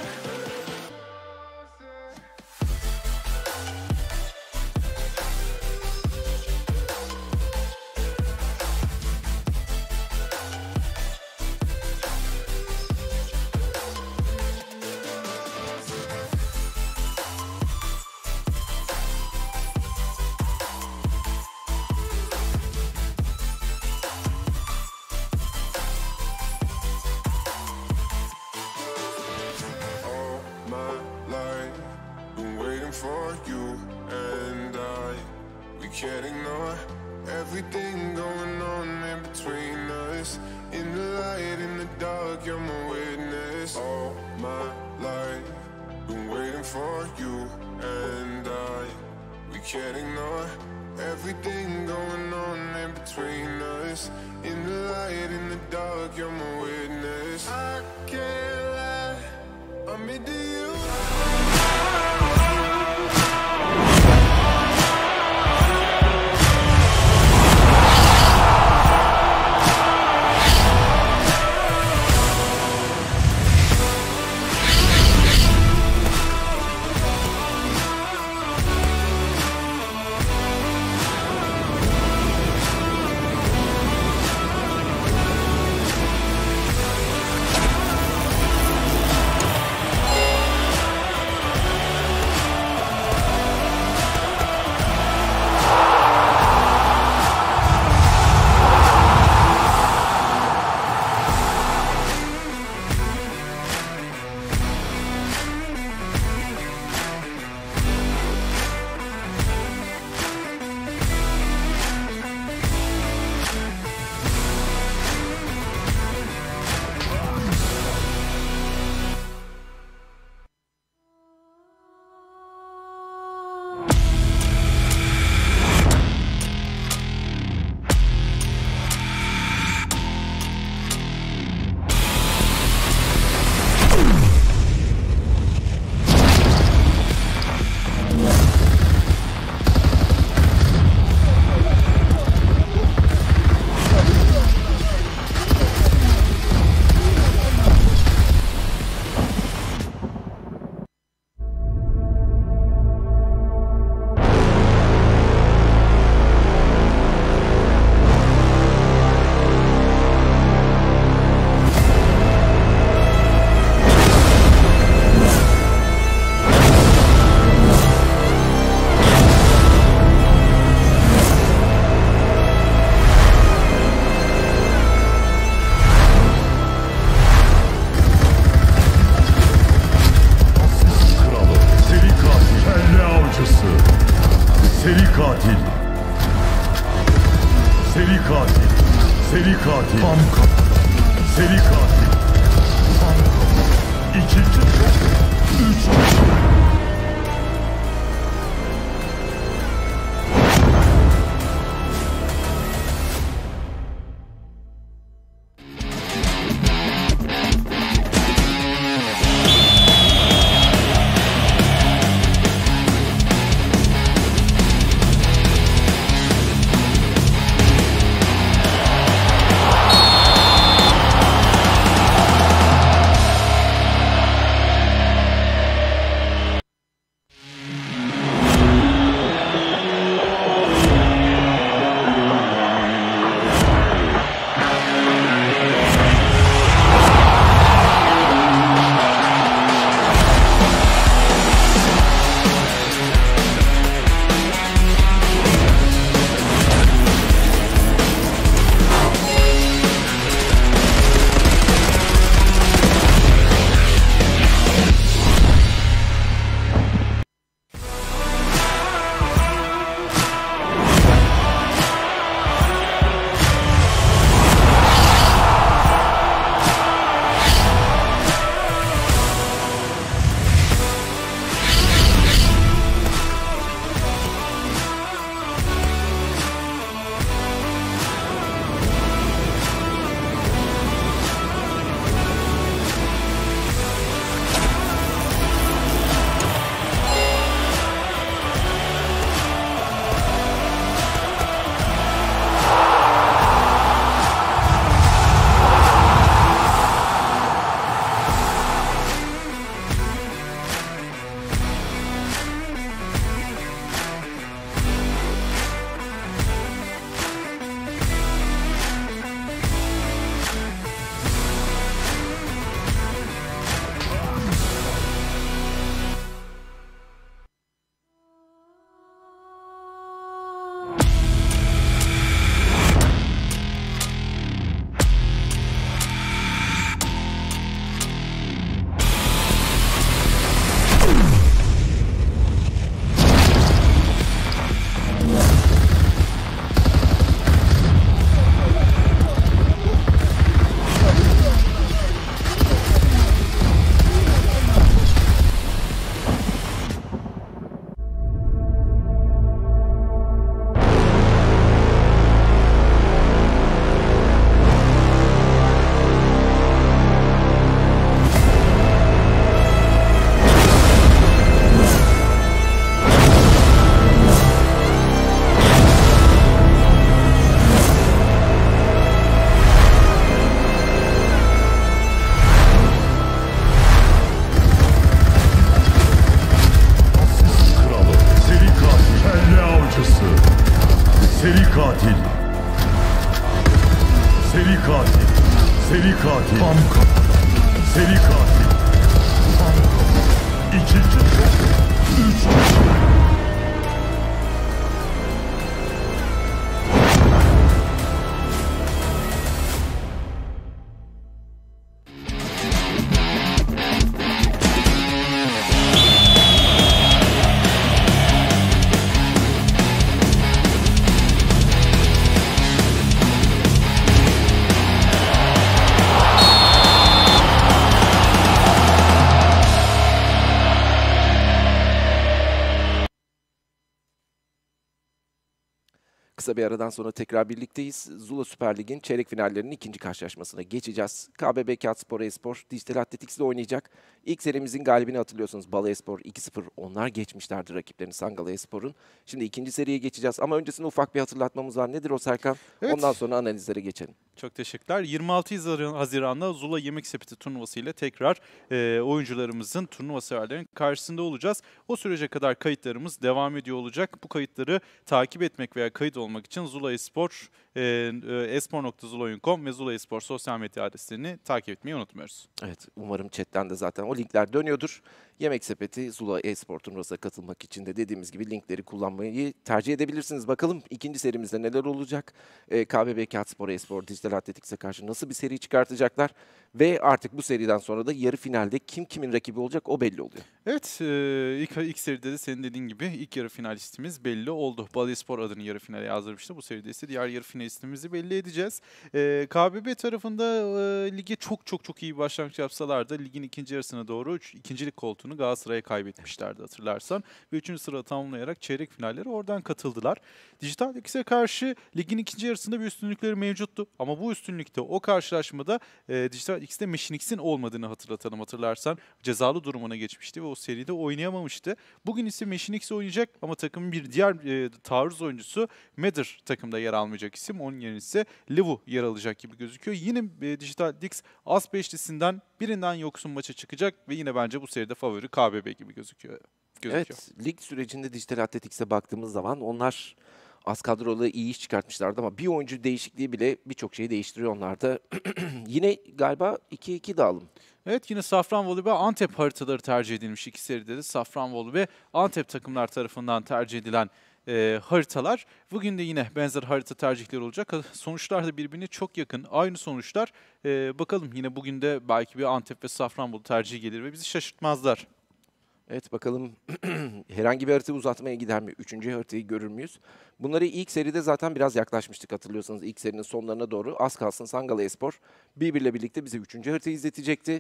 For you and I, we can't ignore everything going on in between us. In the light, in the dark, you're my witness. All my life, been waiting for you and I. We can't ignore everything going on in between us. In the light, in the dark, you're my witness. I can't lie, I'm into you. Seri katil. Tam katil. Seri katil. Tam katil. 2 3 I katil. Tam katil. Seri katil. Tam katil. 2 kişi. 3 kişi. Kısa bir aradan sonra tekrar birlikteyiz. Zula Süper Lig'in çeyrek finallerinin ikinci karşılaşmasına geçeceğiz. KBB Kağıtspor Espor Dijital Athletics ile oynayacak. İlk serimizin galibini hatırlıyorsunuz. Bala Espor 2-0. Onlar geçmişlerdi rakiplerini Sangala Espor'un. Şimdi ikinci seriye geçeceğiz ama öncesinde ufak bir hatırlatmamız var. Nedir o Serkan? Evet. Ondan sonra analizlere geçelim. Çok teşekkürler. 26 Haziran'da Zula Yemek Sepeti turnuvası ile tekrar oyuncularımızın, turnuva severlerin karşısında olacağız. O sürece kadar kayıtlarımız devam ediyor olacak. Bu kayıtları takip etmek veya kayıt olmak için Zula Espor, espor.zulaoyun.com ve Zula Espor sosyal medya adreslerini takip etmeyi unutmuyoruz. Evet, umarım chatten de zaten o linkler dönüyordur. Yemek Sepeti Zula Espor turnuvasına katılmak için de dediğimiz gibi linkleri kullanmayı tercih edebilirsiniz. Bakalım ikinci serimizde neler olacak? KBB Kağıtspor Espor Dijital Athletics'e karşı nasıl bir seri çıkartacaklar? Ve artık bu seriden sonra da yarı finalde kim kimin rakibi olacak o belli oluyor. Evet, ilk seride de senin dediğin gibi ilk yarı finalistimiz belli oldu. Balaspor adını yarı finale yazdırmıştı. Bu seride ise diğer yarı finalistimizi belli edeceğiz. KBB tarafında lige çok iyi bir başlangıç yapsalar da ligin ikinci yarısına doğru ikincilik koltuğunu Galatasaray'a kaybetmişlerdi hatırlarsan. Ve 3. sırada tamamlayarak çeyrek finallere oradan katıldılar. Dijital X'e karşı ligin ikinci yarısında bir üstünlükleri mevcuttu. Ama bu üstünlükte o karşılaşmada Dijital X'te Machine X'in olmadığını hatırlatalım hatırlarsan. Cezalı durumuna geçmişti ve o seride oynayamamıştı. Bugün ise Machine X oynayacak ama takımın bir diğer taarruz oyuncusu Matter takımda yer almayacak isim. Onun yerine ise Levu yer alacak gibi gözüküyor. Yine Dijital X as beşlisinden birinden yoksun maça çıkacak ve yine bence bu seride favori KBB gibi gözüküyor. Evet, lig sürecinde Dijital Athletics'e baktığımız zaman onlar az kadrolu iyi iş çıkartmışlardı ama bir oyuncu değişikliği bile birçok şeyi değiştiriyor onlarda. Yine galiba 2-2 dağılım. Evet, yine Safranbolu ve Antep haritaları tercih edilmiş iki seride de. Safranbolu ve Antep takımlar tarafından tercih edilen haritalar. Bugün de yine benzer harita tercihleri olacak. Sonuçlar da birbirine çok yakın. Aynı sonuçlar. Bakalım yine bugün de belki bir Antep ve Safranbolu tercihi gelir ve bizi şaşırtmazlar. Evet, bakalım herhangi bir harita uzatmaya gider mi? Üçüncü haritayı görür müyüz? Bunları ilk seride zaten biraz yaklaşmıştık hatırlıyorsanız. İlk serinin sonlarına doğru az kalsın Sangala Espor birbiriyle birlikte bize üçüncü haritayı izletecekti.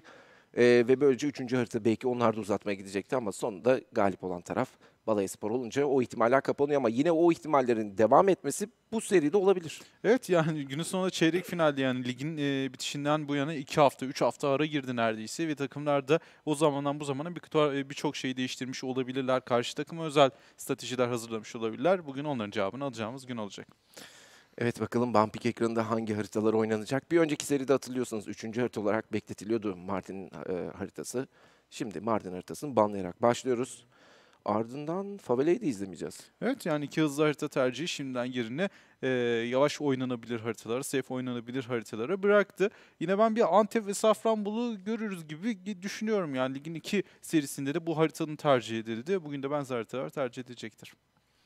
Ve böylece üçüncü harita belki onlar da uzatmaya gidecekti ama sonunda galip olan taraf Balaspor olunca o ihtimaller kapanıyor ama yine o ihtimallerin devam etmesi bu seride olabilir. Evet, yani günün sonunda çeyrek finalde, yani ligin bitişinden bu yana 2 hafta 3 hafta ara girdi neredeyse ve takımlar da o zamandan bu zamana birçok şeyi değiştirmiş olabilirler. Karşı takıma özel stratejiler hazırlamış olabilirler. Bugün onların cevabını alacağımız gün olacak. Evet, bakalım Bumpik ekranında hangi haritalar oynanacak? Bir önceki seride hatırlıyorsanız 3. harita olarak bekletiliyordu Mardin haritası. Şimdi Mardin haritasını banlayarak başlıyoruz. Ardından Favela'yı da izlemeyeceğiz. Evet, yani iki hızlı harita tercihi şimdiden yerine yavaş oynanabilir haritalara, safe oynanabilir haritalara bıraktı. Yine ben bir Antep ve Safranbolu görürüz gibi düşünüyorum. Yani ligin iki serisinde de bu haritanın tercih edildi. Bugün de benzer haritalar tercih edilecektir.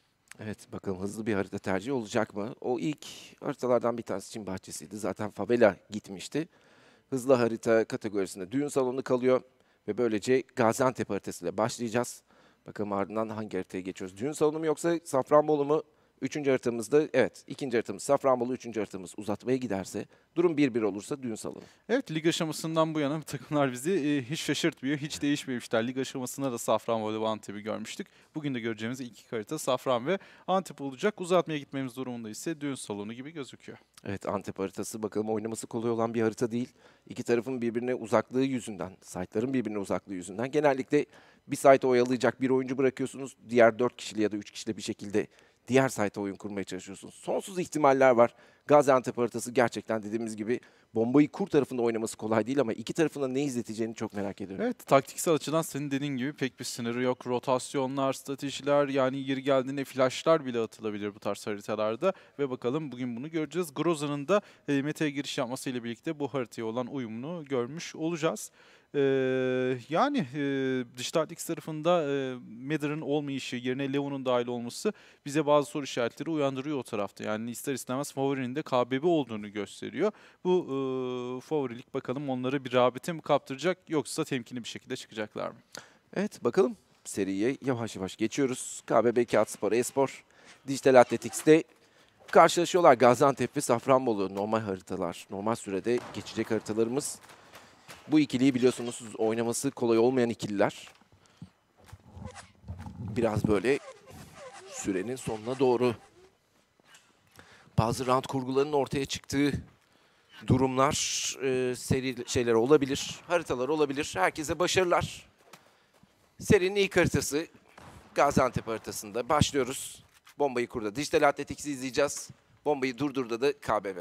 Evet, bakalım hızlı bir harita tercihi olacak mı? O ilk haritalardan bir tanesi Çin Bahçesi'ydi. Zaten Favela gitmişti. Hızlı harita kategorisinde düğün salonu kalıyor. Ve böylece Gaziantep haritasıyla başlayacağız. Bakalım ardından hangi haritaya geçiyoruz? Düğün salonu mu yoksa Safranbolu mu? Üçüncü haritamızda, evet, ikinci haritamız Safranbolu, üçüncü haritamız uzatmaya giderse, durum 1-1 olursa düğün salonu. Evet, lig aşamasından bu yana takımlar bizi hiç şaşırtmıyor, hiç değişmemişler. Lig aşamasında da Safranbolu ve Antep'i görmüştük. Bugün de göreceğimiz iki harita Safran ve Antep olacak. Uzatmaya gitmemiz durumunda ise düğün salonu gibi gözüküyor. Evet, Antep haritası bakalım oynaması kolay olan bir harita değil. İki tarafın birbirine uzaklığı yüzünden, site'ların birbirine uzaklığı yüzünden genellikle bir site oyalayacak bir oyuncu bırakıyorsunuz. Diğer 4 kişili ya da 3 kişiyle bir şekilde diğer site'a oyun kurmaya çalışıyorsun. Sonsuz ihtimaller var. Gaziantep haritası gerçekten dediğimiz gibi bombayı kur tarafında oynaması kolay değil ama iki tarafında ne izleteceğini çok merak ediyorum. Evet, taktiksel açıdan senin dediğin gibi pek bir sınırı yok. Rotasyonlar, stratejiler, yani yeri geldiğinde flashlar bile atılabilir bu tarz haritalarda. Ve bakalım bugün bunu göreceğiz. Groza'nın da meta'ya giriş yapmasıyla birlikte bu haritaya olan uyumunu görmüş olacağız. Dijital X tarafında Matter'ın olmayışı, yerine Levo'nun dahil olması bize bazı soru işaretleri uyandırıyor o tarafta. Yani ister istemez favorinin de KBB olduğunu gösteriyor. Bu favorilik bakalım onları bir rağbete mi kaptıracak yoksa temkinli bir şekilde çıkacaklar mı? Evet bakalım seriye yavaş yavaş geçiyoruz. KBB Kağıtspor Espor Dijital Athletics'te karşılaşıyorlar. Gaziantep ve Safranbolu normal haritalar. Normal sürede geçecek haritalarımız. Bu ikiliyi biliyorsunuz oynaması kolay olmayan ikililer. Biraz böyle sürenin sonuna doğru bazı round kurgularının ortaya çıktığı durumlar, seri şeyler olabilir, haritalar olabilir. Herkese başarılar. Serinin ilk haritası Gaziantep haritasında başlıyoruz. Bombayı kurda Dijital Athletics'i izleyeceğiz. Bombayı durdurda da KBB.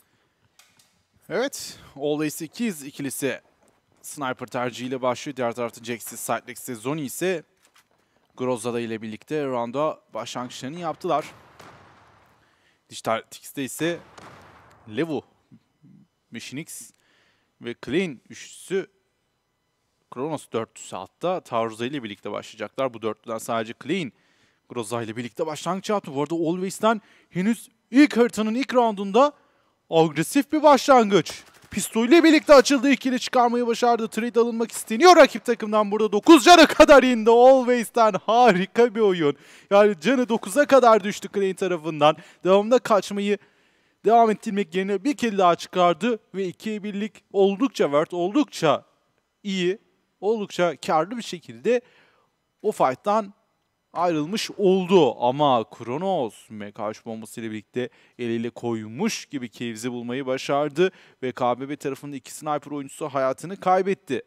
Evet, Always 2 ikilisi sniper tercihiyle başlıyor. Diğer tarafta Jax'si, Sidelex'si, Zoni ise Groza'da ile birlikte round'a başlangıçlarını yaptılar. Dijital Athletics'te ise Levo, Machinix ve Clean üçlüsü Kronos dörtlüsü hatta Taarruza ile birlikte başlayacaklar. Bu dörtlüden sadece Clean Groza ile birlikte başlangıç yaptı. Bu arada Always'ten henüz ilk haritanın ilk roundunda agresif bir başlangıç. Pistol ile birlikte açıldı. İkili çıkarmayı başardı. Trade alınmak isteniyor rakip takımdan. Burada 9 canı kadar indi. Always'ten harika bir oyun. Yani canı 9'a kadar düştü Clean tarafından. Devamında kaçmayı devam ettirmek yerine bir kill daha çıkardı. Ve 2'ye 1'lik oldukça iyi, oldukça karlı bir şekilde o fight'tan ayrılmış oldu. Ama Kronos MKH bombasıyla birlikte eliyle koymuş gibi Caves'i bulmayı başardı. Ve KBB tarafında 2 sniper oyuncusu hayatını kaybetti.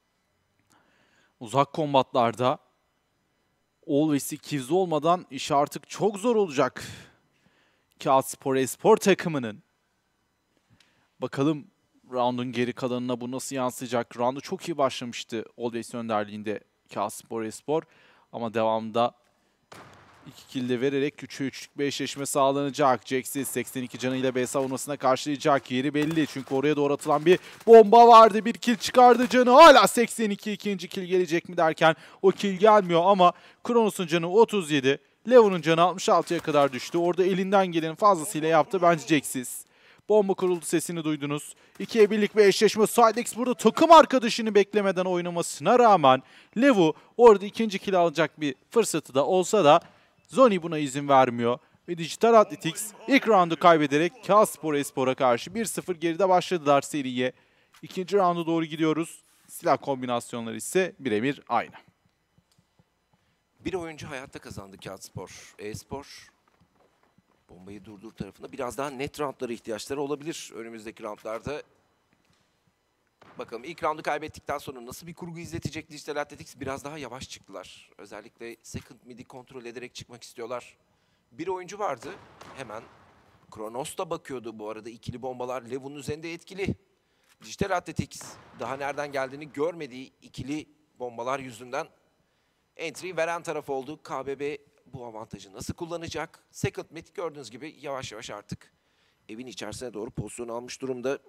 Uzak kombatlarda Always'i Caves'i olmadan iş artık çok zor olacak. Kağıtspor Espor takımının. Bakalım round'un geri kalanına bu nasıl yansıyacak? Round'u çok iyi başlamıştı Always önderliğinde Kağıtspor Espor. Ama devamında 2 kill de vererek 3'e 3'lük bir eşleşme sağlanacak. Jax'siz 82 canıyla B savunmasına karşılayacak. Yeri belli çünkü oraya doğru atılan bir bomba vardı. Bir kill çıkardı canı. Hala 82 ikinci kill gelecek mi derken o kill gelmiyor ama Kronos'un canı 37. Levo'nun canı 66'ya kadar düştü. Orada elinden gelenin fazlasıyla yaptı bence Jax'siz. Bomba kuruldu sesini duydunuz. 2'ye 1'lik bir eşleşme. Sidex burada takım arkadaşını beklemeden oynamasına rağmen Levo orada ikinci kill alacak bir fırsatı da olsa da Zoni buna izin vermiyor. Ve Dijital Athletics ilk roundu kaybederek Kağıtspor Espor'a karşı 1-0 geride başladılar seriye. İkinci rounda doğru gidiyoruz. Silah kombinasyonları ise birebir aynı. Bir oyuncu hayatta kazandı Kağıtspor Espor. Bombayı durdur tarafında biraz daha net roundlara ihtiyaçları olabilir önümüzdeki roundlarda. Bakalım ilk roundu kaybettikten sonra nasıl bir kurgu izletecek Dijital Athletics? Biraz daha yavaş çıktılar. Özellikle second mid'i kontrol ederek çıkmak istiyorlar. Bir oyuncu vardı. Hemen Kronos da bakıyordu bu arada. İkili bombalar Levo'nun üzerinde etkili. Dijital Athletics daha nereden geldiğini görmediği ikili bombalar yüzünden entry veren taraf oldu. KBB bu avantajı nasıl kullanacak? Second mid gördüğünüz gibi yavaş yavaş artık evin içerisine doğru pozisyon almış durumda.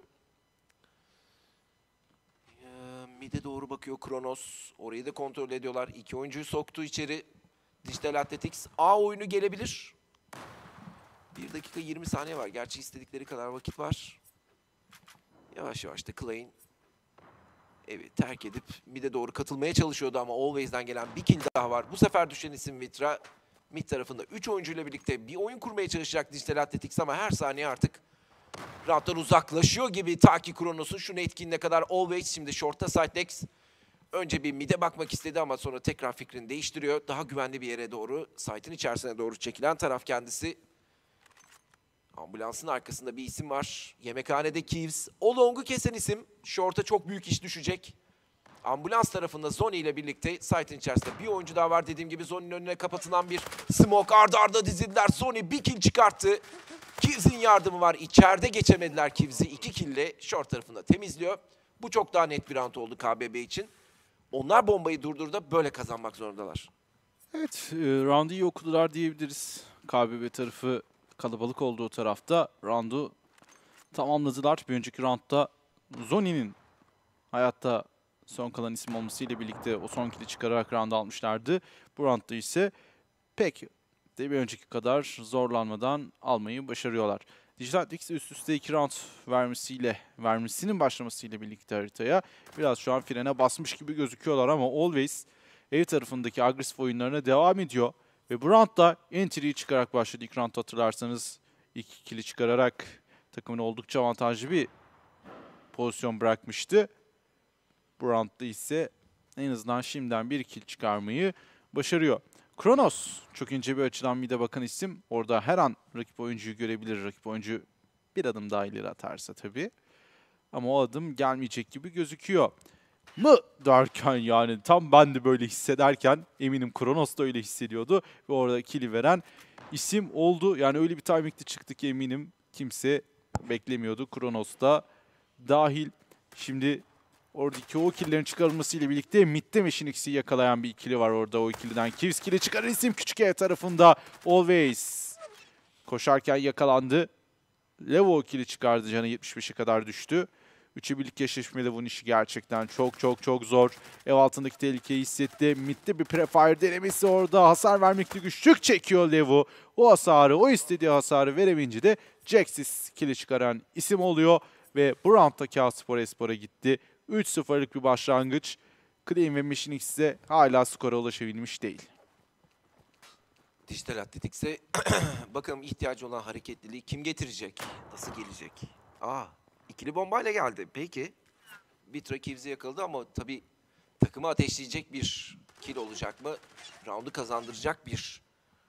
Mid'e doğru bakıyor Kronos. Orayı da kontrol ediyorlar. İki oyuncuyu soktu içeri. Dijital Athletics A oyunu gelebilir. 1 dakika 20 saniye var. Gerçi istedikleri kadar vakit var. Yavaş yavaş da Klein evi terk edip mid'e doğru katılmaya çalışıyordu ama Always'den gelen bir kill daha var. Bu sefer düşen isim Vitra. Mid tarafında 3 oyuncuyla birlikte bir oyun kurmaya çalışacak Dijital Athletics ama her saniye artık round'dan uzaklaşıyor gibi ta ki Kronos'un şunu etkinliğine kadar. Always şimdi short'ta Sidex. Önce bir mid'e bakmak istedi ama sonra tekrar fikrini değiştiriyor. Daha güvenli bir yere doğru, site'in içerisine doğru çekilen taraf kendisi. Ambulansın arkasında bir isim var. Yemekhanede Kivs. O long'u kesen isim. Short'a çok büyük iş düşecek. Ambulans tarafında Zoni ile birlikte site'in içerisinde bir oyuncu daha var. Dediğim gibi Zoni'nin önüne kapatılan bir smoke. Arda arda dizildiler. Zoni bir kill çıkarttı. Kivz'in yardımı var. İçeride geçemediler Kivz'i. 2 kill'le short tarafında temizliyor. Bu çok daha net bir round oldu KBB için. Onlar bombayı durdurdu. Böyle kazanmak zorundalar. Evet, roundu iyi okudular diyebiliriz. KBB tarafı kalabalık olduğu tarafta roundu tamamladılar. Bir önceki roundda Zoni'nin hayatta son kalan isim olmasıyla birlikte o son kill'i çıkararak round almışlardı. Bu roundda ise pek de bir önceki kadar zorlanmadan almayı başarıyorlar. Digital X üst üste 2 round vermesinin başlamasıyla birlikte haritaya biraz şu an frene basmış gibi gözüküyorlar ama Always ev tarafındaki agresif oyunlarına devam ediyor. Ve bu roundda entry'yi çıkarak başladı. İlk round hatırlarsanız 2 kill'i çıkararak takımın oldukça avantajlı bir pozisyon bırakmıştı. Bu roundda ise en azından şimdiden bir kill çıkarmayı başarıyor. Kronos çok ince bir açıdan mid'e bakan isim. Orada her an rakip oyuncuyu görebilir. Rakip oyuncu bir adım daha ileri atarsa tabii. Ama o adım gelmeyecek gibi gözüküyor. Mı derken yani tam ben de böyle hissederken eminim Kronos da öyle hissediyordu. Ve orada kill'i veren isim oldu. Yani öyle bir timing'de çıktı ki eminim kimse beklemiyordu. Kronos da dahil. Şimdi oradaki o killerin çıkarılmasıyla birlikte mid'de Machinex'i yakalayan bir ikili var orada. O ikiliden Kivz kill'i çıkarır isim küçük ev tarafında. Always koşarken yakalandı. Levo o kill'i çıkardı. Canı 75'e kadar düştü. 3'e birlik eşleşme Levo'nun işi gerçekten çok zor. Ev altındaki tehlikeyi hissetti. Mid'de bir prefire denemesi orada. Hasar vermekte güçlük çekiyor Levo. O hasarı, o istediği hasarı veremeyince de Jaxis kill'i çıkaran isim oluyor. Ve bu roundda Kağıtspor Espor'a gitti. 3-0'lık bir başlangıç. Clean ve Machinix ise hala skora ulaşabilmiş değil. Dijital Athletics'e bakalım ihtiyacı olan hareketliliği kim getirecek? Nasıl gelecek? İkili bombayla geldi. Peki. Vitra Kivz'i yakaladı ama tabii takımı ateşleyecek bir kill olacak mı? Round'u kazandıracak bir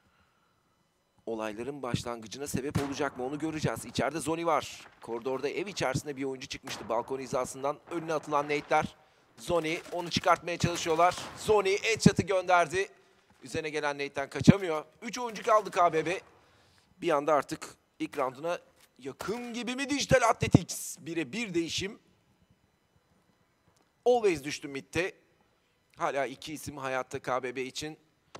olayların başlangıcına sebep olacak mı? Onu göreceğiz. İçeride Zoni var. Koridorda ev içerisinde bir oyuncu çıkmıştı. Balkon hizasından önüne atılan nade'ler. Zoni onu çıkartmaya çalışıyorlar. Zoni headshot'ı gönderdi. Üzerine gelen nade'den kaçamıyor. 3 oyuncu kaldı KBB. Bir anda artık ilk rounduna yakın gibi mi Digital Athletics? 1'e 1 değişim. Always düştü mid'de. Hala 2 isim hayatta KBB için.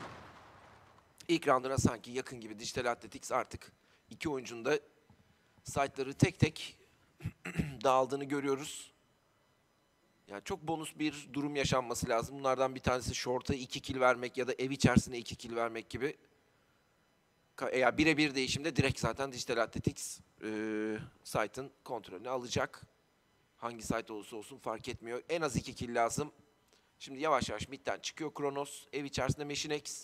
İlk rounduna sanki yakın gibi Digital Athletics artık 2 oyuncunun da site'ları tek tek dağıldığını görüyoruz. Yani çok bonus bir durum yaşanması lazım. Bunlardan bir tanesi short'a 2 kill vermek ya da ev içerisinde 2 kill vermek gibi. Eğer 1'e 1 değişimde direkt zaten Digital Athletics site'ın kontrolünü alacak. Hangi site olursa olsun fark etmiyor. En az 2 kill lazım. Şimdi yavaş yavaş mid'den çıkıyor Kronos. Ev içerisinde Machinex.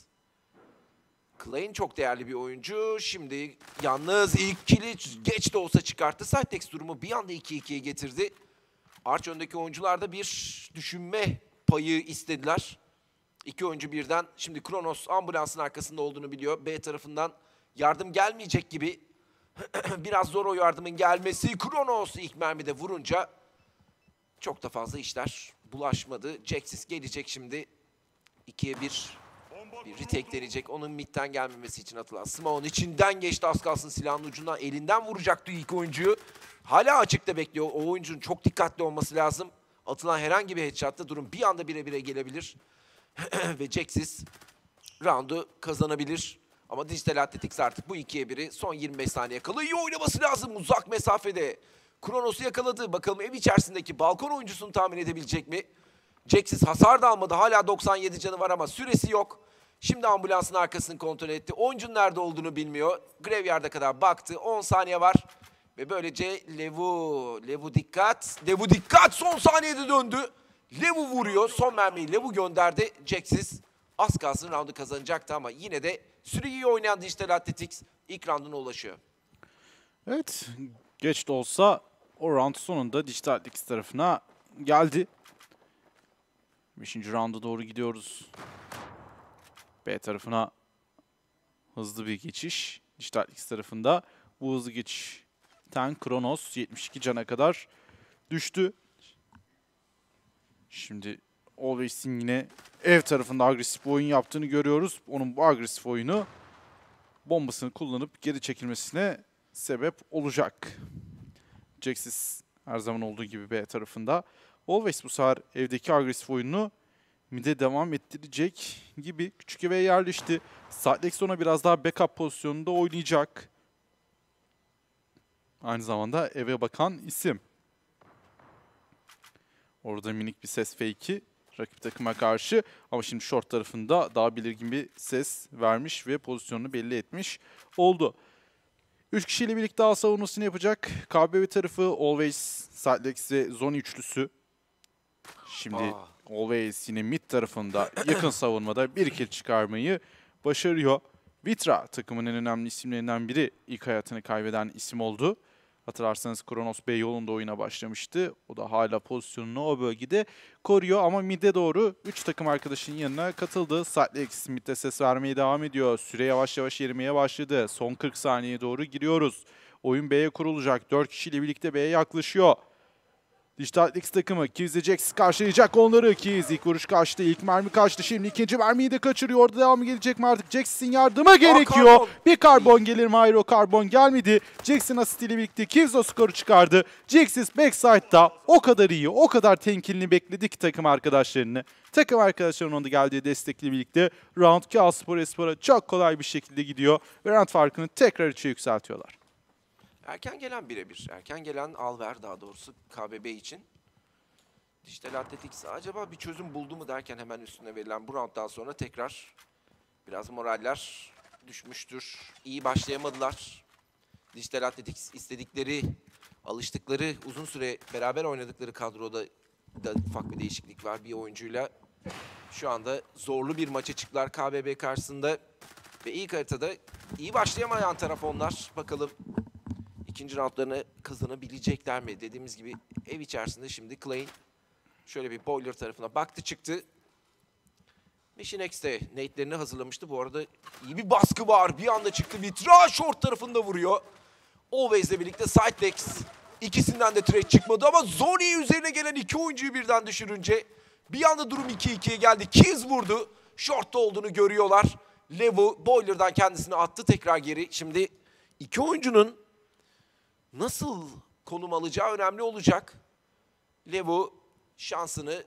Klein çok değerli bir oyuncu. Şimdi yalnız ilk kill'i geç de olsa çıkarttı. Sitex durumu bir anda 2-2'ye getirdi. Arch öndeki oyuncular da bir düşünme payı istediler. 2 oyuncu birden. Şimdi Kronos ambulansın arkasında olduğunu biliyor. B tarafından yardım gelmeyecek gibi. Biraz zor o yardımın gelmesi. Kronos ilk mermide vurunca çok da fazla işler bulaşmadı. Jaxis gelecek şimdi. 2'ye 1 retake deneyecek. Onun midden gelmemesi için atılan Smoke'un içinden geçti. Az kalsın silahın ucundan elinden vuracaktı ilk oyuncuyu. Hala açıkta bekliyor. O oyuncunun çok dikkatli olması lazım. Atılan herhangi bir headshot'ta durum bir anda 1'e 1'e gelebilir. Ve Jaxis round'u kazanabilir. Ama Digital Athletics artık bu 2'ye 1'i son 25 saniye kala iyi oynaması lazım uzak mesafede. Kronos'u yakaladı. Bakalım ev içerisindeki balkon oyuncusunu tahmin edebilecek mi? Jaxis hasar da almadı. Hala 97 canı var ama süresi yok. Şimdi ambulansın arkasını kontrol etti. Oyuncunun nerede olduğunu bilmiyor. Graveyard'a kadar baktı. 10 saniye var. Ve böylece Levu dikkat. Levu dikkat. Son saniyede döndü. Levu vuruyor. Son mermiyi Levu gönderdi. Jaxis az kalsın roundu kazanacaktı ama yine de süreyi oynayan Digital Athletics ilk rounduna ulaşıyor. Evet. Geç de olsa o round sonunda Digital Athletics tarafına geldi. 5. rounda doğru gidiyoruz. B tarafına hızlı bir geçiş. Digital Athletics tarafında bu hızlı geçişten Kronos 72 cana kadar düştü. Şimdi Always'in yine ev tarafında agresif bir oyun yaptığını görüyoruz. Onun bu agresif oyunu bombasını kullanıp geri çekilmesine sebep olacak. Jaxis her zaman olduğu gibi B tarafında. Always bu sefer evdeki agresif oyununu mid'e devam ettirecek gibi. Küçük eve yerleşti. Sidelex ona biraz daha backup pozisyonunda oynayacak. Aynı zamanda eve bakan isim. Orada minik bir ses fake'i rakip takıma karşı. Ama şimdi short tarafında daha belirgin bir ses vermiş ve pozisyonunu belli etmiş oldu. 3 kişiyle birlikte A savunmasını yapacak. KBB tarafı Always, Sidelex ve Zone üçlüsü. Şimdi Always yine mid tarafında yakın savunmada bir kill çıkarmayı başarıyor. Vitra takımın en önemli isimlerinden biri, ilk hayatını kaybeden isim oldu. Hatırlarsanız Kronos B yolunda oyuna başlamıştı. O da hala pozisyonunu o bölgede koruyor ama mid'e doğru 3 takım arkadaşının yanına katıldı. Sidelex mid'de ses vermeye devam ediyor. Süre yavaş yavaş erimeye başladı. Son 40 saniyeye doğru giriyoruz. Oyun B'ye kurulacak. 4 kişiyle birlikte B'ye yaklaşıyor. Dijital X takımı Kivz Jax karşılayacak onları. Kivz ilk vuruş kaçtı. İlk mermi kaçtı. Şimdi ikinci mermiyi de kaçırıyor. Orada devamı gelecek mi artık? Jax'in yardıma gerekiyor. Karbon. Bir karbon gelir mi? Hayır, o karbon gelmedi. Jax'in asistiyle birlikte Kivz o skoru çıkardı. Jax'is backside'da o kadar iyi, o kadar temkinli bekledi ki takım arkadaşlarını. Takım arkadaşlarının onda geldiği destekle birlikte round Kağıtspor Espor'a çok kolay bir şekilde gidiyor. Ve round farkını tekrar 3'e yükseltiyorlar. Erken gelen birebir. Erken gelen Alver daha doğrusu KBB için. Dijital Athletics acaba bir çözüm buldu mu derken hemen üstüne verilen bu rounddan sonra tekrar biraz moraller düşmüştür. İyi başlayamadılar. Dijital Athletics istedikleri, alıştıkları, uzun süre beraber oynadıkları kadroda da ufak bir değişiklik var. Bir oyuncuyla şu anda zorlu bir maça çıktılar KBB karşısında. Ve ilk haritada iyi başlayamayan taraf onlar. Bakalım İkinci roundlarını kazanabilecekler mi? Dediğimiz gibi ev içerisinde şimdi Klein şöyle bir boiler tarafına baktı çıktı. Mission X'te nade'lerini hazırlamıştı. Bu arada iyi bir baskı var. Bir anda çıktı. Vitra short tarafında vuruyor. Always'le birlikte Sidelex. İkisinden de trade çıkmadı ama Zoni üzerine gelen iki oyuncuyu birden düşürünce bir anda durum 2-2'ye geldi. Kivz vurdu. Short'ta olduğunu görüyorlar. Levu boiler'dan kendisini attı tekrar geri. Şimdi iki oyuncunun nasıl konum alacağı önemli olacak. Levu şansını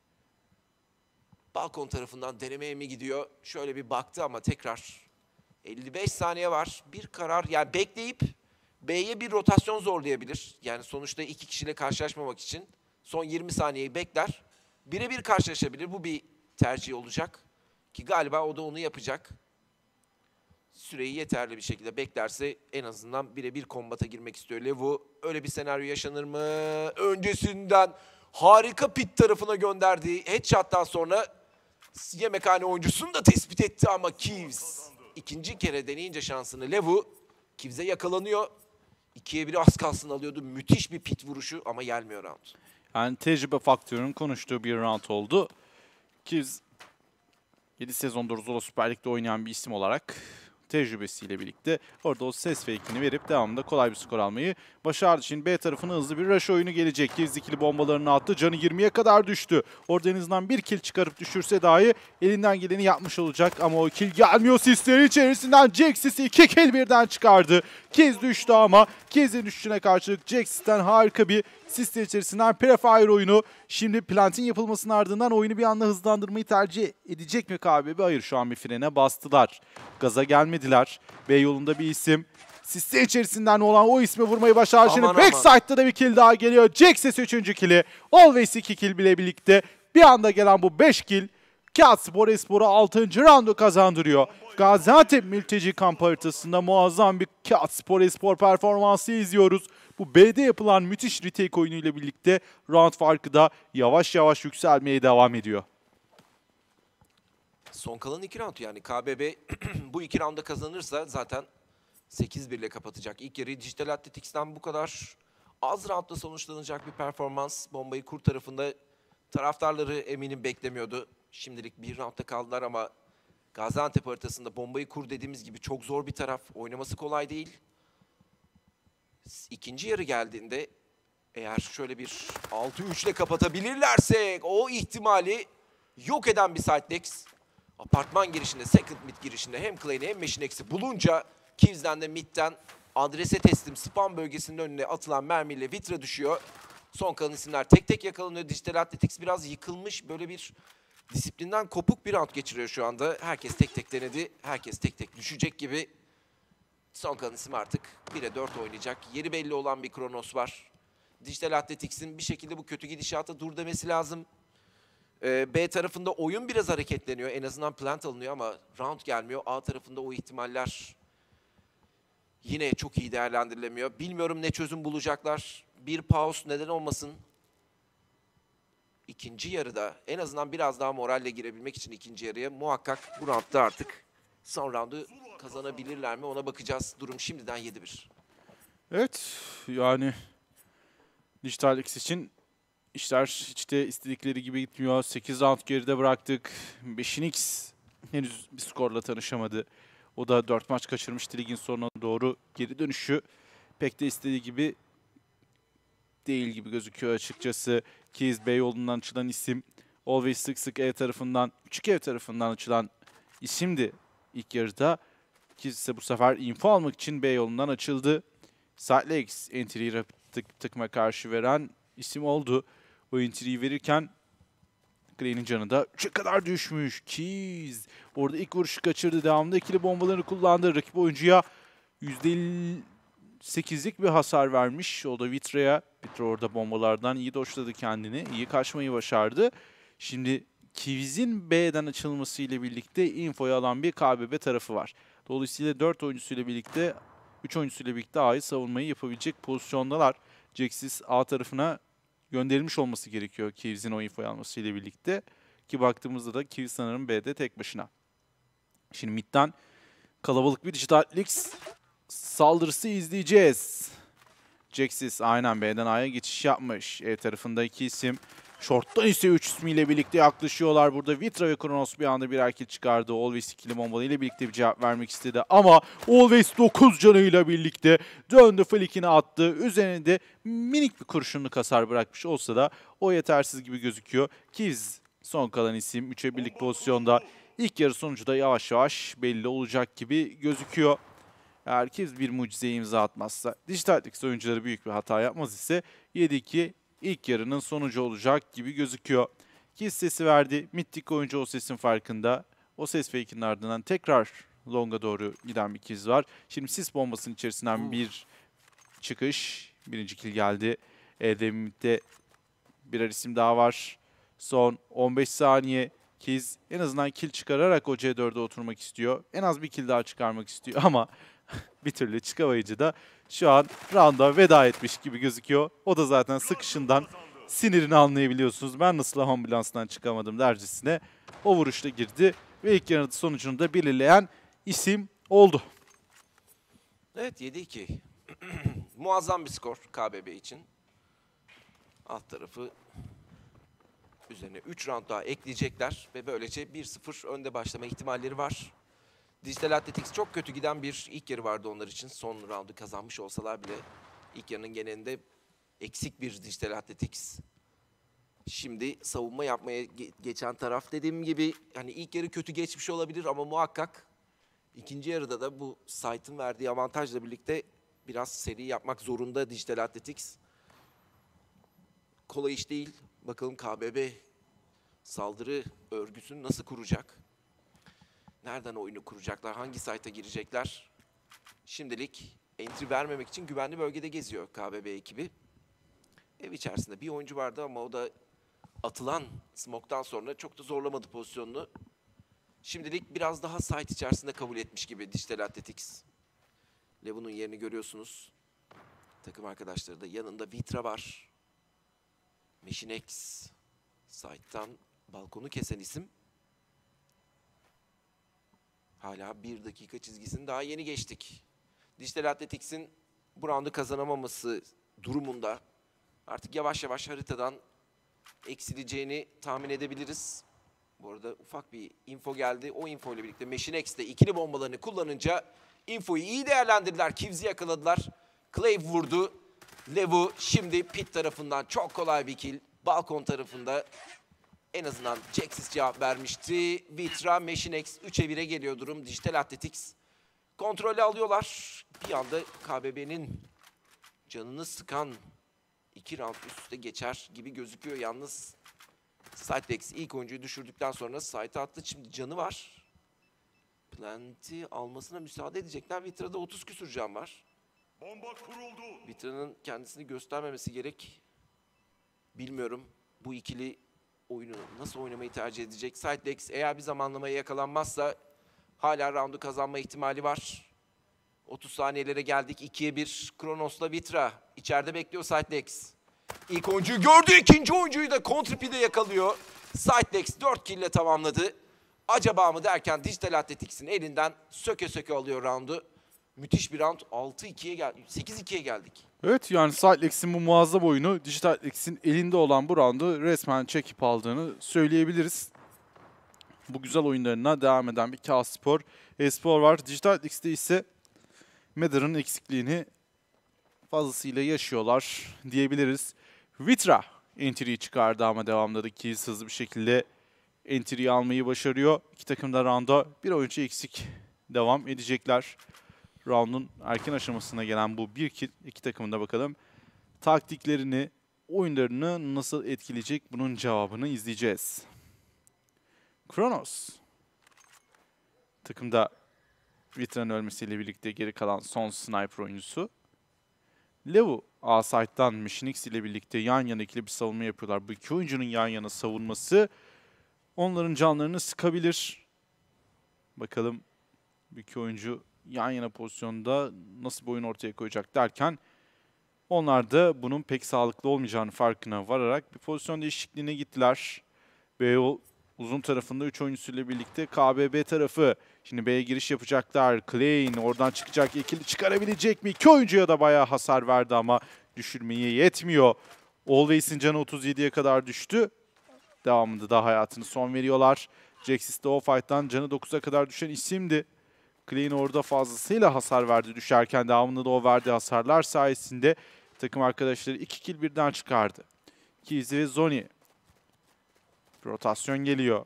balkon tarafından denemeye mi gidiyor? Şöyle bir baktı ama tekrar 55 saniye var. Bir karar, yani bekleyip B'ye bir rotasyon zorlayabilir. Yani sonuçta iki kişiyle karşılaşmamak için son 20 saniyeyi bekler. Birebir karşılaşabilir. Bu bir tercih olacak. Ki galiba o da onu yapacak. Süreyi yeterli bir şekilde beklerse en azından birebir kombata girmek istiyor Levu. Öyle bir senaryo yaşanır mı? Öncesinden harika pit tarafına gönderdiği headshot'tan sonra yemekhane oyuncusunu da tespit etti ama Kivz ikinci kere deneyince şansını Levu. Kivz'e yakalanıyor. 2'ye 1 az kalsın alıyordu. Müthiş bir pit vuruşu ama gelmiyor round. Yani tecrübe faktörünün konuştuğu bir round oldu. Kivz 7 sezondur Zolo Süper Lig'de oynayan bir isim olarak tecrübesiyle birlikte orada o ses fake'ini verip devamında kolay bir skor almayı başardı. Şimdi B tarafına hızlı bir rush oyunu gelecek. Kivz ikili bombalarını attı. Canı 20'ye kadar düştü. Orada en azından bir kill çıkarıp düşürse dahi elinden geleni yapmış olacak. Ama o kill gelmiyor. Sislerin içerisinden Jaxis'i 2 kill birden çıkardı. Kivz düştü ama Kivz'in düşüşüne karşılık Jaxis'ten harika bir sisler içerisinden prefire oyunu. Şimdi plantin yapılmasının ardından oyunu bir anda hızlandırmayı tercih edecek mi KBB? Hayır, şu an bir frene bastılar. Gaza gelmediler. B yolunda bir isim. Sisler içerisinden olan o ismi vurmayı başardı. Şimdi backside'da da bir kill daha geliyor. Jaxis 3. kill'i. Always 2 kill bile birlikte. Bir anda gelen bu 5 kill Kağıtspor Espor'a 6. roundu kazandırıyor. Gaziantep mülteci kamp haritasında muazzam bir Kağıtspor Espor performansı izliyoruz. Bu B'de yapılan müthiş retake oyunuyla birlikte round farkı da yavaş yavaş yükselmeye devam ediyor. Son kalan 2 round, yani KBB bu 2 rounda kazanırsa zaten 8-1 ile kapatacak. İlk yarıyı Dijital Athletics'ten bu kadar az roundda sonuçlanacak bir performans Bombayı Kur tarafında taraftarları eminim beklemiyordu. Şimdilik bir roundda kaldılar ama Gaziantep haritasında Bombayı Kur dediğimiz gibi çok zor bir taraf. Oynaması kolay değil. İkinci yarı geldiğinde eğer şöyle bir 6-3 ile kapatabilirlerse o ihtimali yok eden bir Sidex. Apartman girişinde, second mid girişinde hem Clay'ni hem Machinex'i bulunca Kivs'den de midden adrese teslim spam bölgesinin önüne atılan mermiyle Vitra düşüyor. Son kalan isimler tek tek yakalanıyor. Digital Athletics biraz yıkılmış, böyle bir disiplinden kopuk bir round geçiriyor şu anda. Herkes tek tek denedi. Herkes tek tek düşecek gibi. Son kalan isim artık 1'e 4 oynayacak. Yeri belli olan bir Kronos var. Digital Athletics'in bir şekilde bu kötü gidişata dur demesi lazım. B tarafında oyun biraz hareketleniyor. En azından plant alınıyor ama round gelmiyor. A tarafında o ihtimaller yine çok iyi değerlendirilemiyor. Bilmiyorum ne çözüm bulacaklar. Bir pause neden olmasın. İkinci yarıda en azından biraz daha moralle girebilmek için ikinci yarıya muhakkak bu roundda artık son roundu kazanabilirler mi ona bakacağız. Durum şimdiden 7-1. Evet, yani Digital X için işler hiç de istedikleri gibi gitmiyor. 8 round geride bıraktık. 5'in henüz bir skorla tanışamadı. O da 4 maç kaçırmıştı ligin sonuna doğru. Geri dönüşü pek de istediği gibi değil gibi gözüküyor açıkçası. Keys Beyoğlu'ndan açılan isim. Always sık sık E tarafından, küçük ev tarafından açılan isimdi ilk yarıda. Keys ise bu sefer info almak için Beyoğlu'ndan açıldı. Sidex entry'yi takıma karşı veren isim oldu. O entry'yi verirken Clay'nin canı da 3'e kadar düşmüş. Keys orada ilk vuruşu kaçırdı. Devamında ikili bombalarını kullandı. Rakip oyuncuya %8'lik bir hasar vermiş. O da Vitra'ya. Vitra orada bombalardan iyi doşladı kendini. İyi kaçmayı başardı. Şimdi Keys'in B'den açılmasıyla birlikte infoyu alan bir KBB tarafı var. Dolayısıyla 4 oyuncusuyla birlikte 3 oyuncusuyla birlikte A'yı savunmayı yapabilecek pozisyondalar. Jaxis A tarafına gönderilmiş olması gerekiyor Keys'in o infoyu almasıyla birlikte. Ki baktığımızda da Keys sanırım B'de tek başına. Şimdi midden kalabalık bir Digital X saldırısı izleyeceğiz. Jaxis aynen B'den A'ya geçiş yapmış. E tarafında 2 isim. Short'tan ise 3 ismiyle birlikte yaklaşıyorlar. Burada Vitra ve Kronos bir anda birer kill çıkardı. Always ikili bombalıyla birlikte bir cevap vermek istedi. Ama Always 9 canıyla birlikte döndü flickini attı. Üzerinde minik bir kurşunluk hasar bırakmış olsa da o yetersiz gibi gözüküyor. Keys son kalan isim 3'e birlik pozisyonda. İlk yarı sonucu da yavaş yavaş belli olacak gibi gözüküyor. Eğer Keys bir mucizeye imza atmazsa, Digital X oyuncuları büyük bir hata yapmaz ise 7-2 ilk yarının sonucu olacak gibi gözüküyor. Keys sesi verdi. Mythic oyuncu o sesin farkında. O ses fake'inin ardından tekrar long'a doğru giden bir Keys var. Şimdi sis bombasının içerisinden bir çıkış. Birinci kill geldi. Mid'de birer isim daha var. Son 15 saniye. Keys en azından kill çıkararak o C4'e oturmak istiyor. En az bir kill daha çıkarmak istiyor ama bir türlü çıkamayınca da şu an round'a veda etmiş gibi gözüküyor. O da zaten sıkışından sinirini anlayabiliyorsunuz. Ben nasıl ambulanstan çıkamadım dercesine o vuruşla girdi ve ilk yarının sonucunu da belirleyen isim oldu. Evet 7-2. Muazzam bir skor KBB için. Alt tarafı üzerine 3 round daha ekleyecekler ve böylece 1-0 önde başlama ihtimalleri var. Digital Athletics çok kötü giden bir ilk yarı vardı onlar için. Son roundu kazanmış olsalar bile ilk yarının genelinde eksik bir Digital Athletics. Şimdi savunma yapmaya geçen taraf dediğim gibi hani ilk yarı kötü geçmiş olabilir ama muhakkak ikinci yarıda da bu site'ın verdiği avantajla birlikte biraz seri yapmak zorunda Digital Athletics. Kolay iş değil. Bakalım KBB saldırı örgüsünü nasıl kuracak? Nereden oyunu kuracaklar? Hangi site'a girecekler? Şimdilik entry vermemek için güvenli bölgede geziyor KBB ekibi. Ev içerisinde bir oyuncu vardı ama o da atılan smoke'tan sonra çok da zorlamadı pozisyonunu. Şimdilik biraz daha site içerisinde kabul etmiş gibi Digital Athletics. Levu'nun yerini görüyorsunuz. Takım arkadaşları da yanında Vitra var. Machinex site'tan balkonu kesen isim. Hala 1 dakika çizgisini daha yeni geçtik. Digital Athletics'in bu roundu kazanamaması durumunda artık yavaş yavaş haritadan eksileceğini tahmin edebiliriz. Bu arada ufak bir info geldi. O info ile birlikte Machinex de ikili bombalarını kullanınca infoyu iyi değerlendirdiler. Kivs'i yakaladılar. Clave vurdu. Levu şimdi pit tarafından çok kolay bir kill. Balkon tarafında En azından Jaxis cevap vermişti. Vitra, Machinex 3'e 1'e geliyor durum. Dijital Athletics kontrolü alıyorlar. Bir anda KBB'nin canını sıkan 2 round üst üste geçer gibi gözüküyor. Yalnız Sidex ilk oyuncuyu düşürdükten sonra site'a attı. Şimdi canı var. Plant'i almasına müsaade edecekler. Vitra'da 30 küsur can var. Bomba kuruldu. Vitra'nın kendisini göstermemesi gerek. Bilmiyorum bu ikili oyunu nasıl oynamayı tercih edecek. Sidex eğer bir zamanlamaya yakalanmazsa hala roundu kazanma ihtimali var. 30 saniyelere geldik. 2'ye 1. Kronos'la Vitra. İçeride bekliyor Sidex. İlk oyuncuyu gördü. İkinci oyuncuyu da Contrip'de yakalıyor. Sidex 4 kill ile tamamladı. Acaba mı derken Digital Athletics'in elinden söke söke alıyor roundu. Müthiş bir round. 6-2'ye geldik. 8-2'ye geldik. Evet yani Sidelex'in bu muazzam oyunu Digital Athletics'in elinde olan bu roundu resmen çekip aldığını söyleyebiliriz. Bu güzel oyunlarına devam eden bir K-Spor, E-Spor var. Digital Athletics'te ise Mather'ın eksikliğini fazlasıyla yaşıyorlar diyebiliriz. Vitra entry'yi çıkardı ama devamında da Keys hızlı bir şekilde entry'yi almayı başarıyor. İki takım da round'a bir oyuncu eksik devam edecekler. Round'un erken aşamasına gelen bu bir kill, iki takımın da bakalım taktiklerini, oyunlarını nasıl etkileyecek, bunun cevabını izleyeceğiz. Kronos takımda Vitra'nın ölmesiyle birlikte geri kalan son sniper oyuncusu. Levu A-Side'dan Machinix ile birlikte yan yana ikili bir savunma yapıyorlar. Bu iki oyuncunun yan yana savunması onların canlarını sıkabilir. Bakalım bu iki oyuncu yan yana pozisyonda nasıl bir oyun ortaya koyacak derken onlar da bunun pek sağlıklı olmayacağını farkına vararak bir pozisyon değişikliğine gittiler. Beyoğlu uzun tarafında 3 oyuncusuyla birlikte KBB tarafı. Şimdi B'ye giriş yapacaklar. Klein oradan çıkacak. İkili çıkarabilecek mi? 2 oyuncuya da bayağı hasar verdi ama düşürmeye yetmiyor. Always'in canı 37'ye kadar düştü. Devamında da hayatını son veriyorlar. Jaxis de o fight'tan canı 9'a kadar düşen isimdi. Klein orada fazlasıyla hasar verdi düşerken. Devamında da o verdiği hasarlar sayesinde takım arkadaşları 2 kill birden çıkardı. Kizzy ve Zoni. Rotasyon geliyor.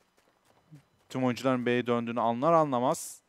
Tüm oyuncuların B'ye döndüğünü anlar anlamaz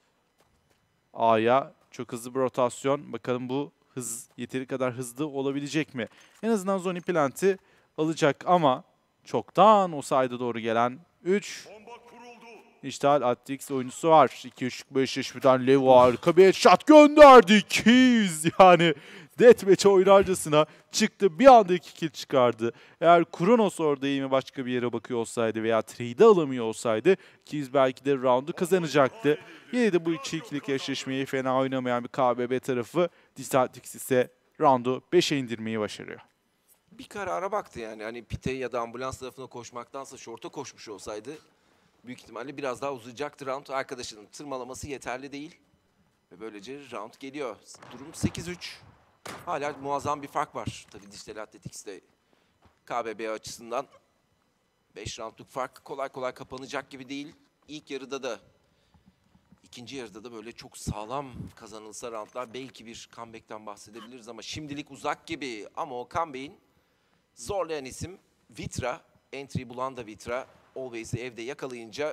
A'ya çok hızlı bir rotasyon. Bakalım bu hız yeteri kadar hızlı olabilecek mi? En azından Zoni Plant'i alacak ama çoktan o side'a doğru gelen 3 Digital Athletics oyuncusu var. 2-3-5 yaşından Levo harika bir headshot gönderdi. 200 yani deathmatch oynarcasına çıktı. Bir anda 2 kill çıkardı. Eğer Kronos orada iyi mi başka bir yere bakıyor olsaydı veya trade'i alamıyor olsaydı 200 belki de round'u kazanacaktı. Yine de bu 2-2'lik eşleşmeyi fena oynamayan bir KBB tarafı Digital Athletics ise round'u 5'e indirmeyi başarıyor. Bir karara baktı yani. Hani pite ya da ambulans tarafına koşmaktansa short'a koşmuş olsaydı büyük ihtimalle biraz daha uzayacaktı round. Arkadaşının tırmalaması yeterli değil. Ve böylece round geliyor. Durum 8-3. Hala muazzam bir fark var. Tabii Digital Athletics'te KBB açısından 5 roundluk fark kolay kolay kapanacak gibi değil. İlk yarıda da, ikinci yarıda da böyle çok sağlam kazanılsa roundlar belki bir comeback'ten bahsedebiliriz ama şimdilik uzak gibi. Ama o comeback'in zorlayan isim Vitra. Entry bulan da Vitra. Always'i evde yakalayınca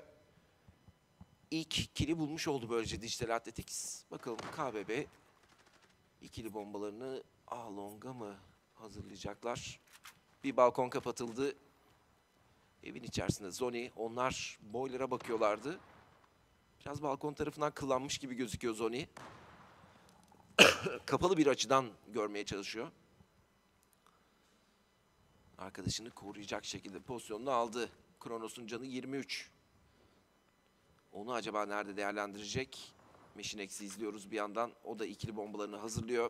ilk kill'i bulmuş oldu böylece Digital Athletics. Bakalım KBB ikili bombalarını A-Long'a mı hazırlayacaklar? Bir balkon kapatıldı. Evin içerisinde Zoni. Onlar boiler'a bakıyorlardı. Biraz balkon tarafından kıllanmış gibi gözüküyor Zoni. Kapalı bir açıdan görmeye çalışıyor. Arkadaşını koruyacak şekilde pozisyonunu aldı. Kronos'un canı 23. Onu acaba nerede değerlendirecek? Machinex'i izliyoruz bir yandan. O da ikili bombalarını hazırlıyor.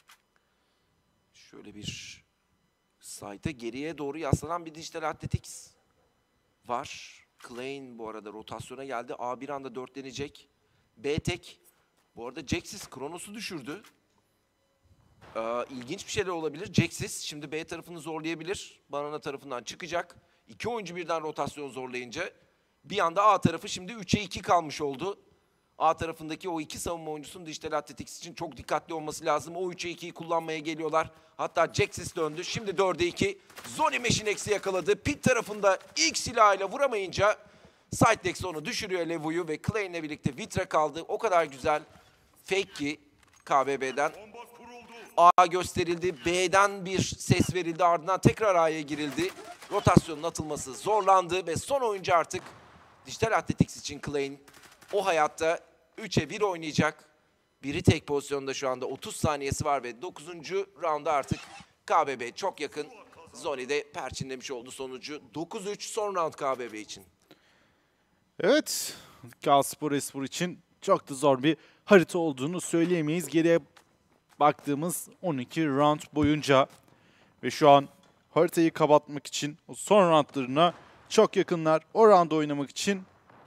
Şöyle bir site'e geriye doğru yaslanan bir Digital Athletics var. Klein bu arada rotasyona geldi. A bir anda dörtlenecek. B tek. Bu arada Jaxis Kronos'u düşürdü. İlginç bir şeyler olabilir. Jaxis şimdi B tarafını zorlayabilir. Banana tarafından çıkacak. 2 oyuncu birden rotasyon zorlayınca bir anda A tarafı şimdi 3'e 2 kalmış oldu. A tarafındaki o iki savunma oyuncusunun Dijital Athletics için çok dikkatli olması lazım. O 3'e 2'yi kullanmaya geliyorlar. Hatta Jaxis döndü. Şimdi 4'e 2. Zoni Machinex'i yakaladı. Pit tarafında ilk silahıyla vuramayınca Sidex onu düşürüyor Levu'yu ve Clay'le birlikte Vitra kaldı. O kadar güzel fake ki KBB'den. A gösterildi. B'den bir ses verildi. Ardından tekrar A'ya girildi. Rotasyonun atılması zorlandı ve son oyuncu artık Dijital Athletics için Clay'in o hayatta 3'e 1 oynayacak. Biri tek pozisyonda şu anda 30 saniyesi var ve 9. rounda artık KBB çok yakın. Zoni de perçinlemiş oldu sonucu. 9-3 son round KBB için. Evet, Galatasaray Espor için çok da zor bir harita olduğunu söyleyemeyiz. Geriye baktığımız 12 round boyunca ve şu an haritayı kapatmak için o son roundlarına çok yakınlar. O round'u oynamak için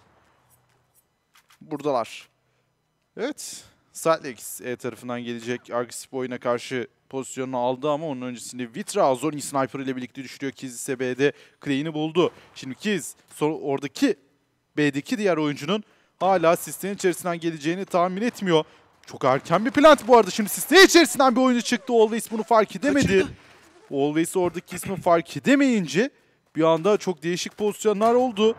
buradalar. Evet, Saltlex E tarafından gelecek agresif oyuna karşı pozisyonunu aldı ama onun öncesinde Vitra Zoni Sniper ile birlikte düşürüyor. Kiz ise B'de Clay'ini buldu. Şimdi Kiz oradaki B'deki diğer oyuncunun hala sistemin içerisinden geleceğini tahmin etmiyor. Çok erken bir plant bu arada. Şimdi sistemin içerisinden bir oyuncu çıktı. Always bunu fark edemedi. Always oradaki ismi fark edemeyince bir anda çok değişik pozisyonlar oldu.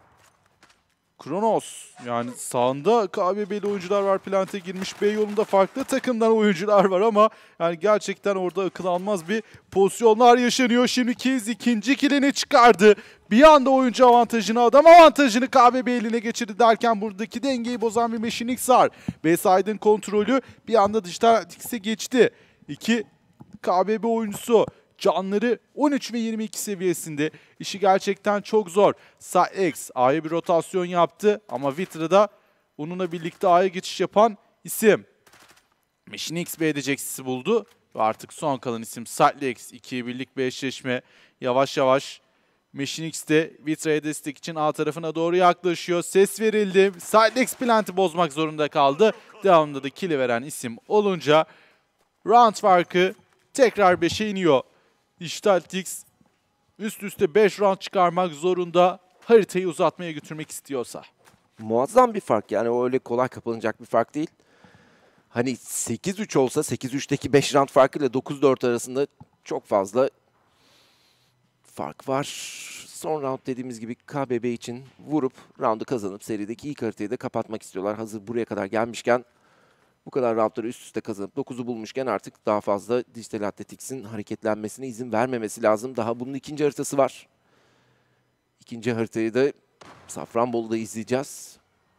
Kronos, yani sağında KBB'li oyuncular var, plante girmiş. B yolunda farklı takımdan oyuncular var ama yani gerçekten orada akıl almaz bir pozisyonlar yaşanıyor. Şimdi Kiz ikinci killini çıkardı. Bir anda oyuncu avantajını, adam avantajını KBB eline geçirdi derken buradaki dengeyi bozan bir Machinix var. B-Side'ın kontrolü bir anda Dijital Athletics'e geçti. İki KBB oyuncusu. Canları 13 ve 22 seviyesinde. İşi gerçekten çok zor. Saex A'ya bir rotasyon yaptı ama Vitra'da onunla birlikte A'ya geçiş yapan isim. Machinix B'de Jaxis'i buldu ve artık son kalan isim Saex. 2'ye birlik bir eşleşme. Yavaş yavaş Machinix de Vitra'ya destek için A tarafına doğru yaklaşıyor. Ses verildi. Saex plant'i bozmak zorunda kaldı. Devamında da kill'i veren isim olunca round farkı tekrar 5'e iniyor. Dijital Athletics üst üste 5 round çıkarmak zorunda haritayı uzatmaya götürmek istiyorsa. Muazzam bir fark, yani o öyle kolay kapanacak bir fark değil. Hani 8-3 olsa 8-3'teki 5 round farkıyla 9-4 arasında çok fazla fark var. Son round dediğimiz gibi KBB için vurup roundu kazanıp serideki ilk haritayı da kapatmak istiyorlar. Hazır buraya kadar gelmişken, bu kadar roundları üst üste kazanıp 9'u bulmuşken artık daha fazla Dijital Athletics'in hareketlenmesine izin vermemesi lazım. Daha bunun ikinci haritası var. İkinci haritayı da Safranbolu'da izleyeceğiz.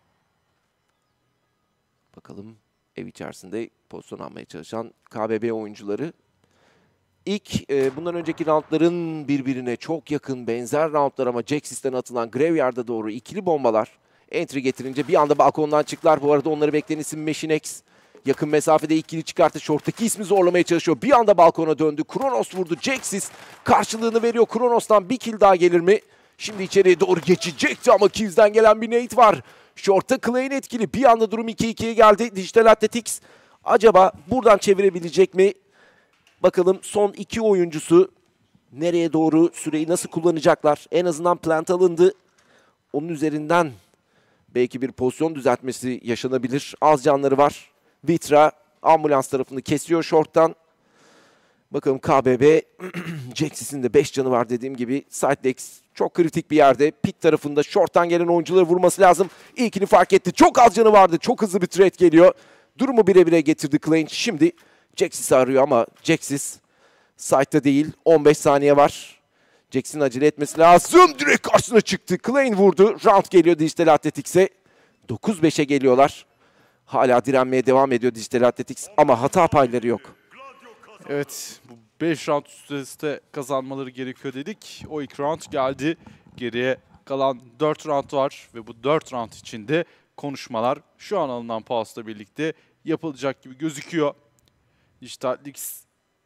Bakalım ev içerisinde pozisyon almaya çalışan KBB oyuncuları. İlk bundan önceki roundların birbirine çok yakın benzer roundlar ama Jaxis'ten atılan Graveyard'a doğru ikili bombalar entry getirince bir anda balkondan çıktılar. Bu arada onları bekleyen isim Machinix. Yakın mesafede ikili çıkarttı. Short'taki ismi zorlamaya çalışıyor. Bir anda balkona döndü. Kronos vurdu. Jaxis karşılığını veriyor. Kronos'tan bir kill daha gelir mi? Şimdi içeriye doğru geçecekti ama Kiz'den gelen bir nade var. Short'ta Clay'in etkili. Bir anda durum 2-2'ye geldi. Dijital Athletics acaba buradan çevirebilecek mi? Bakalım son iki oyuncusu nereye doğru, süreyi nasıl kullanacaklar? En azından plant alındı. Onun üzerinden belki bir pozisyon düzeltmesi yaşanabilir. Az canları var. Vitra ambulans tarafını kesiyor short'tan. Bakalım KBB, Jaxis'in de 5 canı var dediğim gibi. Sidex çok kritik bir yerde. Pit tarafında short'tan gelen oyuncuları vurması lazım. İlkini fark etti. Çok az canı vardı. Çok hızlı bir trade geliyor. Durumu 1'e 1'e getirdi Klein. Şimdi Jaxis'i arıyor ama Jaxis side'da değil. 15 saniye var. Jaxis'in acele etmesi lazım. Direkt karşısına çıktı. Klein vurdu. Round geliyor Dijital Athletics'e. 9-5'e geliyorlar. Hala direnmeye devam ediyor Dijital Athletics ama hata payları yok. Evet, bu 5 round üst üste kazanmaları gerekiyor dedik. O ilk round geldi. Geriye kalan 4 round var ve bu 4 round içinde konuşmalar şu an alınan pausla birlikte yapılacak gibi gözüküyor. Dijital Athletics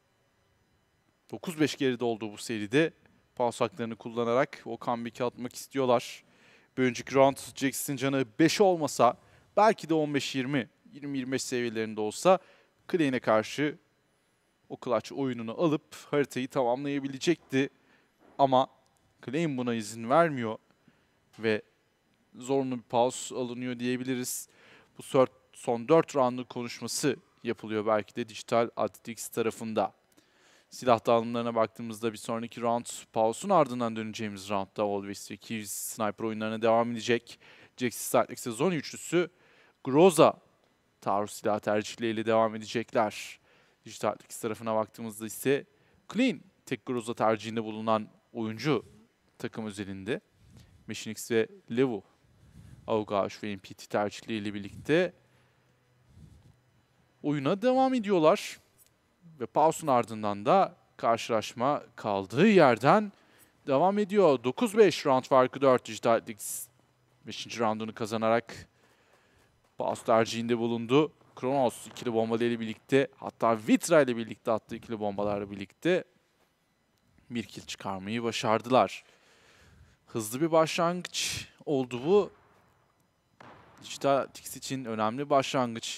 9-5 geride olduğu bu seride pause haklarını kullanarak o comeback'i atmak istiyorlar. Bir önceki round Jaxis'in canı 5 olmasa belki de 15-20, 20-25 seviyelerinde olsa Klein'e karşı o clutch oyununu alıp haritayı tamamlayabilecekti. Ama Klein buna izin vermiyor ve zorunlu bir pause alınıyor diyebiliriz. Bu son 4 roundluk konuşması yapılıyor belki de Digital Athletics tarafında. Silah dağılımlarına baktığımızda bir sonraki round pause'un ardından döneceğimiz roundda Always ve Keys sniper oyunlarına devam edecek. Jaxis Athletics sezon üçlüsü Groza taarruz silah tercihleriyle devam edecekler. Digital Athletics tarafına baktığımızda ise Clean tek Groza tercihinde bulunan oyuncu takım özelinde. Machinix ve Levu Augash ve MPT tercihleriyle birlikte oyuna devam ediyorlar. Ve pause'un ardından da karşılaşma kaldığı yerden devam ediyor. 9-5 round farkı 4 Digital Athletics 5. roundunu kazanarak pause tercihinde bulundu. Kronos ikili bombalarıyla birlikte, hatta Vitra ile birlikte attığı ikili bombalarla birlikte bir kill çıkarmayı başardılar. Hızlı bir başlangıç oldu bu. Digital Athletics için önemli başlangıç.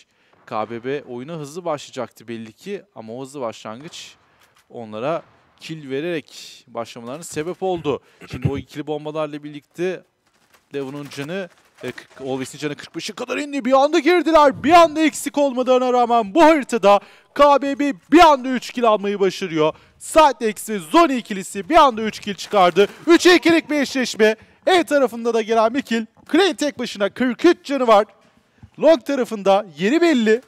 KBB oyuna hızlı başlayacaktı belli ki ama o hızlı başlangıç onlara kill vererek başlamalarına sebep oldu. Şimdi o ikili bombalarla birlikte Levu'nun canı, Always'in canı 45'e kadar indi. Bir anda girdiler. Bir anda eksik olmalarına rağmen bu haritada KBB bir anda 3 kill almayı başarıyor. Sidex ve Zoni ikilisi bir anda 3 kill çıkardı. 3'e 2'lik bir eşleşme. E tarafında da gelen bir kill. Crane tek başına 43 canı var. Long tarafında yeri belli.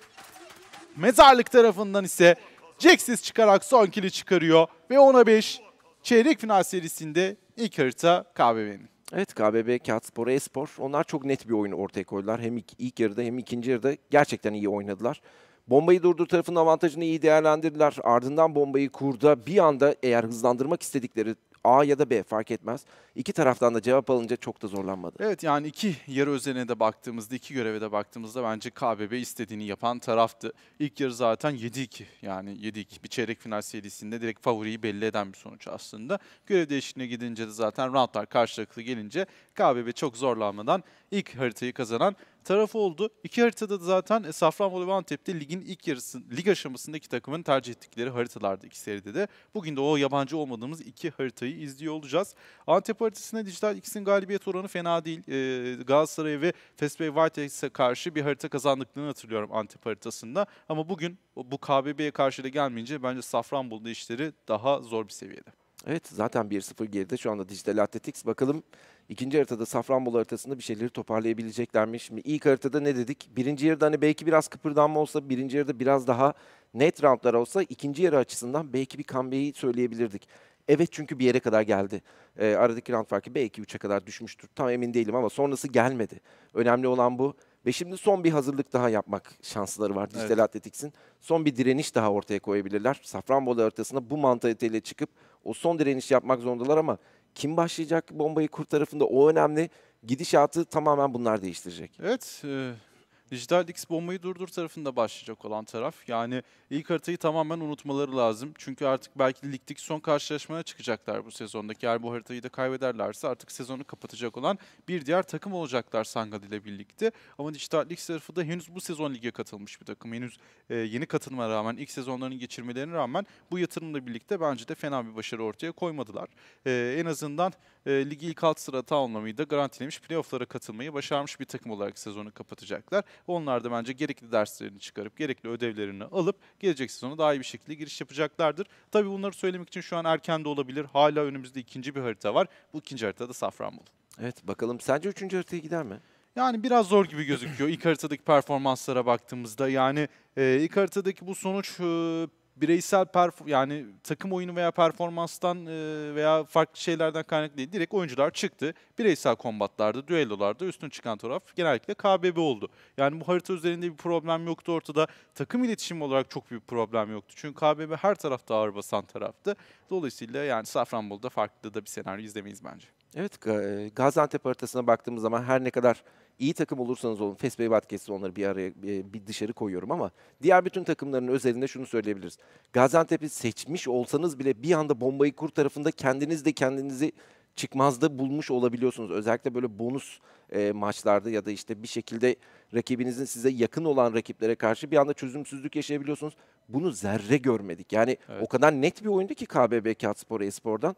Mezarlık tarafından ise Jaxis çıkarak son kill'i çıkarıyor. Ve 10'a 5 çeyrek final serisinde ilk harita KBB'nin. Evet, KBB, Kağıtspor, Espor onlar çok net bir oyun ortaya koydular. Hem ilk yarıda hem ikinci yarıda gerçekten iyi oynadılar. Bombayı durdur tarafının avantajını iyi değerlendirdiler. Ardından bombayı kurda bir anda eğer hızlandırmak istedikleri A ya da B fark etmez. İki taraftan da cevap alınca çok da zorlanmadı. Evet, yani iki yarı özeline de baktığımızda, iki göreve de baktığımızda bence KBB istediğini yapan taraftı. İlk yarı zaten 7-2, yani 7-2 bir çeyrek final serisinde direkt favoriyi belli eden bir sonuç aslında. Görev değişikliğine gidince de zaten roundlar karşılıklı gelince KBB çok zorlanmadan ilk haritayı kazanan tarafı oldu. İki haritada da zaten Safranbolu ve Antep'te ligin ilk yarısı, lig aşamasındaki takımın tercih ettikleri haritalardı iki seride de. Bugün de o yabancı olmadığımız iki haritayı izliyor olacağız. Antep haritasında Digital X'in galibiyet oranı fena değil. Galatasaray ve Fesbey Whitehacks'e karşı bir harita kazandıklarını hatırlıyorum Antep haritasında. Ama bugün bu KBB'ye karşı da gelmeyince bence Safranbolu'da işleri daha zor bir seviyede. Evet, zaten 1-0 geride şu anda Digital Athletics. Bakalım ikinci haritada Safranbolu haritasında bir şeyleri toparlayabilecekler mi? Şimdi ilk haritada ne dedik? Birinci yarıda hani belki biraz kıpırdanma olsa, birinci yarıda biraz daha net roundlar olsa ikinci yarı açısından belki bir comeback'i söyleyebilirdik. Evet, çünkü bir yere kadar geldi. Aradaki round farkı belki 3'e kadar düşmüştür. Tam emin değilim ama sonrası gelmedi. Önemli olan bu. Ve şimdi son bir hazırlık daha yapmak şansları var Digital Athletics'in. Son bir direniş daha ortaya koyabilirler. Safranbolu haritasına bu mantaliteyle çıkıp o son direniş yapmak zorundalar ama kim başlayacak bombayı kur tarafında o önemli. Gidişatı tamamen bunlar değiştirecek. Evet, Digital X bombayı durdur tarafında başlayacak olan taraf. Yani ilk haritayı tamamen unutmaları lazım. Çünkü artık belki de ligdeki son karşılaşmaya çıkacaklar bu sezondaki. Eğer bu haritayı da kaybederlerse artık sezonu kapatacak olan bir diğer takım olacaklar Sangal ile birlikte. Ama Digital X tarafı da henüz bu sezon lige katılmış bir takım. Henüz yeni katılmaya rağmen, ilk sezonlarını geçirmelerine rağmen bu yatırımla birlikte bence de fena bir başarı ortaya koymadılar. En azından ligi ilk 6 sırada tamamlamayı da garantilemiş, playoff'lara katılmayı başarmış bir takım olarak sezonu kapatacaklar. Onlar da bence gerekli derslerini çıkarıp, gerekli ödevlerini alıp gelecek sezona daha iyi bir şekilde giriş yapacaklardır. Tabii bunları söylemek için şu an erken de olabilir. Hala önümüzde ikinci bir harita var. Bu ikinci harita da Safranbolu. Evet, bakalım sence üçüncü haritaya gider mi? Yani biraz zor gibi gözüküyor ilk haritadaki performanslara baktığımızda. Yani ilk haritadaki bu sonuç bireysel yani takım oyunu veya performanstan veya farklı şeylerden kaynaklı değil. Direkt oyuncular çıktı. Bireysel kombatlarda, düellolarda üstün çıkan taraf genellikle KBB oldu. Yani bu harita üzerinde bir problem yoktu ortada. Takım iletişimi olarak çok büyük problem yoktu. Çünkü KBB her tarafta ağır basan taraftı. Dolayısıyla yani Safranbolu'da farklı da bir senaryo izlemeyiz bence. Evet, Gaziantep haritasına baktığımız zaman her ne kadar iyi takım olursanız olun, Fesbey Watkes'i onları bir araya bir dışarı koyuyorum ama diğer bütün takımların özelinde şunu söyleyebiliriz. Gaziantep'i seçmiş olsanız bile bir anda bombayı kur tarafında kendinizi çıkmazda bulmuş olabiliyorsunuz. Özellikle böyle bonus maçlarda ya da işte bir şekilde rakibinizin size yakın olan rakiplere karşı bir anda çözümsüzlük yaşayabiliyorsunuz. Bunu zerre görmedik. Yani o kadar net bir oyundu ki KBB Kağıtspor Espor'dan.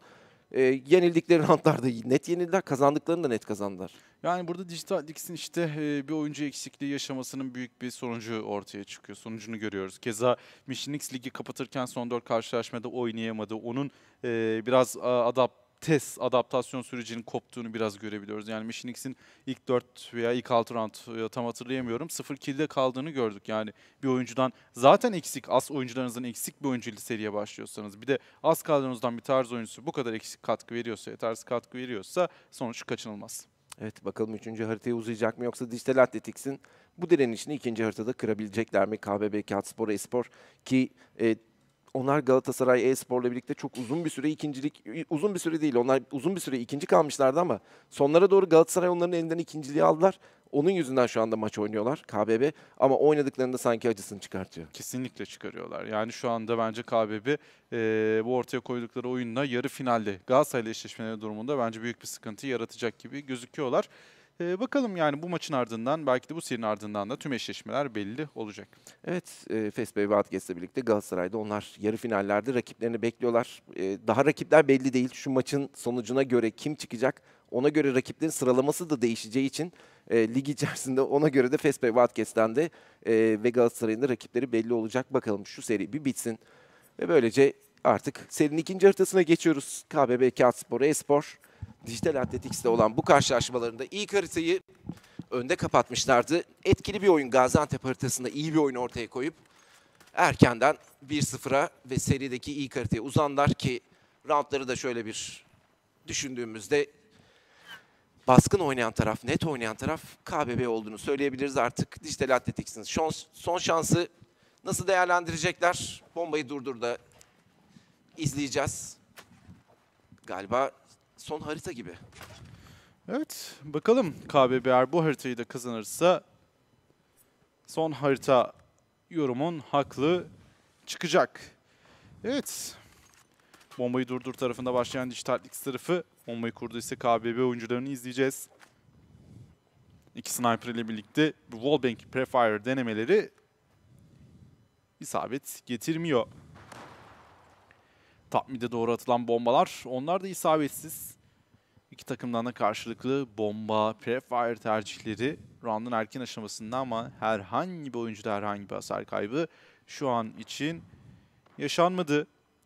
Yenildikleri roundlarda net yenildiler, kazandıklarını da net kazandılar. Yani burada Digital X'in işte bir oyuncu eksikliği yaşamasının büyük bir sonucu ortaya çıkıyor. Sonucunu görüyoruz. Keza Mission X ligi kapatırken son 4 karşılaşmada oynayamadı. Onun biraz adaptasyon sürecinin koptuğunu biraz görebiliyoruz. Yani Mission X'in ilk 4 veya ilk 6 round tam hatırlayamıyorum. 0 kill'de kaldığını gördük. Yani bir oyuncudan zaten eksik, az oyuncularınızdan eksik bir oyuncuyla seriye başlıyorsanız, bir de az kadronuzdan bir tarz oyuncusu bu kadar eksik katkı veriyorsa, yetersiz katkı veriyorsa sonuç kaçınılmaz. Evet, bakalım 3. haritaya uzayacak mı, yoksa Dijital Athletics'in bu direnişini 2. haritada kırabilecekler mi? KBB Kağıtspor Espor ki onlar Galatasaray Espor'la birlikte çok uzun bir süre uzun bir süre değil, onlar uzun bir süre ikinci kalmışlardı ama sonlara doğru Galatasaray onların elinden ikinciliği aldılar. Onun yüzünden şu anda maç oynuyorlar KBB, ama oynadıklarında sanki acısını çıkartıyor. Kesinlikle çıkarıyorlar. Yani şu anda bence KBB bu ortaya koydukları oyunla yarı finalde Galatasaray'la eşleşmeleri durumunda bence büyük bir sıkıntı yaratacak gibi gözüküyorlar. Bakalım yani bu maçın ardından, belki de bu serinin ardından da tüm eşleşmeler belli olacak. Evet, Fesbey ve Atges'le birlikte Galatasaray'da onlar yarı finallerde rakiplerini bekliyorlar. Daha rakipler belli değil. Şu maçın sonucuna göre kim çıkacak, ona göre rakiplerin sıralaması da değişeceği için lig içerisinde ona göre de Fesbey ve Atges'ten de ve Galatasaray'ın da rakipleri belli olacak. Bakalım şu seri bir bitsin ve böylece artık serinin 2. haritasına geçiyoruz. KBB Kağıtspor Espor Dijital Athletics'te olan bu karşılaşmalarında ilk haritayı önde kapatmışlardı. Etkili bir oyun, Gaziantep haritasında iyi bir oyun ortaya koyup erkenden 1-0'a ve serideki ilk haritaya uzandılar ki roundları da şöyle bir düşündüğümüzde baskın oynayan taraf, net oynayan taraf KBB olduğunu söyleyebiliriz artık. Dijital Athletics'in son şansı nasıl değerlendirecekler? Bombayı Durdur'da izleyeceğiz. Galiba son harita gibi. Evet, bakalım KBB eğer bu haritayı da kazanırsa son harita yorumun haklı çıkacak. Evet, Bombayı Durdur tarafında başlayan Dijital X tarafı, bombayı kurdu ise KBB oyuncularını izleyeceğiz. İki sniper ile birlikte bu wallbang prefire denemeleri isabet getirmiyor. Top mid'e doğru atılan bombalar, onlar da isabetsiz. İki takımdan da karşılıklı bomba, prefire tercihleri round'un erken aşamasında, ama herhangi bir oyuncuda herhangi bir hasar kaybı şu an için yaşanmadı.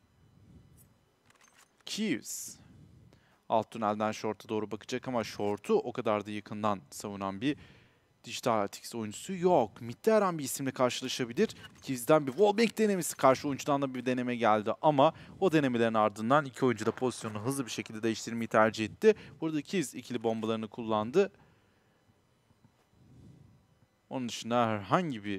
Keys alt tünelden short'a doğru bakacak ama short'u o kadar da yakından savunan bir Dijital Athletics oyuncusu yok. Mid'de her an bir isimle karşılaşabilir. Keys'den bir wallbang denemesi, karşı oyuncudan da bir deneme geldi ama o denemelerin ardından iki oyuncu da pozisyonunu hızlı bir şekilde değiştirmeyi tercih etti. Burada Keys ikili bombalarını kullandı. Onun dışında herhangi bir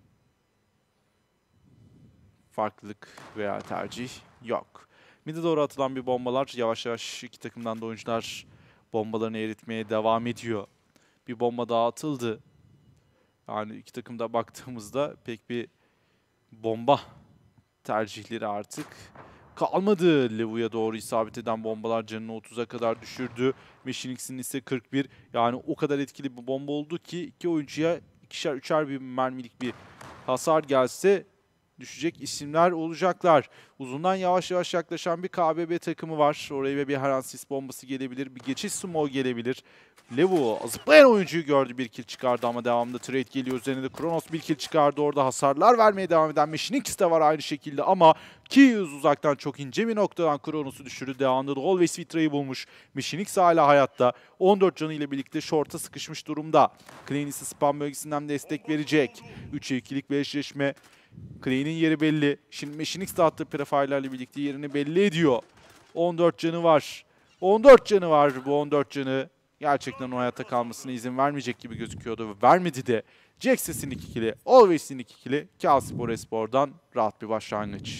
farklılık veya tercih yok. Mid'e doğru atılan bir bombalar, yavaş yavaş iki takımdan da oyuncular bombalarını eritmeye devam ediyor. Bir bomba daha atıldı. Yani iki takımda baktığımızda pek bir bomba tercihleri artık kalmadı. Levu'ya doğru isabet eden bombalar canını 30'a kadar düşürdü. Mission X'in ise 41. Yani o kadar etkili bir bomba oldu ki iki oyuncuya ikişer üçer bir mermilik bir hasar gelse düşecek isimler olacaklar. Uzundan yavaş yavaş yaklaşan bir KBB takımı var. Oraya bir her an sis bombası gelebilir. Bir geçiş smoke gelebilir. Levu zıplayan oyuncuyu gördü. Bir kill çıkardı ama devamında trade geliyor. Üzerine de Kronos bir kill çıkardı. Orada hasarlar vermeye devam eden Mission X de var aynı şekilde ama Keys uzaktan çok ince bir noktadan Kronos'u düşürdü. Devamında da Always Vitra'yı bulmuş. Mission X hala hayatta. 14 canı ile birlikte short'a sıkışmış durumda. Cleanis'i spam bölgesinden destek verecek. 3'e 2'lik bir eşleşme. Clay'nin yeri belli. Şimdi Mission X de attığı prefire'larla birlikte yerini belli ediyor. 14 canı var. 14 canı var. Bu 14 canı gerçekten o hayatta kalmasına izin vermeyecek gibi gözüküyordu. Ve vermedi de. Jaxx'in 2 kili, Always'in 2 kili. Kağıtspor Espor'dan rahat bir başlangıç.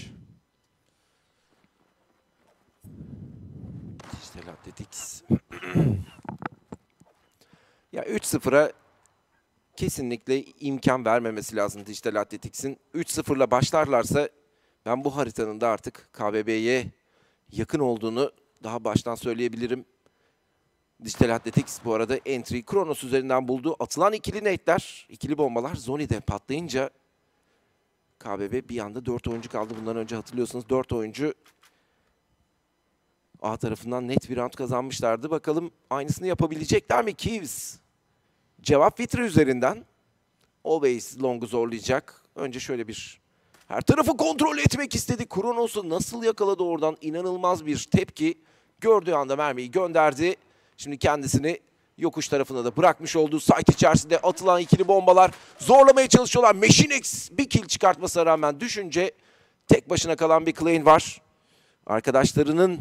Dijital Athletics. Ya 3-0'a kesinlikle imkan vermemesi lazım Dijital Athletics'in. 3-0'la başlarlarsa ben bu haritanın da artık KBB'ye yakın olduğunu daha baştan söyleyebilirim. Dijital Athletics bu arada entry Kronos üzerinden buldu. Atılan ikili nade'ler, ikili bombalar Zoni'de patlayınca KBB bir anda 4 oyuncu kaldı. Bundan önce hatırlıyorsunuz 4 oyuncu A tarafından net bir round kazanmışlardı. Bakalım aynısını yapabilecekler mi Kivs? Cevap Vitra üzerinden. Always Long'u zorlayacak. Önce şöyle bir her tarafı kontrol etmek istedi. Kronos'u nasıl yakaladı oradan? İnanılmaz bir tepki. Gördüğü anda mermiyi gönderdi. Şimdi kendisini yokuş tarafına da bırakmış olduğu site içerisinde atılan ikili bombalar zorlamaya çalışıyorlar. Machine X bir kill çıkartmasına rağmen düşünce tek başına kalan bir Klein var. Arkadaşlarının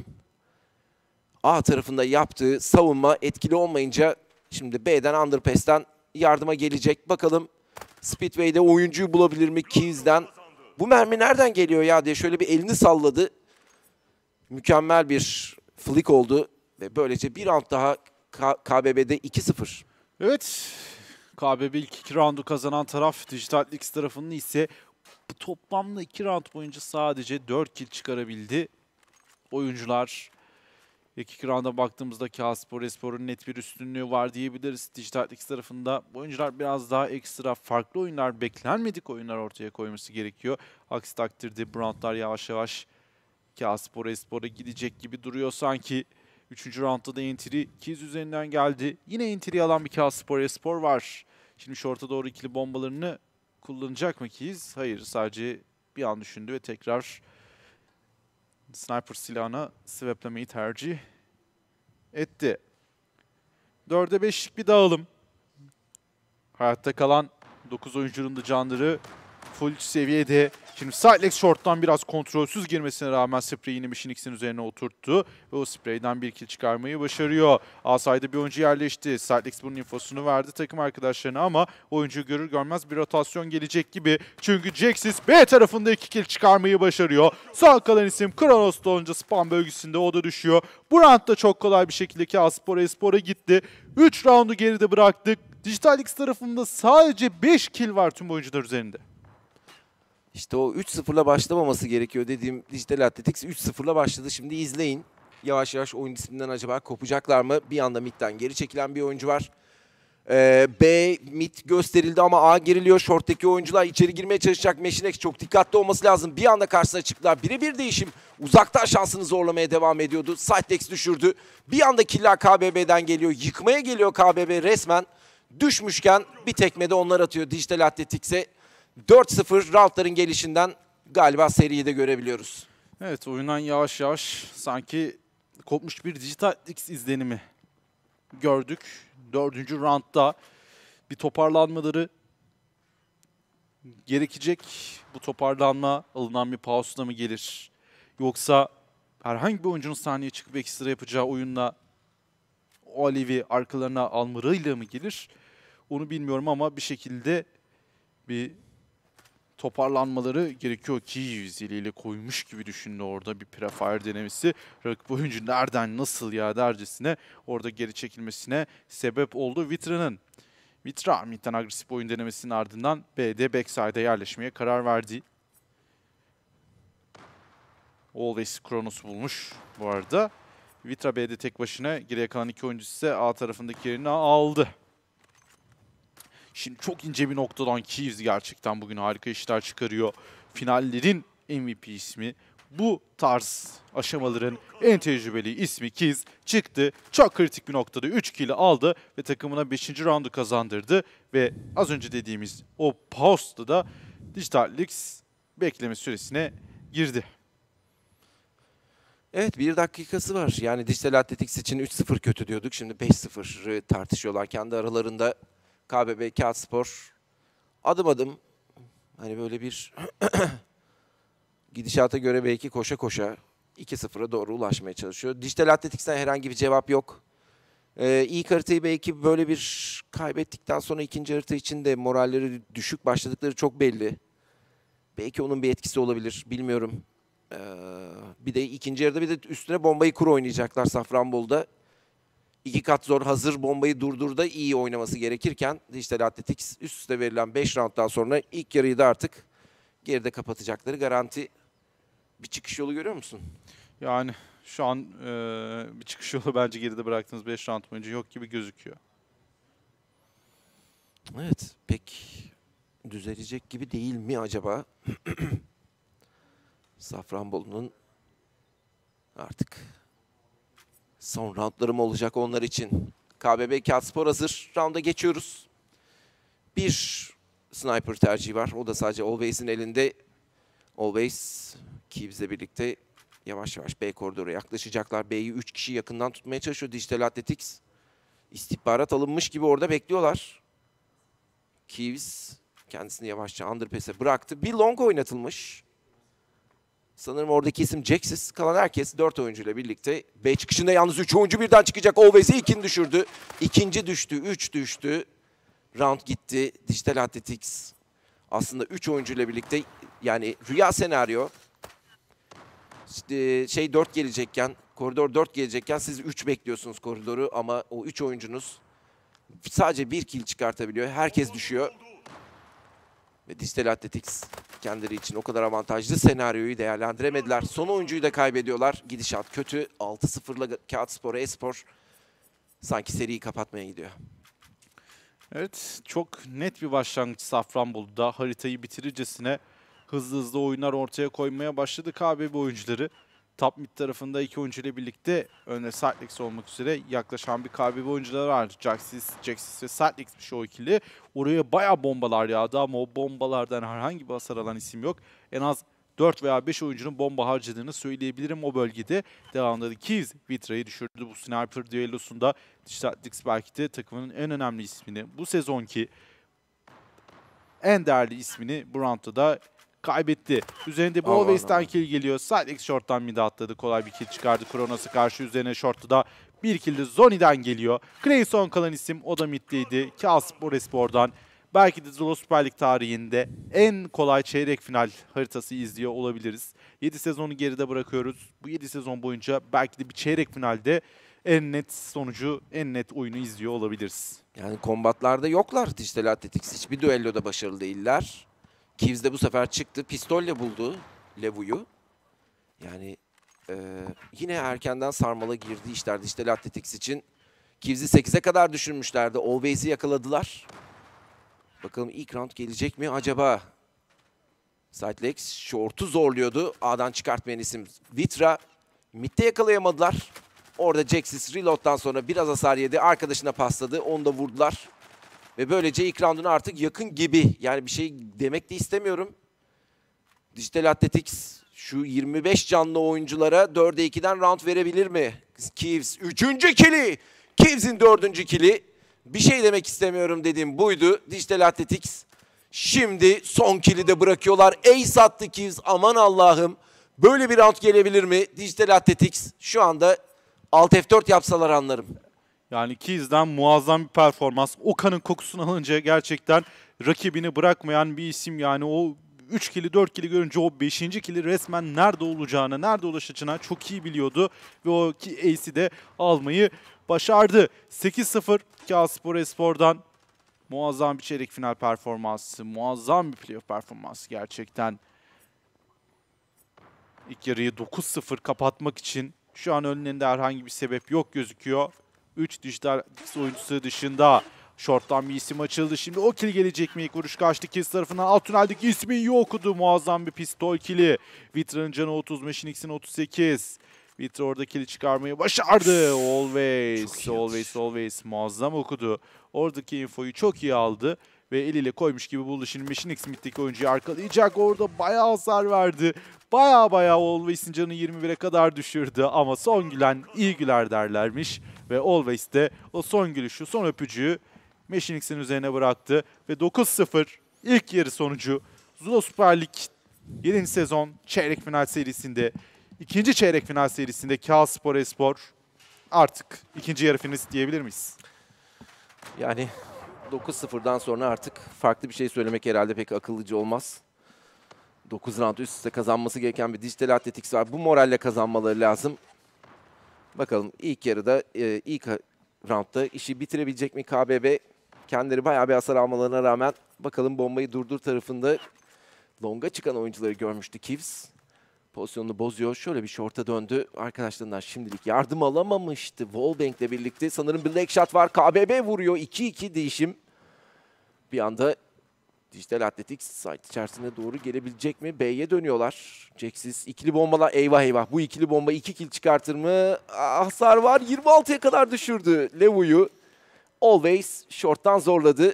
A tarafında yaptığı savunma etkili olmayınca şimdi B'den Underpass'ten yardıma gelecek. Bakalım Speedway'de oyuncuyu bulabilir mi Kivs'den? Bu mermi nereden geliyor ya diye şöyle bir elini salladı. Mükemmel bir flick oldu ve böylece bir round daha KBB'de 2-0. Evet, KBB ilk 2 roundu kazanan taraf, Digital X tarafının ise bu toplamda 2 round boyunca sadece 4 kill çıkarabildi oyuncular. İlk 2 rounda baktığımızda Kaspor Espor'un net bir üstünlüğü var diyebiliriz. Digital X tarafında oyuncular biraz daha ekstra farklı oyunlar, beklenmedik oyunlar ortaya koyması gerekiyor. Aksi takdirde bu roundlar yavaş yavaş Kaspor Espor'a gidecek gibi duruyor sanki. 3. roundda da entry Kiz üzerinden geldi. Yine entry alan bir Kaspor Espor var. Şimdi short'a doğru ikili bombalarını kullanacak mı Kiz? Hayır, sadece bir an düşündü ve tekrar sniper silahına swaplemeyi tercih etti. 4'e 5'lik bir dağılım. Hayatta kalan 9 oyuncunun da canları full seviyede. Şimdi Sidelex short'tan biraz kontrolsüz girmesine rağmen spreyini Machine X'in üzerine oturttu. Ve o spreyden bir kill çıkarmayı başarıyor. A-side'da bir oyuncu yerleşti. Sidelex bunun infosunu verdi takım arkadaşlarına ama oyuncuyu görür görmez bir rotasyon gelecek gibi. Çünkü Jaxis B tarafında 2 kill çıkarmayı başarıyor. Sağ kalan isim Kronos'ta olunca spam bölgesinde o da düşüyor. Bu round da çok kolay bir şekilde Kaspor Espor'a gitti. 3 roundu geride bıraktık. Digital X tarafında sadece 5 kill var tüm oyuncular üzerinde. İşte o 3-0'la başlamaması gerekiyor dediğim Digital Athletics 3-0'la başladı. Şimdi izleyin. Yavaş yavaş oyun disiplinden acaba kopacaklar mı? Bir anda midden geri çekilen bir oyuncu var. B mid gösterildi ama A geriliyor. Short'taki oyuncular içeri girmeye çalışacak. Machine X çok dikkatli olması lazım. Bir anda karşısına çıktılar. Birebir değişim. Uzaktan şansını zorlamaya devam ediyordu. Sidelex düşürdü. Bir anda killer KBB'den geliyor. Yıkmaya geliyor KBB resmen. Düşmüşken bir tekmede onlar atıyor Digital Athletics'e. 4-0 roundların gelişinden galiba seriyi de görebiliyoruz. Evet, oyundan yavaş yavaş sanki kopmuş bir Digital X izlenimi gördük. 4. roundda bir toparlanmaları gerekecek. Bu toparlanma alınan bir pause'la mı gelir? Yoksa herhangi bir oyuncunun sahneye çıkıp ekstra yapacağı oyunla Olive'i arkalarına almalarıyla mı gelir? Onu bilmiyorum ama bir şekilde bir toparlanmaları gerekiyor ki yüzeliyle koymuş gibi düşündü orada bir prefire denemesi. Rakip oyuncu nereden nasıl ya dercesine orada geri çekilmesine sebep oldu Vitra'nın. Vitra midden agresif oyun denemesinin ardından B'de backside'a yerleşmeye karar verdi. Always Kronos'u bulmuş bu arada. Vitra B'de tek başına, geriye kalan 2 oyuncu ise A tarafındaki yerini aldı. Şimdi çok ince bir noktadan Kivs gerçekten bugün harika işler çıkarıyor. Finallerin MVP ismi, bu tarz aşamaların en tecrübeli ismi Kivs çıktı. Çok kritik bir noktada 3 kill'i aldı ve takımına 5. roundu kazandırdı. Ve az önce dediğimiz o pause'da da Digital X bekleme süresine girdi. Evet, 1 dakikası var. Yani Digital Athletics için 3-0 kötü diyorduk. Şimdi 5-0 tartışıyorlar kendi aralarında. KBB Kaspor adım adım hani böyle bir gidişata göre belki koşa koşa 2-0'a doğru ulaşmaya çalışıyor. Digital Athletics'ten herhangi bir cevap yok. İlk haritayı belki böyle bir kaybettikten sonra ikinci harita için de moralleri düşük başladıkları çok belli. Belki onun bir etkisi olabilir, bilmiyorum. Bir de ikinci yarıda bir de üstüne bombayı kur oynayacaklar Safranbolu'da. 2 kat zor, hazır bombayı durdurda iyi oynaması gerekirken Digital Athletics üst üste verilen 5 rounddan sonra ilk yarıyı da artık geride kapatacakları garanti. Bir çıkış yolu görüyor musun? Yani şu an bir çıkış yolu bence geride bıraktığınız 5 round boyunca yok gibi gözüküyor. Evet, pek düzelecek gibi değil mi acaba? Safranbolu'nun artık Son roundlarım olacak onlar için. KBB Kağıtspor hazır. Round'a geçiyoruz. Bir sniper tercihi var. O da sadece Always'in elinde. Always Kivs'le birlikte yavaş yavaş B koridora yaklaşacaklar. B'yi 3 kişi yakından tutmaya çalışıyor Digital Athletics. İstihbarat alınmış gibi orada bekliyorlar. Kivs kendisini yavaşça underpass'e bıraktı. Bir long oynatılmış. Sanırım oradaki isim Jaxis. Kalan herkes 4 oyuncuyla birlikte. B çıkışında yalnız 3 oyuncu birden çıkacak. Always'i ilkini düşürdü. İkinci düştü, 3 düştü. Round gitti. Digital Athletics aslında 3 oyuncuyla birlikte, yani rüya senaryo. İşte 4 gelecekken, koridor 4 gelecekken siz 3 bekliyorsunuz koridoru ama o 3 oyuncunuz sadece 1 kill çıkartabiliyor. Herkes düşüyor. Ve Digital Athletics kendileri için o kadar avantajlı senaryoyu değerlendiremediler. Son oyuncuyu da kaybediyorlar. Gidişat kötü. 6-0'la Kağıtspor Espor sanki seriyi kapatmaya gidiyor. Evet, çok net bir başlangıç Safranbolu'da. Haritayı bitirircesine hızlı hızlı oyunlar ortaya koymaya başladı KBB oyuncuları. Top mid tarafında 2 oyuncu ile birlikte önde Saltlex olmak üzere yaklaşan bir KBB oyuncuları var. Jaxis ve Saltlex'miş o ikili. Oraya bayağı bombalar yağdı ama o bombalardan herhangi bir hasar alan isim yok. En az 4 veya 5 oyuncunun bomba harcadığını söyleyebilirim o bölgede. Devamında da Kivs Vitra'yı düşürdü bu sniper düellosunda. Digital Athletics belki de takımının en önemli ismini, bu sezonki en değerli ismini bu roundda da kaybetti. Üzerinde bu Always'ten kill geliyor. Sidex short'tan mid'e atladı. Kolay bir kill çıkardı. Kronos'a karşı üzerine short'ta da bir kill de Zoni'den geliyor. Clayson kalan isim o da mid'deydi. Kağıtspor Espor'dan. Belki de Zula Süper Lig tarihinde en kolay çeyrek final haritası izliyor olabiliriz. 7 sezonu geride bırakıyoruz. Bu 7 sezon boyunca belki de bir çeyrek finalde en net sonucu, en net oyunu izliyor olabiliriz. Yani kombatlarda yoklar Digital Athletics. Hiçbir düelloda başarılı değiller. Kivs de bu sefer çıktı. Pistolle buldu Levu'yu. Yani yine erkenden sarmala girdi işler Digital Athletics için. Kivs'i 8'e kadar düşürmüşlerdi. Always'i yakaladılar. Bakalım ilk round gelecek mi acaba? Sidelex short'u zorluyordu. A'dan çıkartmayan isim Vitra. Mid'de yakalayamadılar. Orada Jaxis reload'dan sonra biraz hasar yedi. Arkadaşına pasladı. Onu da vurdular. Ve böylece ilk round'una artık yakın gibi. Yani bir şey demek de istemiyorum. Digital Athletics şu 25 canlı oyunculara 4'e 2'den round verebilir mi? Kivs 3. kili. Kivs'in 4. kili. Bir şey demek istemiyorum dediğim buydu. Digital Athletics şimdi son kili de bırakıyorlar. Ace attı Kivs. Aman Allah'ım. Böyle bir round gelebilir mi? Digital Athletics şu anda Alt F4 yapsalar anlarım. Yani Kivs'den muazzam bir performans. Okan'ın kokusunu alınca gerçekten rakibini bırakmayan bir isim. Yani o 3 kili 4 kili görünce o 5. kili resmen nerede olacağını, nerede ulaşacağını çok iyi biliyordu. Ve o ace'i de almayı başardı. 8-0 Kağıtspor Espor'dan muazzam bir çeyrek final performansı, muazzam bir playoff performansı gerçekten. İlk yarıyı 9-0 kapatmak için şu an önlerinde herhangi bir sebep yok gözüküyor. 3 dijital oyuncusu dışında short'tan bir isim açıldı. Şimdi o kill gelecek mi? İlk vuruş kaçtı Kivs tarafından. Alt tüneldeki ismi iyi okudu. Muazzam bir pistol kill'i. Vitra'nın canı 30, Machinix'in 38. Vitra orada kill'i çıkarmayı başardı. Always. Muazzam okudu. Oradaki infoyu çok iyi aldı. Ve eliyle koymuş gibi buldu. Şimdi Machinix mid'deki oyuncuyu arkalayacak. Orada bayağı hasar verdi. Bayağı Always'in canı 21'e kadar düşürdü. Ama son gülen iyi güler derlermiş. Ve Always de o son gülüşü, son öpücüğü Machinix'in üzerine bıraktı. Ve 9-0 ilk yarı sonucu Zula Süper Lig 7. sezon çeyrek final serisinde, ikinci çeyrek final serisinde Kağıtspor Espor artık ikinci yarı finalist diyebilir miyiz? Yani 9-0'dan sonra artık farklı bir şey söylemek herhalde pek akıllıca olmaz. 9 round üst üste kazanması gereken bir Digital Athletics var. Bu moralle kazanmaları lazım. Bakalım ilk yarıda, ilk roundda işi bitirebilecek mi KBB? Kendileri bayağı bir hasar almalarına rağmen bakalım bombayı durdur tarafında longa çıkan oyuncuları görmüştü Kivs. Pozisyonunu bozuyor. Şöyle bir short'a döndü. Arkadaşlarından şimdilik yardım alamamıştı. Wallbank'le birlikte sanırım bir leg shot var. KBB vuruyor. 2-2 değişim. Bir anda Dijital Athletics site içerisine doğru gelebilecek mi? B'ye dönüyorlar. Jax'siz ikili bombalar. Eyvah eyvah. Bu ikili bomba 2 kill çıkartır mı? Hasar var. 26'ya kadar düşürdü Levu'yu. Always short'tan zorladı.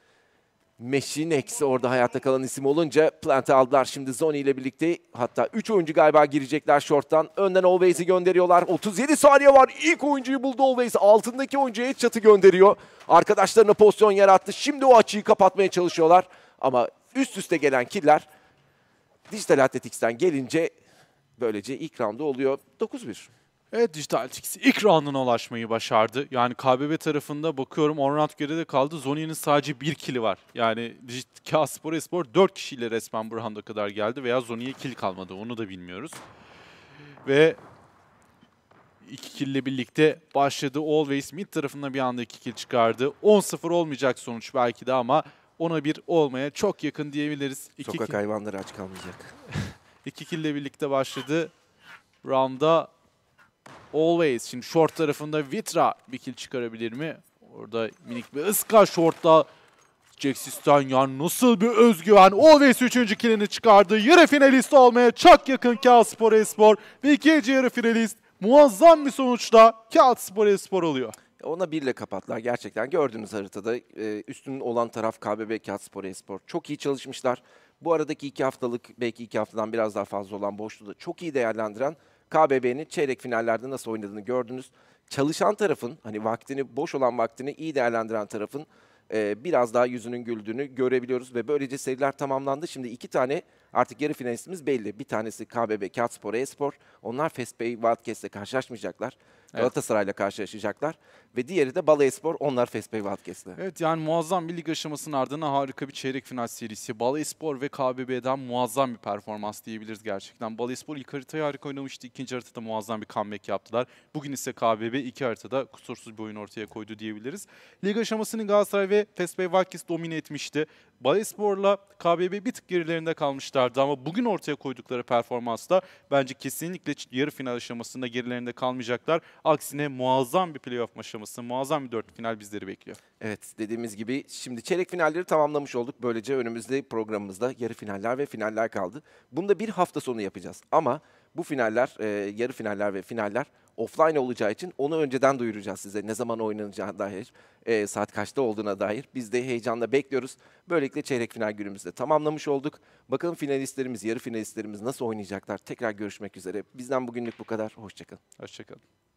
Meşinex orada hayatta kalan isim olunca Plant'ı aldılar şimdi Zoni ile birlikte. Hatta 3 oyuncu galiba girecekler short'tan. Önden Always'i gönderiyorlar. 37 saniye var. İlk oyuncuyu buldu Always. Altındaki oyuncuya headshot'ı gönderiyor. Arkadaşlarına pozisyon yarattı. Şimdi o açıyı kapatmaya çalışıyorlar. Ama üst üste gelen killer Dijital Athletics'ten gelince böylece ilk round'u oluyor. 9-1. Evet, Dijital Athletics ilk rounduna ulaşmayı başardı. Yani KBB tarafında bakıyorum 10 round geride kaldı. Zonya'nın sadece 1 kill'i var. Yani Kağıtspor Espor 4 kişiyle resmen bu rounda kadar geldi veya Zonya'ya kill kalmadı, onu da bilmiyoruz. Ve 2 kill'le birlikte başladı. Always mid tarafında bir anda 2 kill çıkardı. 10-0 olmayacak sonuç belki de ama 10'a 1 olmaya çok yakın diyebiliriz. Sokak hayvanları aç kalmayacak. 2 kill'le birlikte başladı. Round'a Always. Şimdi short tarafında Vitra bir kill çıkarabilir mi? Orada minik bir ıska short'ta Jax'isten yani nasıl bir özgüven. Always 3. killini çıkardı. Yarı finalist olmaya çok yakın Kağıtspor Espor. Ve ikinci yarı finalist muazzam bir sonuçla Kağıtspor Espor oluyor. Ona birle kapattılar. Gerçekten gördüğünüz haritada üstün olan taraf KBB Kağıtspor Espor. Çok iyi çalışmışlar. Bu aradaki 2 haftalık, belki 2 haftadan biraz daha fazla olan boşluğu da çok iyi değerlendiren KBB'nin çeyrek finallerde nasıl oynadığını gördünüz. Çalışan tarafın, hani vaktini, boş olan vaktini iyi değerlendiren tarafın biraz daha yüzünün güldüğünü görebiliyoruz ve böylece seriler tamamlandı. Şimdi 2 tane artık yarı finalistimiz belli. Bir tanesi KBB Kağıtspor Espor. Onlar Fespay Wildcats'le karşılaşmayacaklar. Evet. Galatasaray'la karşılaşacaklar. Ve diğeri de Balayspor. Onlar Fespay Wildcats'le. Evet, yani muazzam bir lig aşamasının ardından harika bir çeyrek final serisi. Balayspor ve KBB'den muazzam bir performans diyebiliriz gerçekten. Balayspor ilk haritayı harika oynamıştı. İkinci haritada muazzam bir comeback yaptılar. Bugün ise KBB iki haritada kusursuz bir oyun ortaya koydu diyebiliriz. Lig aşamasını Galatasaray ve Fespay Wildcats domine etmişti. Balayspor'la KBB bir tık gerilerinde kalmışlardı ama bugün ortaya koydukları performansla bence kesinlikle yarı final aşamasında gerilerinde kalmayacaklar. Aksine muazzam bir playoff aşaması, muazzam bir 4 final bizleri bekliyor. Evet, dediğimiz gibi şimdi çeyrek finalleri tamamlamış olduk. Böylece önümüzde programımızda yarı finaller ve finaller kaldı. Bunu da bir hafta sonu yapacağız. Ama bu finaller, yarı finaller ve finaller offline olacağı için onu önceden duyuracağız size. Ne zaman oynanacağı dair, saat kaçta olduğuna dair. Biz de heyecanla bekliyoruz. Böylelikle çeyrek final günümüzü de tamamlamış olduk. Bakalım finalistlerimiz, yarı finalistlerimiz nasıl oynayacaklar? Tekrar görüşmek üzere. Bizden bugünlük bu kadar. Hoşçakalın. Hoşçakalın.